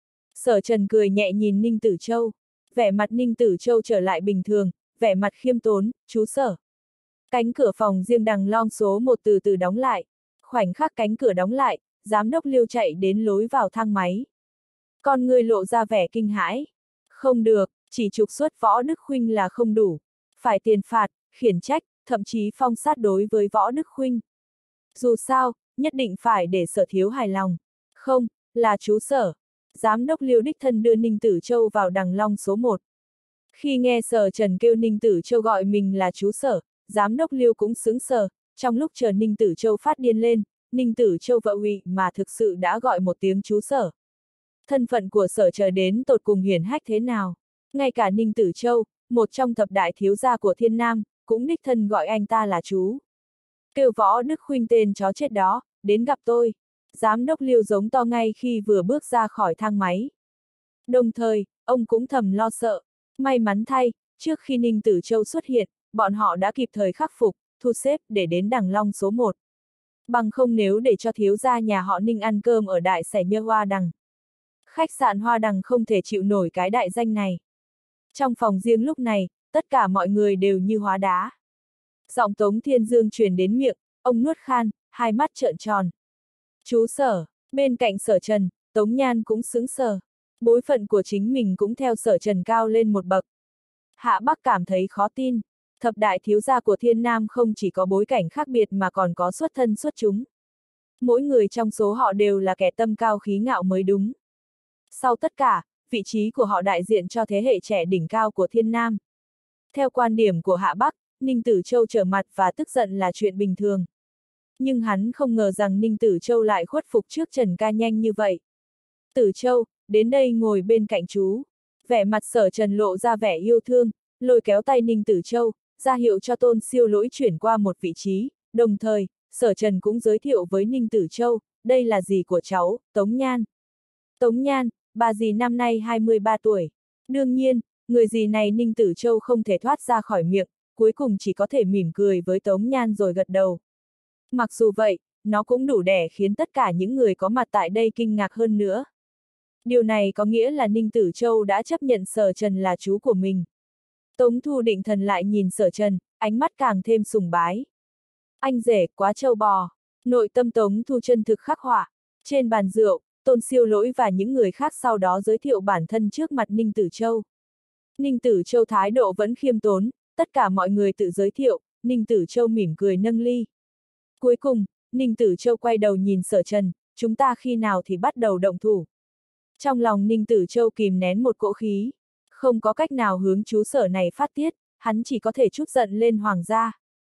Sở Trần cười nhẹ nhìn Ninh Tử Châu, vẻ mặt Ninh Tử Châu trở lại bình thường, vẻ mặt khiêm tốn, chú Sở. Cánh cửa phòng riêng Đằng Long số một từ từ đóng lại. Khoảnh khắc cánh cửa đóng lại, giám đốc Liêu chạy đến lối vào thang máy. Con người lộ ra vẻ kinh hãi. Không được, chỉ trục xuất Võ Đức Khuynh là không đủ. phải tiền phạt, khiển trách, thậm chí phong sát đối với Võ Đức Khuynh. Dù sao, nhất định phải để Sở thiếu hài lòng. Không, là chú Sở. Giám đốc Liêu đích thân đưa Ninh Tử Châu vào Đằng Long số một. Khi nghe Sở Trần kêu Ninh Tử Châu gọi mình là chú Sở, giám đốc Liêu cũng sững sờ, trong lúc chờ Ninh Tử Châu phát điên lên, Ninh Tử Châu vợ Ngụy mà thực sự đã gọi một tiếng chú Sở. Thân phận của Sở chờ đến tột cùng hiển hách thế nào? Ngay cả Ninh Tử Châu, một trong thập đại thiếu gia của Thiên Nam, cũng đích thân gọi anh ta là chú. Kêu Võ Đức Khuynh tên chó chết đó, đến gặp tôi. Giám đốc Liêu giống to ngay khi vừa bước ra khỏi thang máy. Đồng thời, ông cũng thầm lo sợ. May mắn thay, trước khi Ninh Tử Châu xuất hiện, bọn họ đã kịp thời khắc phục, thu xếp để đến Đằng Long số một. Bằng không nếu để cho thiếu gia nhà họ Ninh ăn cơm ở đại sảnh Nhơ Hoa Đằng. Khách sạn Hoa Đằng không thể chịu nổi cái đại danh này. Trong phòng riêng lúc này, tất cả mọi người đều như hóa đá. Giọng Tống Thiên Dương truyền đến miệng, ông nuốt khan, hai mắt trợn tròn. Chú Sở, bên cạnh Sở Trần, Tống Nhan cũng sững sờ. Bối phận của chính mình cũng theo Sở Trần cao lên một bậc. Hạ Bắc cảm thấy khó tin. Thập đại thiếu gia của Thiên Nam không chỉ có bối cảnh khác biệt mà còn có xuất thân xuất chúng. Mỗi người trong số họ đều là kẻ tâm cao khí ngạo mới đúng. Sau tất cả, vị trí của họ đại diện cho thế hệ trẻ đỉnh cao của Thiên Nam. Theo quan điểm của Hạ Bắc, Ninh Tử Châu trở mặt và tức giận là chuyện bình thường. Nhưng hắn không ngờ rằng Ninh Tử Châu lại khuất phục trước Trần ca nhanh như vậy. Tử Châu, đến đây ngồi bên cạnh chú. Vẻ mặt Sở Trần lộ ra vẻ yêu thương, lôi kéo tay Ninh Tử Châu, ra hiệu cho Tôn Siêu Lỗi chuyển qua một vị trí, đồng thời, Sở Trần cũng giới thiệu với Ninh Tử Châu, đây là dì của cháu, Tống Nhan. Tống Nhan, bà dì năm nay hai mươi ba tuổi. Đương nhiên, người dì này Ninh Tử Châu không thể thoát ra khỏi miệng, cuối cùng chỉ có thể mỉm cười với Tống Nhan rồi gật đầu. Mặc dù vậy, nó cũng đủ để khiến tất cả những người có mặt tại đây kinh ngạc hơn nữa. Điều này có nghĩa là Ninh Tử Châu đã chấp nhận Sở Trần là chú của mình. Tống Thu Định Thần lại nhìn Sở Trần, ánh mắt càng thêm sùng bái. Anh rể quá trâu bò. Nội tâm Tống Thu chân thực khắc họa. Trên bàn rượu, Tôn Siêu Lỗi và những người khác sau đó giới thiệu bản thân trước mặt Ninh Tử Châu. Ninh Tử Châu thái độ vẫn khiêm tốn, tất cả mọi người tự giới thiệu, Ninh Tử Châu mỉm cười nâng ly. Cuối cùng, Ninh Tử Châu quay đầu nhìn Sở Trần, chúng ta khi nào thì bắt đầu động thủ. Trong lòng Ninh Tử Châu kìm nén một cỗ khí, không có cách nào hướng chú Sở này phát tiết, hắn chỉ có thể trút giận lên Hoàng gia.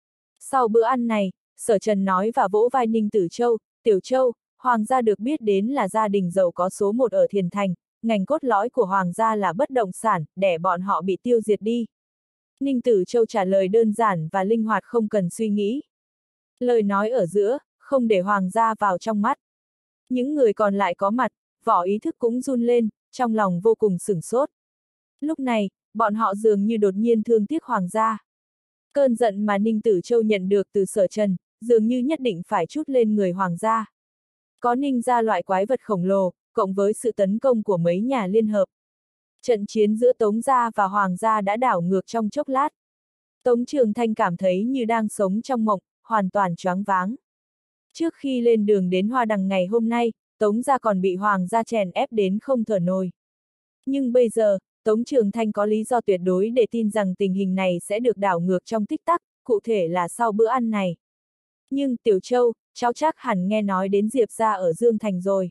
Sau bữa ăn này, Sở Trần nói và vỗ vai Ninh Tử Châu, Tiểu Châu, Hoàng gia được biết đến là gia đình giàu có số một ở Thiền Thành, ngành cốt lõi của Hoàng gia là bất động sản, để bọn họ bị tiêu diệt đi. Ninh Tử Châu trả lời đơn giản và linh hoạt không cần suy nghĩ. Lời nói ở giữa, không để Hoàng gia vào trong mắt. Những người còn lại có mặt, vỏ ý thức cũng run lên, trong lòng vô cùng sửng sốt. Lúc này, bọn họ dường như đột nhiên thương tiếc Hoàng gia. Cơn giận mà Ninh Tử Châu nhận được từ Sở Trần, dường như nhất định phải trút lên người Hoàng gia. Có Ninh gia loại quái vật khổng lồ, cộng với sự tấn công của mấy nhà liên hợp. Trận chiến giữa Tống gia và Hoàng gia đã đảo ngược trong chốc lát. Tống Trường Thanh cảm thấy như đang sống trong mộng, hoàn toàn choáng váng. Trước khi lên đường đến Hoa Đằng ngày hôm nay, Tống gia còn bị Hoàng gia chèn ép đến không thở nổi. Nhưng bây giờ, Tống Trường Thanh có lý do tuyệt đối để tin rằng tình hình này sẽ được đảo ngược trong tích tắc, cụ thể là sau bữa ăn này. Nhưng Tiểu Châu, cháu chắc hẳn nghe nói đến Diệp gia ở Dương Thành rồi.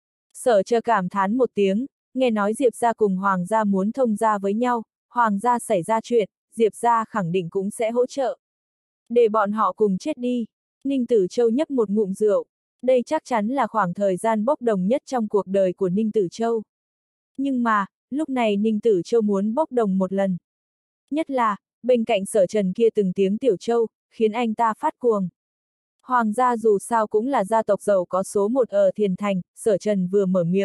Sở Chờ cảm thán một tiếng, nghe nói Diệp gia cùng Hoàng gia muốn thông gia với nhau, Hoàng gia xảy ra chuyện, Diệp gia khẳng định cũng sẽ hỗ trợ. Để bọn họ cùng chết đi. Ninh Tử Châu nhấp một ngụm rượu. Đây chắc chắn là khoảng thời gian bốc đồng nhất trong cuộc đời của Ninh Tử Châu. Nhưng mà, lúc này Ninh Tử Châu muốn bốc đồng một lần. Nhất là, bên cạnh Sở Trần kia từng tiếng Tiểu Châu, khiến anh ta phát cuồng. Hoàng gia dù sao cũng là gia tộc giàu có số một ở Thiền Thành, Sở Trần vừa mở miệng.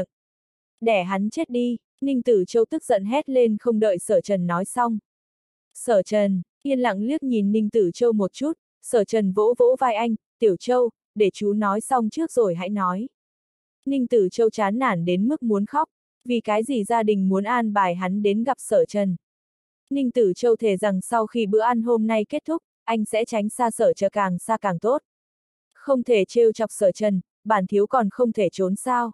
Để hắn chết đi, Ninh Tử Châu tức giận hét lên không đợi Sở Trần nói xong. Sở Trần, yên lặng liếc nhìn Ninh Tử Châu một chút, Sở Trần vỗ vỗ vai anh, Tiểu Châu, để chú nói xong trước rồi hãy nói. Ninh Tử Châu chán nản đến mức muốn khóc, vì cái gì gia đình muốn an bài hắn đến gặp Sở Trần. Ninh Tử Châu thề rằng sau khi bữa ăn hôm nay kết thúc, anh sẽ tránh xa Sở Chờ càng xa càng tốt. Không thể trêu chọc Sở Trần, bản thiếu còn không thể trốn sao.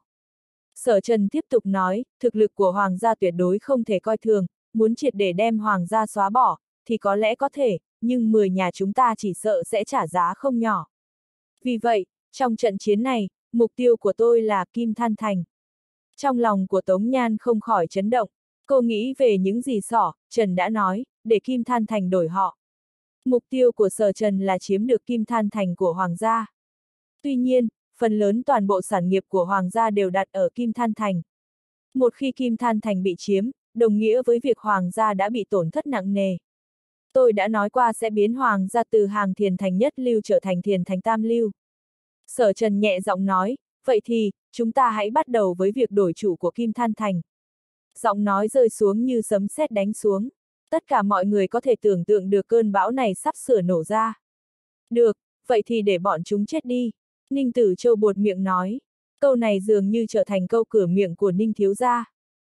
Sở Trần tiếp tục nói, thực lực của Hoàng gia tuyệt đối không thể coi thường, muốn triệt để đem Hoàng gia xóa bỏ, thì có lẽ có thể, nhưng mười nhà chúng ta chỉ sợ sẽ trả giá không nhỏ. Vì vậy, trong trận chiến này, mục tiêu của tôi là Kim Than Thành. Trong lòng của Tống Nhan không khỏi chấn động, cô nghĩ về những gì Sở Trần đã nói, để Kim Than Thành đổi họ. Mục tiêu của Sở Trần là chiếm được Kim Than Thành của Hoàng gia. Tuy nhiên, phần lớn toàn bộ sản nghiệp của Hoàng gia đều đặt ở Kim Than Thành. Một khi Kim Than Thành bị chiếm, đồng nghĩa với việc Hoàng gia đã bị tổn thất nặng nề. Tôi đã nói qua sẽ biến Hoàng gia từ hàng Thiền Thành nhất lưu trở thành Thiền Thành tam lưu. Sở Trần nhẹ giọng nói, vậy thì, chúng ta hãy bắt đầu với việc đổi chủ của Kim Than Thành. Giọng nói rơi xuống như sấm sét đánh xuống. Tất cả mọi người có thể tưởng tượng được cơn bão này sắp sửa nổ ra. Được, vậy thì để bọn chúng chết đi. Ninh Tử Châu buột miệng nói. Câu này dường như trở thành câu cửa miệng của Ninh thiếu gia.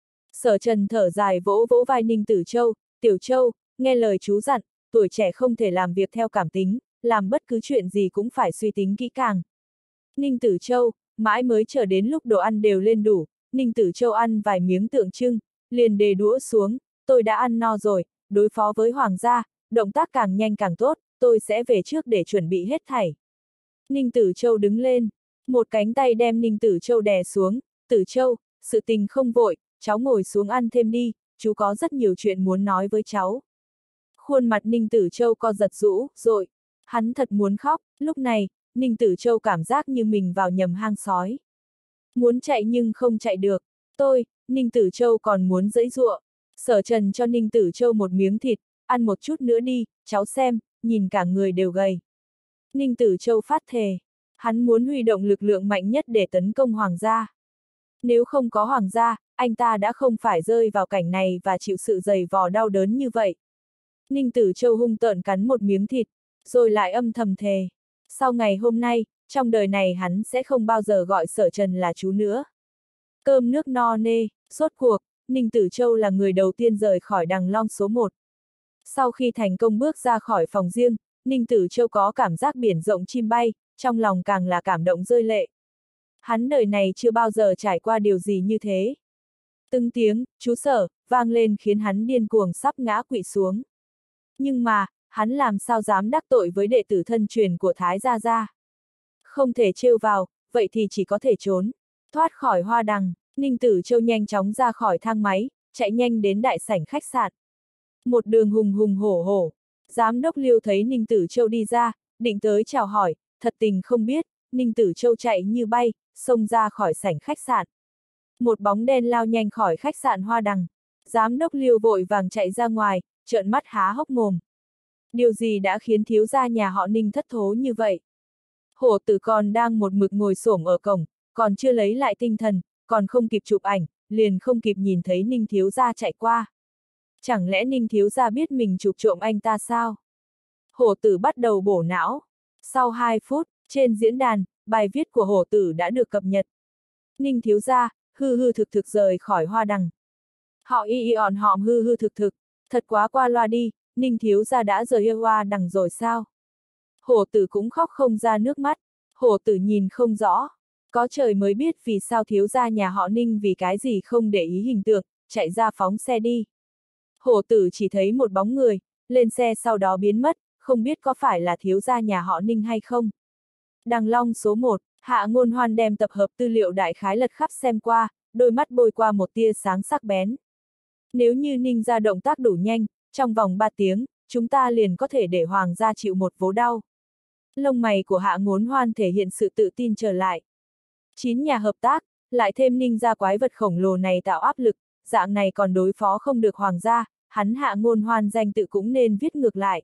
Sở Trần thở dài vỗ vỗ vai Ninh Tử Châu, Tiểu Châu, nghe lời chú dặn, tuổi trẻ không thể làm việc theo cảm tính, làm bất cứ chuyện gì cũng phải suy tính kỹ càng. Ninh Tử Châu, mãi mới chờ đến lúc đồ ăn đều lên đủ, Ninh Tử Châu ăn vài miếng tượng trưng, liền đề đũa xuống, tôi đã ăn no rồi, đối phó với Hoàng gia, động tác càng nhanh càng tốt, tôi sẽ về trước để chuẩn bị hết thảy. Ninh Tử Châu đứng lên, một cánh tay đem Ninh Tử Châu đè xuống, Tử Châu, sự tình không vội, cháu ngồi xuống ăn thêm đi, chú có rất nhiều chuyện muốn nói với cháu. Khuôn mặt Ninh Tử Châu co giật rũ, rồi, hắn thật muốn khóc, lúc này, Ninh Tử Châu cảm giác như mình vào nhầm hang sói. Muốn chạy nhưng không chạy được, tôi, Ninh Tử Châu còn muốn giãy giụa. Sở Trần cho Ninh Tử Châu một miếng thịt, ăn một chút nữa đi, cháu xem, nhìn cả người đều gầy. Ninh Tử Châu phát thề, hắn muốn huy động lực lượng mạnh nhất để tấn công Hoàng gia. Nếu không có Hoàng gia, anh ta đã không phải rơi vào cảnh này và chịu sự giày vò đau đớn như vậy. Ninh Tử Châu hung tợn cắn một miếng thịt, rồi lại âm thầm thề. Sau ngày hôm nay, trong đời này hắn sẽ không bao giờ gọi Sở Trần là chú nữa. Cơm nước no nê, rốt cuộc, Ninh Tử Châu là người đầu tiên rời khỏi Đằng Long số một. Sau khi thành công bước ra khỏi phòng riêng, Ninh Tử Châu có cảm giác biển rộng chim bay, trong lòng càng là cảm động rơi lệ. Hắn đời này chưa bao giờ trải qua điều gì như thế. Từng tiếng, chú Sở, vang lên khiến hắn điên cuồng sắp ngã quỵ xuống. Nhưng mà, hắn làm sao dám đắc tội với đệ tử thân truyền của Thái Gia Gia. Không thể trêu vào, vậy thì chỉ có thể trốn. Thoát khỏi Hoa Đằng, Ninh Tử Châu nhanh chóng ra khỏi thang máy, chạy nhanh đến đại sảnh khách sạn. Một đường hùng hùng hổ hổ, giám đốc Liêu thấy Ninh Tử Châu đi ra, định tới chào hỏi, thật tình không biết, Ninh Tử Châu chạy như bay, xông ra khỏi sảnh khách sạn. Một bóng đen lao nhanh khỏi khách sạn Hoa Đằng. Giám đốc Liêu vội vàng chạy ra ngoài, trợn mắt há hốc mồm. Điều gì đã khiến thiếu gia nhà họ Ninh thất thố như vậy? Hổ tử còn đang một mực ngồi xổm ở cổng, còn chưa lấy lại tinh thần, còn không kịp chụp ảnh, liền không kịp nhìn thấy Ninh thiếu gia chạy qua. Chẳng lẽ Ninh thiếu gia biết mình chụp trộm anh ta sao? Hổ tử bắt đầu bổ não. Sau hai phút, trên diễn đàn, bài viết của hổ tử đã được cập nhật. Ninh thiếu gia, hư hư thực thực rời khỏi Hoa Đằng. Họ y y on hòm hư hư thực thực, thật quá qua loa đi, Ninh thiếu gia đã rời Hoa Đằng rồi sao? Hổ tử cũng khóc không ra nước mắt, hổ tử nhìn không rõ. Có trời mới biết vì sao thiếu gia nhà họ Ninh vì cái gì không để ý hình tượng, chạy ra phóng xe đi. Hổ tử chỉ thấy một bóng người, lên xe sau đó biến mất, không biết có phải là thiếu gia nhà họ Ninh hay không. Đằng Long số một, Hạ Ngôn Hoan đem tập hợp tư liệu đại khái lật khắp xem qua, đôi mắt bôi qua một tia sáng sắc bén. Nếu như Ninh ra động tác đủ nhanh, trong vòng ba tiếng, chúng ta liền có thể để Hoàng gia chịu một vố đau. Lông mày của Hạ Ngôn Hoan thể hiện sự tự tin trở lại. Chín nhà hợp tác, lại thêm Ninh ra quái vật khổng lồ này tạo áp lực, dạng này còn đối phó không được Hoàng gia, hắn Hạ Ngôn Hoan danh tự cũng nên viết ngược lại.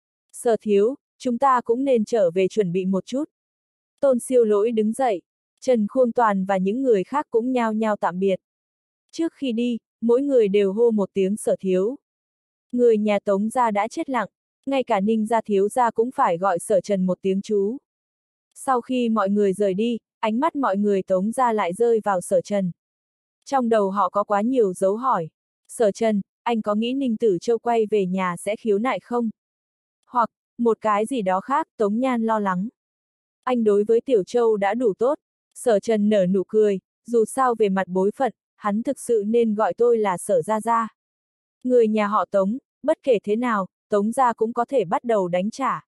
Sở thiếu, chúng ta cũng nên trở về chuẩn bị một chút. Tôn Siêu Lỗi đứng dậy, Trần Khuông Toàn và những người khác cũng nhao nhao tạm biệt. Trước khi đi, mỗi người đều hô một tiếng Sở thiếu. Người nhà Tống gia đã chết lặng, ngay cả Ninh gia thiếu gia cũng phải gọi Sở Trần một tiếng chú. Sau khi mọi người rời đi, ánh mắt mọi người Tống gia lại rơi vào Sở Trần. Trong đầu họ có quá nhiều dấu hỏi. Sở Trần, anh có nghĩ Ninh Tử Châu quay về nhà sẽ khiếu nại không? Hoặc, một cái gì đó khác, Tống Nhan lo lắng. Anh đối với Tiểu Châu đã đủ tốt. Sở Trần nở nụ cười, dù sao về mặt bối phận, hắn thực sự nên gọi tôi là Sở Gia Gia. Người nhà họ Tống, bất kể thế nào, Tống gia cũng có thể bắt đầu đánh trả.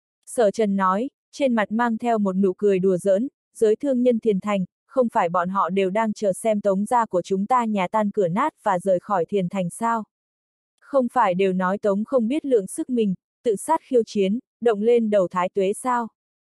Sở Trần nói, trên mặt mang theo một nụ cười đùa giỡn, giới thương nhân Thiền Thành, không phải bọn họ đều đang chờ xem Tống gia của chúng ta nhà tan cửa nát và rời khỏi Thiền Thành sao? Không phải đều nói Tống không biết lượng sức mình, tự sát khiêu chiến, động lên đầu thái tuế sao?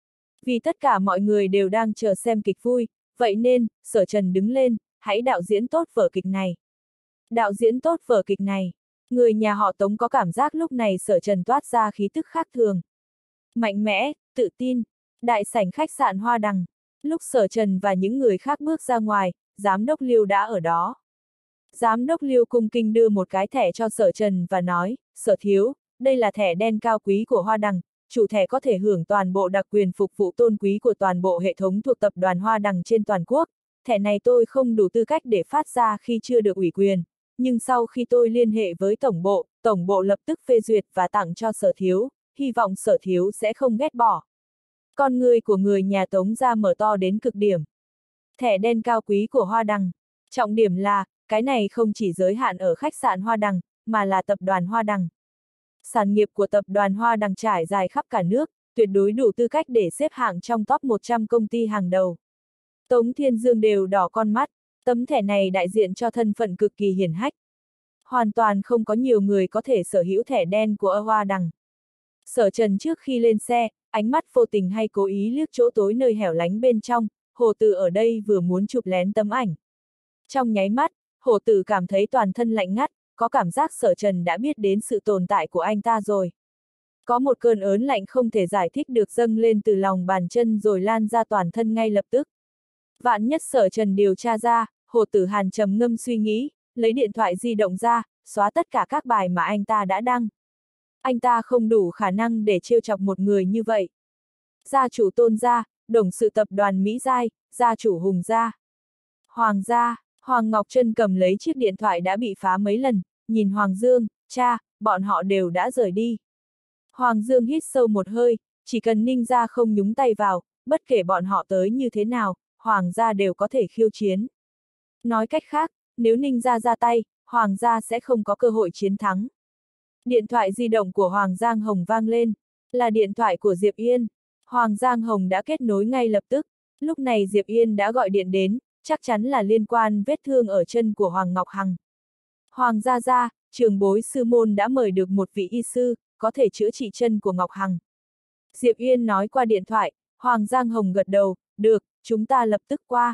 Vì tất cả mọi người đều đang chờ xem kịch vui, vậy nên, Sở Trần đứng lên, hãy đạo diễn tốt vở kịch này. Đạo diễn tốt vở kịch này. Người nhà họ Tống có cảm giác lúc này Sở Trần toát ra khí tức khác thường. Mạnh mẽ, tự tin. Đại sảnh khách sạn Hoa Đằng. Lúc Sở Trần và những người khác bước ra ngoài, Giám đốc Liêu đã ở đó. Giám đốc Liêu cung kính đưa một cái thẻ cho Sở Trần và nói, Sở thiếu, đây là thẻ đen cao quý của Hoa Đằng, chủ thẻ có thể hưởng toàn bộ đặc quyền phục vụ tôn quý của toàn bộ hệ thống thuộc tập đoàn Hoa Đằng trên toàn quốc. Thẻ này tôi không đủ tư cách để phát ra khi chưa được ủy quyền, nhưng sau khi tôi liên hệ với tổng bộ, tổng bộ lập tức phê duyệt và tặng cho Sở thiếu, hy vọng Sở thiếu sẽ không ghét bỏ. Con người của người nhà Tống gia mở to đến cực điểm. Thẻ đen cao quý của Hoa Đằng. Trọng điểm là, cái này không chỉ giới hạn ở khách sạn Hoa Đằng, mà là tập đoàn Hoa Đằng. Sản nghiệp của tập đoàn Hoa Đằng trải dài khắp cả nước, tuyệt đối đủ tư cách để xếp hạng trong top một trăm công ty hàng đầu. Tống Thiên Dương đều đỏ con mắt, tấm thẻ này đại diện cho thân phận cực kỳ hiển hách. Hoàn toàn không có nhiều người có thể sở hữu thẻ đen của Hoa Đằng. Sở Trần trước khi lên xe, ánh mắt vô tình hay cố ý liếc chỗ tối nơi hẻo lánh bên trong, Hồ Tử ở đây vừa muốn chụp lén tấm ảnh. Trong nháy mắt, Hồ Tử cảm thấy toàn thân lạnh ngắt, có cảm giác Sở Trần đã biết đến sự tồn tại của anh ta rồi. Có một cơn ớn lạnh không thể giải thích được dâng lên từ lòng bàn chân rồi lan ra toàn thân ngay lập tức. Vạn nhất Sở Trần điều tra ra, Hồ Tử Hàn trầm ngâm suy nghĩ, lấy điện thoại di động ra, xóa tất cả các bài mà anh ta đã đăng. Anh ta không đủ khả năng để trêu chọc một người như vậy. Gia chủ Tôn gia,董sự tập đoàn Mỹ Giai, gia chủ Hùng gia. Hoàng gia, Hoàng Ngọc Trân cầm lấy chiếc điện thoại đã bị phá mấy lần, nhìn Hoàng Dương, cha, bọn họ đều đã rời đi. Hoàng Dương hít sâu một hơi, chỉ cần Ninh gia không nhúng tay vào, bất kể bọn họ tới như thế nào, Hoàng gia đều có thể khiêu chiến. Nói cách khác, nếu Ninh gia ra tay, Hoàng gia sẽ không có cơ hội chiến thắng. Điện thoại di động của Hoàng Giang Hồng vang lên, là điện thoại của Diệp Yên. Hoàng Giang Hồng đã kết nối ngay lập tức, lúc này Diệp Yên đã gọi điện đến, chắc chắn là liên quan vết thương ở chân của Hoàng Ngọc Hằng. Hoàng gia gia, trường bối sư môn đã mời được một vị y sư, có thể chữa trị chân của Ngọc Hằng. Diệp Yên nói qua điện thoại, Hoàng Giang Hồng gật đầu, được, chúng ta lập tức qua.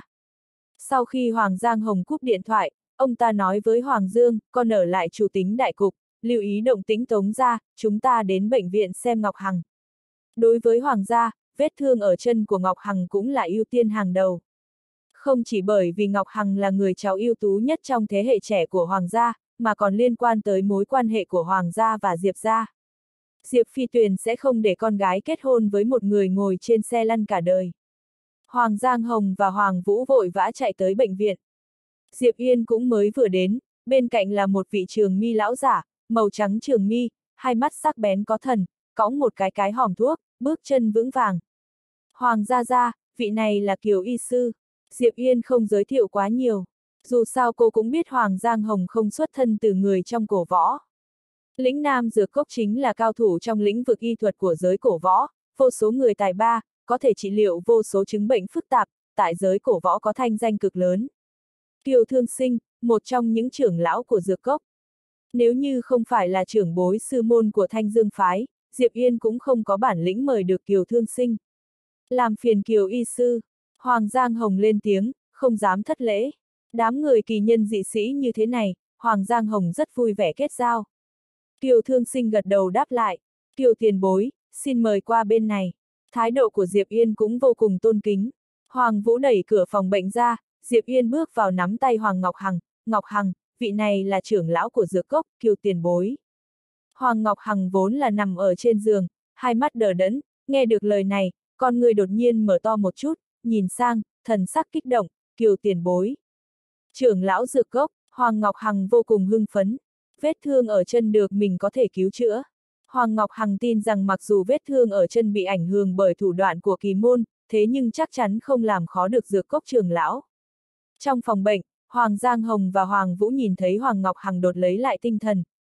Sau khi Hoàng Giang Hồng cúp điện thoại, ông ta nói với Hoàng Dương, con ở lại chủ tính đại cục, lưu ý động tĩnh Tống gia, chúng ta đến bệnh viện xem Ngọc Hằng. Đối với Hoàng gia, vết thương ở chân của Ngọc Hằng cũng là ưu tiên hàng đầu. Không chỉ bởi vì Ngọc Hằng là người cháu ưu tú nhất trong thế hệ trẻ của Hoàng gia, mà còn liên quan tới mối quan hệ của Hoàng gia và Diệp gia. Diệp Phi Tuyền sẽ không để con gái kết hôn với một người ngồi trên xe lăn cả đời. Hoàng Giang Hồng và Hoàng Vũ vội vã chạy tới bệnh viện. Diệp Yên cũng mới vừa đến, bên cạnh là một vị trường mi lão giả, màu trắng trường mi, hai mắt sắc bén có thần, cõng một cái cái hòm thuốc, bước chân vững vàng. Hoàng gia gia, vị này là Kiều y sư. Diệp Yên không giới thiệu quá nhiều. Dù sao cô cũng biết Hoàng Giang Hồng không xuất thân từ người trong cổ võ. Lĩnh Nam Dược Cốc chính là cao thủ trong lĩnh vực y thuật của giới cổ võ, vô số người tài ba, có thể trị liệu vô số chứng bệnh phức tạp, tại giới cổ võ có thanh danh cực lớn. Kiều Thương Sinh, một trong những trưởng lão của Dược Cốc. Nếu như không phải là trưởng bối sư môn của Thanh Dương Phái, Diệp Yên cũng không có bản lĩnh mời được Kiều Thương Sinh. Làm phiền Kiều y sư, Hoàng Giang Hồng lên tiếng, không dám thất lễ. Đám người kỳ nhân dị sĩ như thế này, Hoàng Giang Hồng rất vui vẻ kết giao. Kiều Thương Sinh gật đầu đáp lại, Kiều tiền bối, xin mời qua bên này. Thái độ của Diệp Yên cũng vô cùng tôn kính. Hoàng Vũ đẩy cửa phòng bệnh ra, Diệp Yên bước vào nắm tay Hoàng Ngọc Hằng, Ngọc Hằng, vị này là trưởng lão của Dược Cốc, Kiều tiền bối. Hoàng Ngọc Hằng vốn là nằm ở trên giường, hai mắt đờ đẫn, nghe được lời này, con người đột nhiên mở to một chút, nhìn sang, thần sắc kích động, Kiều tiền bối. Trưởng lão Dược Cốc, Hoàng Ngọc Hằng vô cùng hưng phấn, vết thương ở chân được mình có thể cứu chữa. Hoàng Ngọc Hằng tin rằng mặc dù vết thương ở chân bị ảnh hưởng bởi thủ đoạn của kỳ môn, thế nhưng chắc chắn không làm khó được Dược Cốc trưởng lão. Trong phòng bệnh, Hoàng Giang Hồng và Hoàng Vũ nhìn thấy Hoàng Ngọc Hằng đột lấy lại tinh thần,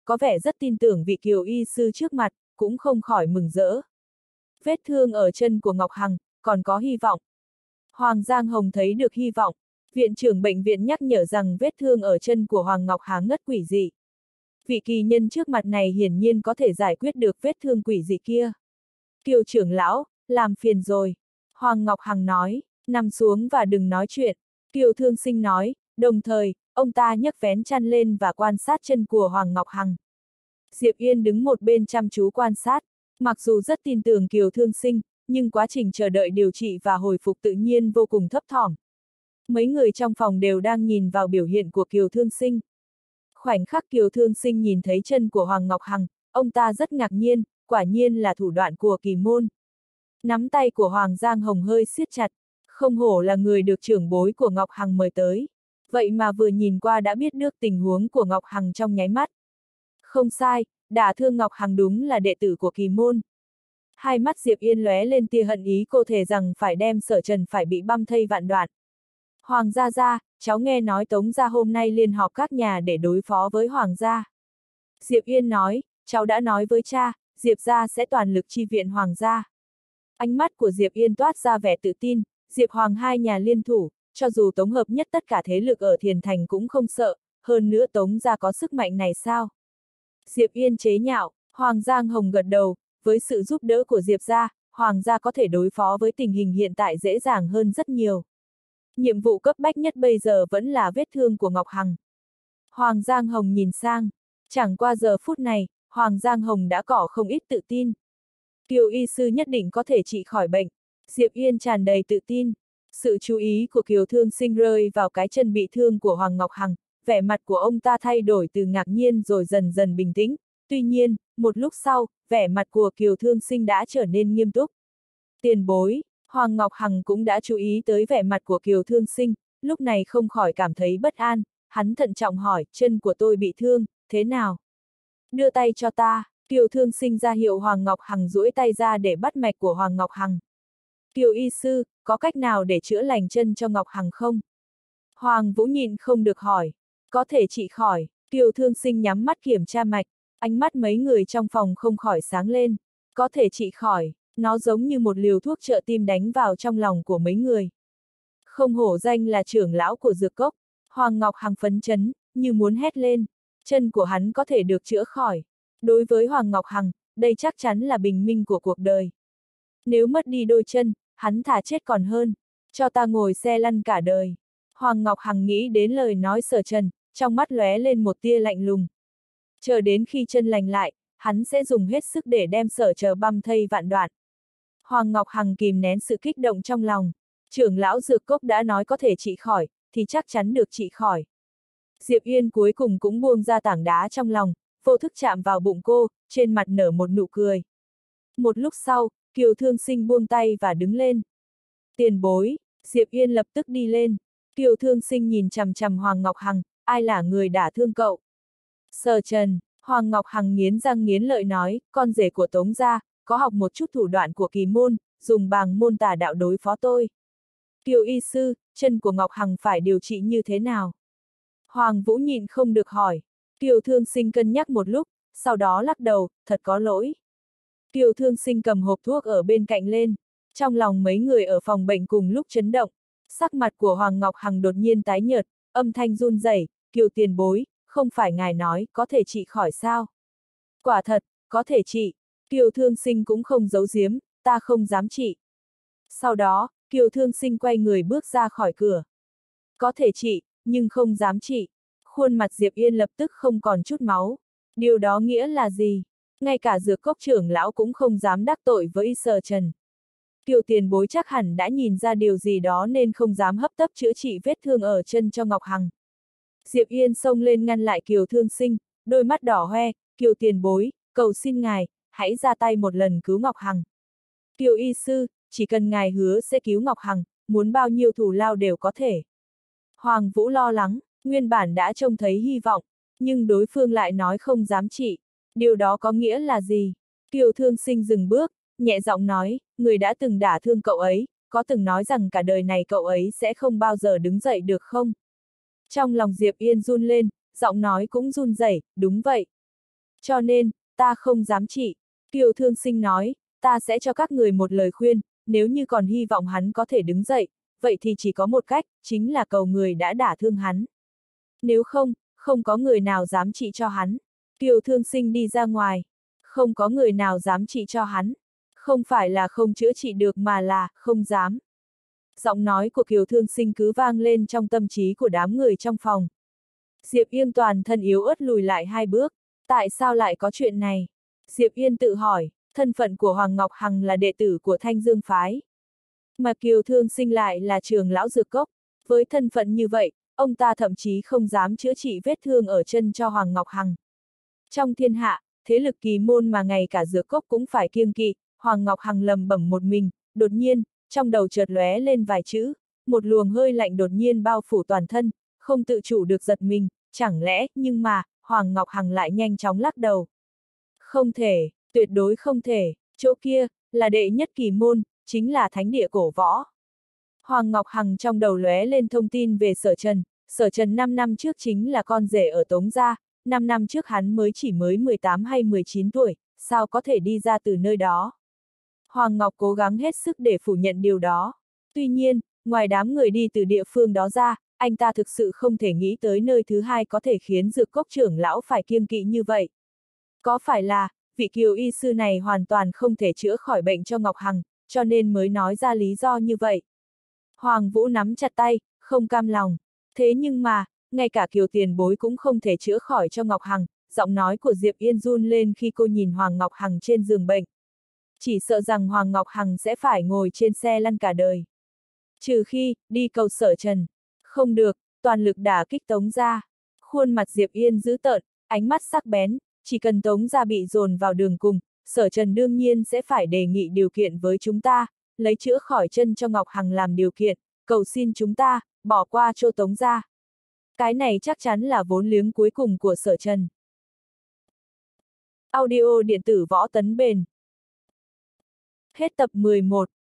có vẻ rất tin tưởng vị Kiều y sư trước mặt, cũng không khỏi mừng rỡ. Vết thương ở chân của Ngọc Hằng, còn có hy vọng. Hoàng Giang Hồng thấy được hy vọng, viện trưởng bệnh viện nhắc nhở rằng vết thương ở chân của Hoàng Ngọc Hằng ngất quỷ dị. Vị kỳ nhân trước mặt này hiển nhiên có thể giải quyết được vết thương quỷ dị kia. Kiều trưởng lão, làm phiền rồi. Hoàng Ngọc Hằng nói, nằm xuống và đừng nói chuyện. Kiều Thương Sinh nói, đồng thời, ông ta nhấc vén chăn lên và quan sát chân của Hoàng Ngọc Hằng. Diệp Yên đứng một bên chăm chú quan sát, mặc dù rất tin tưởng Kiều Thương Sinh, nhưng quá trình chờ đợi điều trị và hồi phục tự nhiên vô cùng thấp thỏm. Mấy người trong phòng đều đang nhìn vào biểu hiện của Kiều Thương Sinh. Khoảnh khắc Kiều Thương Sinh nhìn thấy chân của Hoàng Ngọc Hằng, ông ta rất ngạc nhiên, quả nhiên là thủ đoạn của kỳ môn. Nắm tay của Hoàng Giang Hồng hơi siết chặt, không hổ là người được trưởng bối của Ngọc Hằng mời tới. Vậy mà vừa nhìn qua đã biết được tình huống của Ngọc Hằng trong nháy mắt. Không sai, đả thương Ngọc Hằng đúng là đệ tử của kỳ môn. Hai mắt Diệp Yên lóe lên tia hận ý, cô thề rằng phải đem Sở Trần phải bị băm thây vạn đoạn. Hoàng gia gia, cháu nghe nói Tống gia hôm nay liên họp các nhà để đối phó với Hoàng gia. Diệp Yên nói, cháu đã nói với cha, Diệp gia sẽ toàn lực chi viện Hoàng gia. Ánh mắt của Diệp Yên toát ra vẻ tự tin, Diệp Hoàng hai nhà liên thủ, cho dù Tống hợp nhất tất cả thế lực ở Thiền Thành cũng không sợ, hơn nữa Tống gia có sức mạnh này sao? Diệp Yên chế nhạo, Hoàng Giang Hồng gật đầu, với sự giúp đỡ của Diệp gia, Hoàng gia có thể đối phó với tình hình hiện tại dễ dàng hơn rất nhiều. Nhiệm vụ cấp bách nhất bây giờ vẫn là vết thương của Ngọc Hằng. Hoàng Giang Hồng nhìn sang, chẳng qua giờ phút này, Hoàng Giang Hồng đã có không ít tự tin. Kiều y sư nhất định có thể trị khỏi bệnh. Diệp Yên tràn đầy tự tin. Sự chú ý của Kiều Thương Sinh rơi vào cái chân bị thương của Hoàng Ngọc Hằng, vẻ mặt của ông ta thay đổi từ ngạc nhiên rồi dần dần bình tĩnh. Tuy nhiên, một lúc sau, vẻ mặt của Kiều Thương Sinh đã trở nên nghiêm túc. Tiền bối, Hoàng Ngọc Hằng cũng đã chú ý tới vẻ mặt của Kiều Thương Sinh, lúc này không khỏi cảm thấy bất an, hắn thận trọng hỏi, chân của tôi bị thương, thế nào? Đưa tay cho ta, Kiều Thương Sinh ra hiệu Hoàng Ngọc Hằng duỗi tay ra để bắt mạch của Hoàng Ngọc Hằng. Kiều y sư, có cách nào để chữa lành chân cho Ngọc Hằng không? Hoàng Vũ nhịn không được hỏi, có thể trị khỏi, Kiều Thương Sinh nhắm mắt kiểm tra mạch, ánh mắt mấy người trong phòng không khỏi sáng lên, có thể trị khỏi. Nó giống như một liều thuốc trợ tim đánh vào trong lòng của mấy người. Không hổ danh là trưởng lão của dược cốc, Hoàng Ngọc Hằng phấn chấn, như muốn hét lên, chân của hắn có thể được chữa khỏi. Đối với Hoàng Ngọc Hằng, đây chắc chắn là bình minh của cuộc đời. Nếu mất đi đôi chân, hắn thà chết còn hơn, cho ta ngồi xe lăn cả đời. Hoàng Ngọc Hằng nghĩ đến lời nói Sở Trần, trong mắt lóe lên một tia lạnh lùng. Chờ đến khi chân lành lại, hắn sẽ dùng hết sức để đem Sở Chờ băm thây vạn đoạn. Hoàng Ngọc Hằng kìm nén sự kích động trong lòng, trưởng lão dược cốc đã nói có thể trị khỏi, thì chắc chắn được trị khỏi. Diệp Yên cuối cùng cũng buông ra tảng đá trong lòng, vô thức chạm vào bụng cô, trên mặt nở một nụ cười. Một lúc sau, Kiều Thương Sinh buông tay và đứng lên. Tiền bối, Diệp Yên lập tức đi lên. Kiều Thương Sinh nhìn chằm chằm Hoàng Ngọc Hằng, ai là người đả thương cậu? Sở Trần, Hoàng Ngọc Hằng nghiến răng nghiến lợi nói, con rể của Tống gia, có học một chút thủ đoạn của kỳ môn, dùng bàng môn tà đạo đối phó tôi. Kiều y sư, chân của Ngọc Hằng phải điều trị như thế nào? Hoàng Vũ nhịn không được hỏi. Kiều Thương Sinh cân nhắc một lúc, sau đó lắc đầu, thật có lỗi. Kiều Thương Sinh cầm hộp thuốc ở bên cạnh lên. Trong lòng mấy người ở phòng bệnh cùng lúc chấn động. Sắc mặt của Hoàng Ngọc Hằng đột nhiên tái nhợt, âm thanh run rẩy, Kiều tiền bối, không phải ngài nói, có thể trị khỏi sao? Quả thật, có thể trị. Kiều Thương Sinh cũng không giấu giếm, ta không dám trị. Sau đó, Kiều Thương Sinh quay người bước ra khỏi cửa. Có thể trị, nhưng không dám trị. Khuôn mặt Diệp Yên lập tức không còn chút máu. Điều đó nghĩa là gì? Ngay cả dược cốc trưởng lão cũng không dám đắc tội với Sở Trần. Kiều tiền bối chắc hẳn đã nhìn ra điều gì đó nên không dám hấp tấp chữa trị vết thương ở chân cho Ngọc Hằng. Diệp Yên xông lên ngăn lại Kiều Thương Sinh, đôi mắt đỏ hoe, Kiều tiền bối, cầu xin ngài, hãy ra tay một lần cứu Ngọc Hằng. Kiều y sư, chỉ cần ngài hứa sẽ cứu Ngọc Hằng, muốn bao nhiêu thù lao đều có thể. Hoàng Vũ lo lắng, nguyên bản đã trông thấy hy vọng, nhưng đối phương lại nói không dám trị. Điều đó có nghĩa là gì? Kiều Thương Sinh dừng bước, nhẹ giọng nói, người đã từng đả thương cậu ấy, có từng nói rằng cả đời này cậu ấy sẽ không bao giờ đứng dậy được không? Trong lòng Diệp Yên run lên, giọng nói cũng run rẩy, đúng vậy. Cho nên, ta không dám trị. Kiều Thương Sinh nói, ta sẽ cho các người một lời khuyên, nếu như còn hy vọng hắn có thể đứng dậy, vậy thì chỉ có một cách, chính là cầu người đã đả thương hắn. Nếu không, không có người nào dám trị cho hắn. Kiều Thương Sinh đi ra ngoài. Không có người nào dám trị cho hắn. Không phải là không chữa trị được mà là, không dám. Giọng nói của Kiều Thương Sinh cứ vang lên trong tâm trí của đám người trong phòng. Diệp Yên toàn thân yếu ớt lùi lại hai bước. Tại sao lại có chuyện này? Diệp Yên tự hỏi, thân phận của Hoàng Ngọc Hằng là đệ tử của Thanh Dương Phái. Mà Kiều Thương Sinh lại là trưởng lão dược cốc. Với thân phận như vậy, ông ta thậm chí không dám chữa trị vết thương ở chân cho Hoàng Ngọc Hằng. Trong thiên hạ, thế lực kỳ môn mà ngay cả dược cốc cũng phải kiêng kỵ, Hoàng Ngọc Hằng lầm bẩm một mình, đột nhiên, trong đầu chợt lóe lên vài chữ, một luồng hơi lạnh đột nhiên bao phủ toàn thân, không tự chủ được giật mình, chẳng lẽ, nhưng mà, Hoàng Ngọc Hằng lại nhanh chóng lắc đầu. Không thể, tuyệt đối không thể, chỗ kia, là đệ nhất kỳ môn, chính là thánh địa cổ võ. Hoàng Ngọc Hằng trong đầu lóe lên thông tin về Sở Trần, Sở Trần năm năm trước chính là con rể ở Tống gia, năm năm trước hắn mới chỉ mới mười tám hay mười chín tuổi, sao có thể đi ra từ nơi đó. Hoàng Ngọc cố gắng hết sức để phủ nhận điều đó. Tuy nhiên, ngoài đám người đi từ địa phương đó ra, anh ta thực sự không thể nghĩ tới nơi thứ hai có thể khiến dược cốc trưởng lão phải kiêng kỵ như vậy. Có phải là, vị Kiều y sư này hoàn toàn không thể chữa khỏi bệnh cho Ngọc Hằng, cho nên mới nói ra lý do như vậy. Hoàng Vũ nắm chặt tay, không cam lòng. Thế nhưng mà, ngay cả Kiều tiền bối cũng không thể chữa khỏi cho Ngọc Hằng, giọng nói của Diệp Yên run lên khi cô nhìn Hoàng Ngọc Hằng trên giường bệnh. Chỉ sợ rằng Hoàng Ngọc Hằng sẽ phải ngồi trên xe lăn cả đời. Trừ khi, đi cầu Sở Trần. Không được, toàn lực đả kích Tống gia. Khuôn mặt Diệp Yên dữ tợn, ánh mắt sắc bén, chỉ cần Tống gia bị dồn vào đường cùng, Sở Trần đương nhiên sẽ phải đề nghị điều kiện với chúng ta, lấy chữa khỏi chân cho Ngọc Hằng làm điều kiện, cầu xin chúng ta, bỏ qua cho Tống gia. Cái này chắc chắn là vốn liếng cuối cùng của Sở Trần. Audio điện tử Võ Tấn Bền. Hết tập mười một.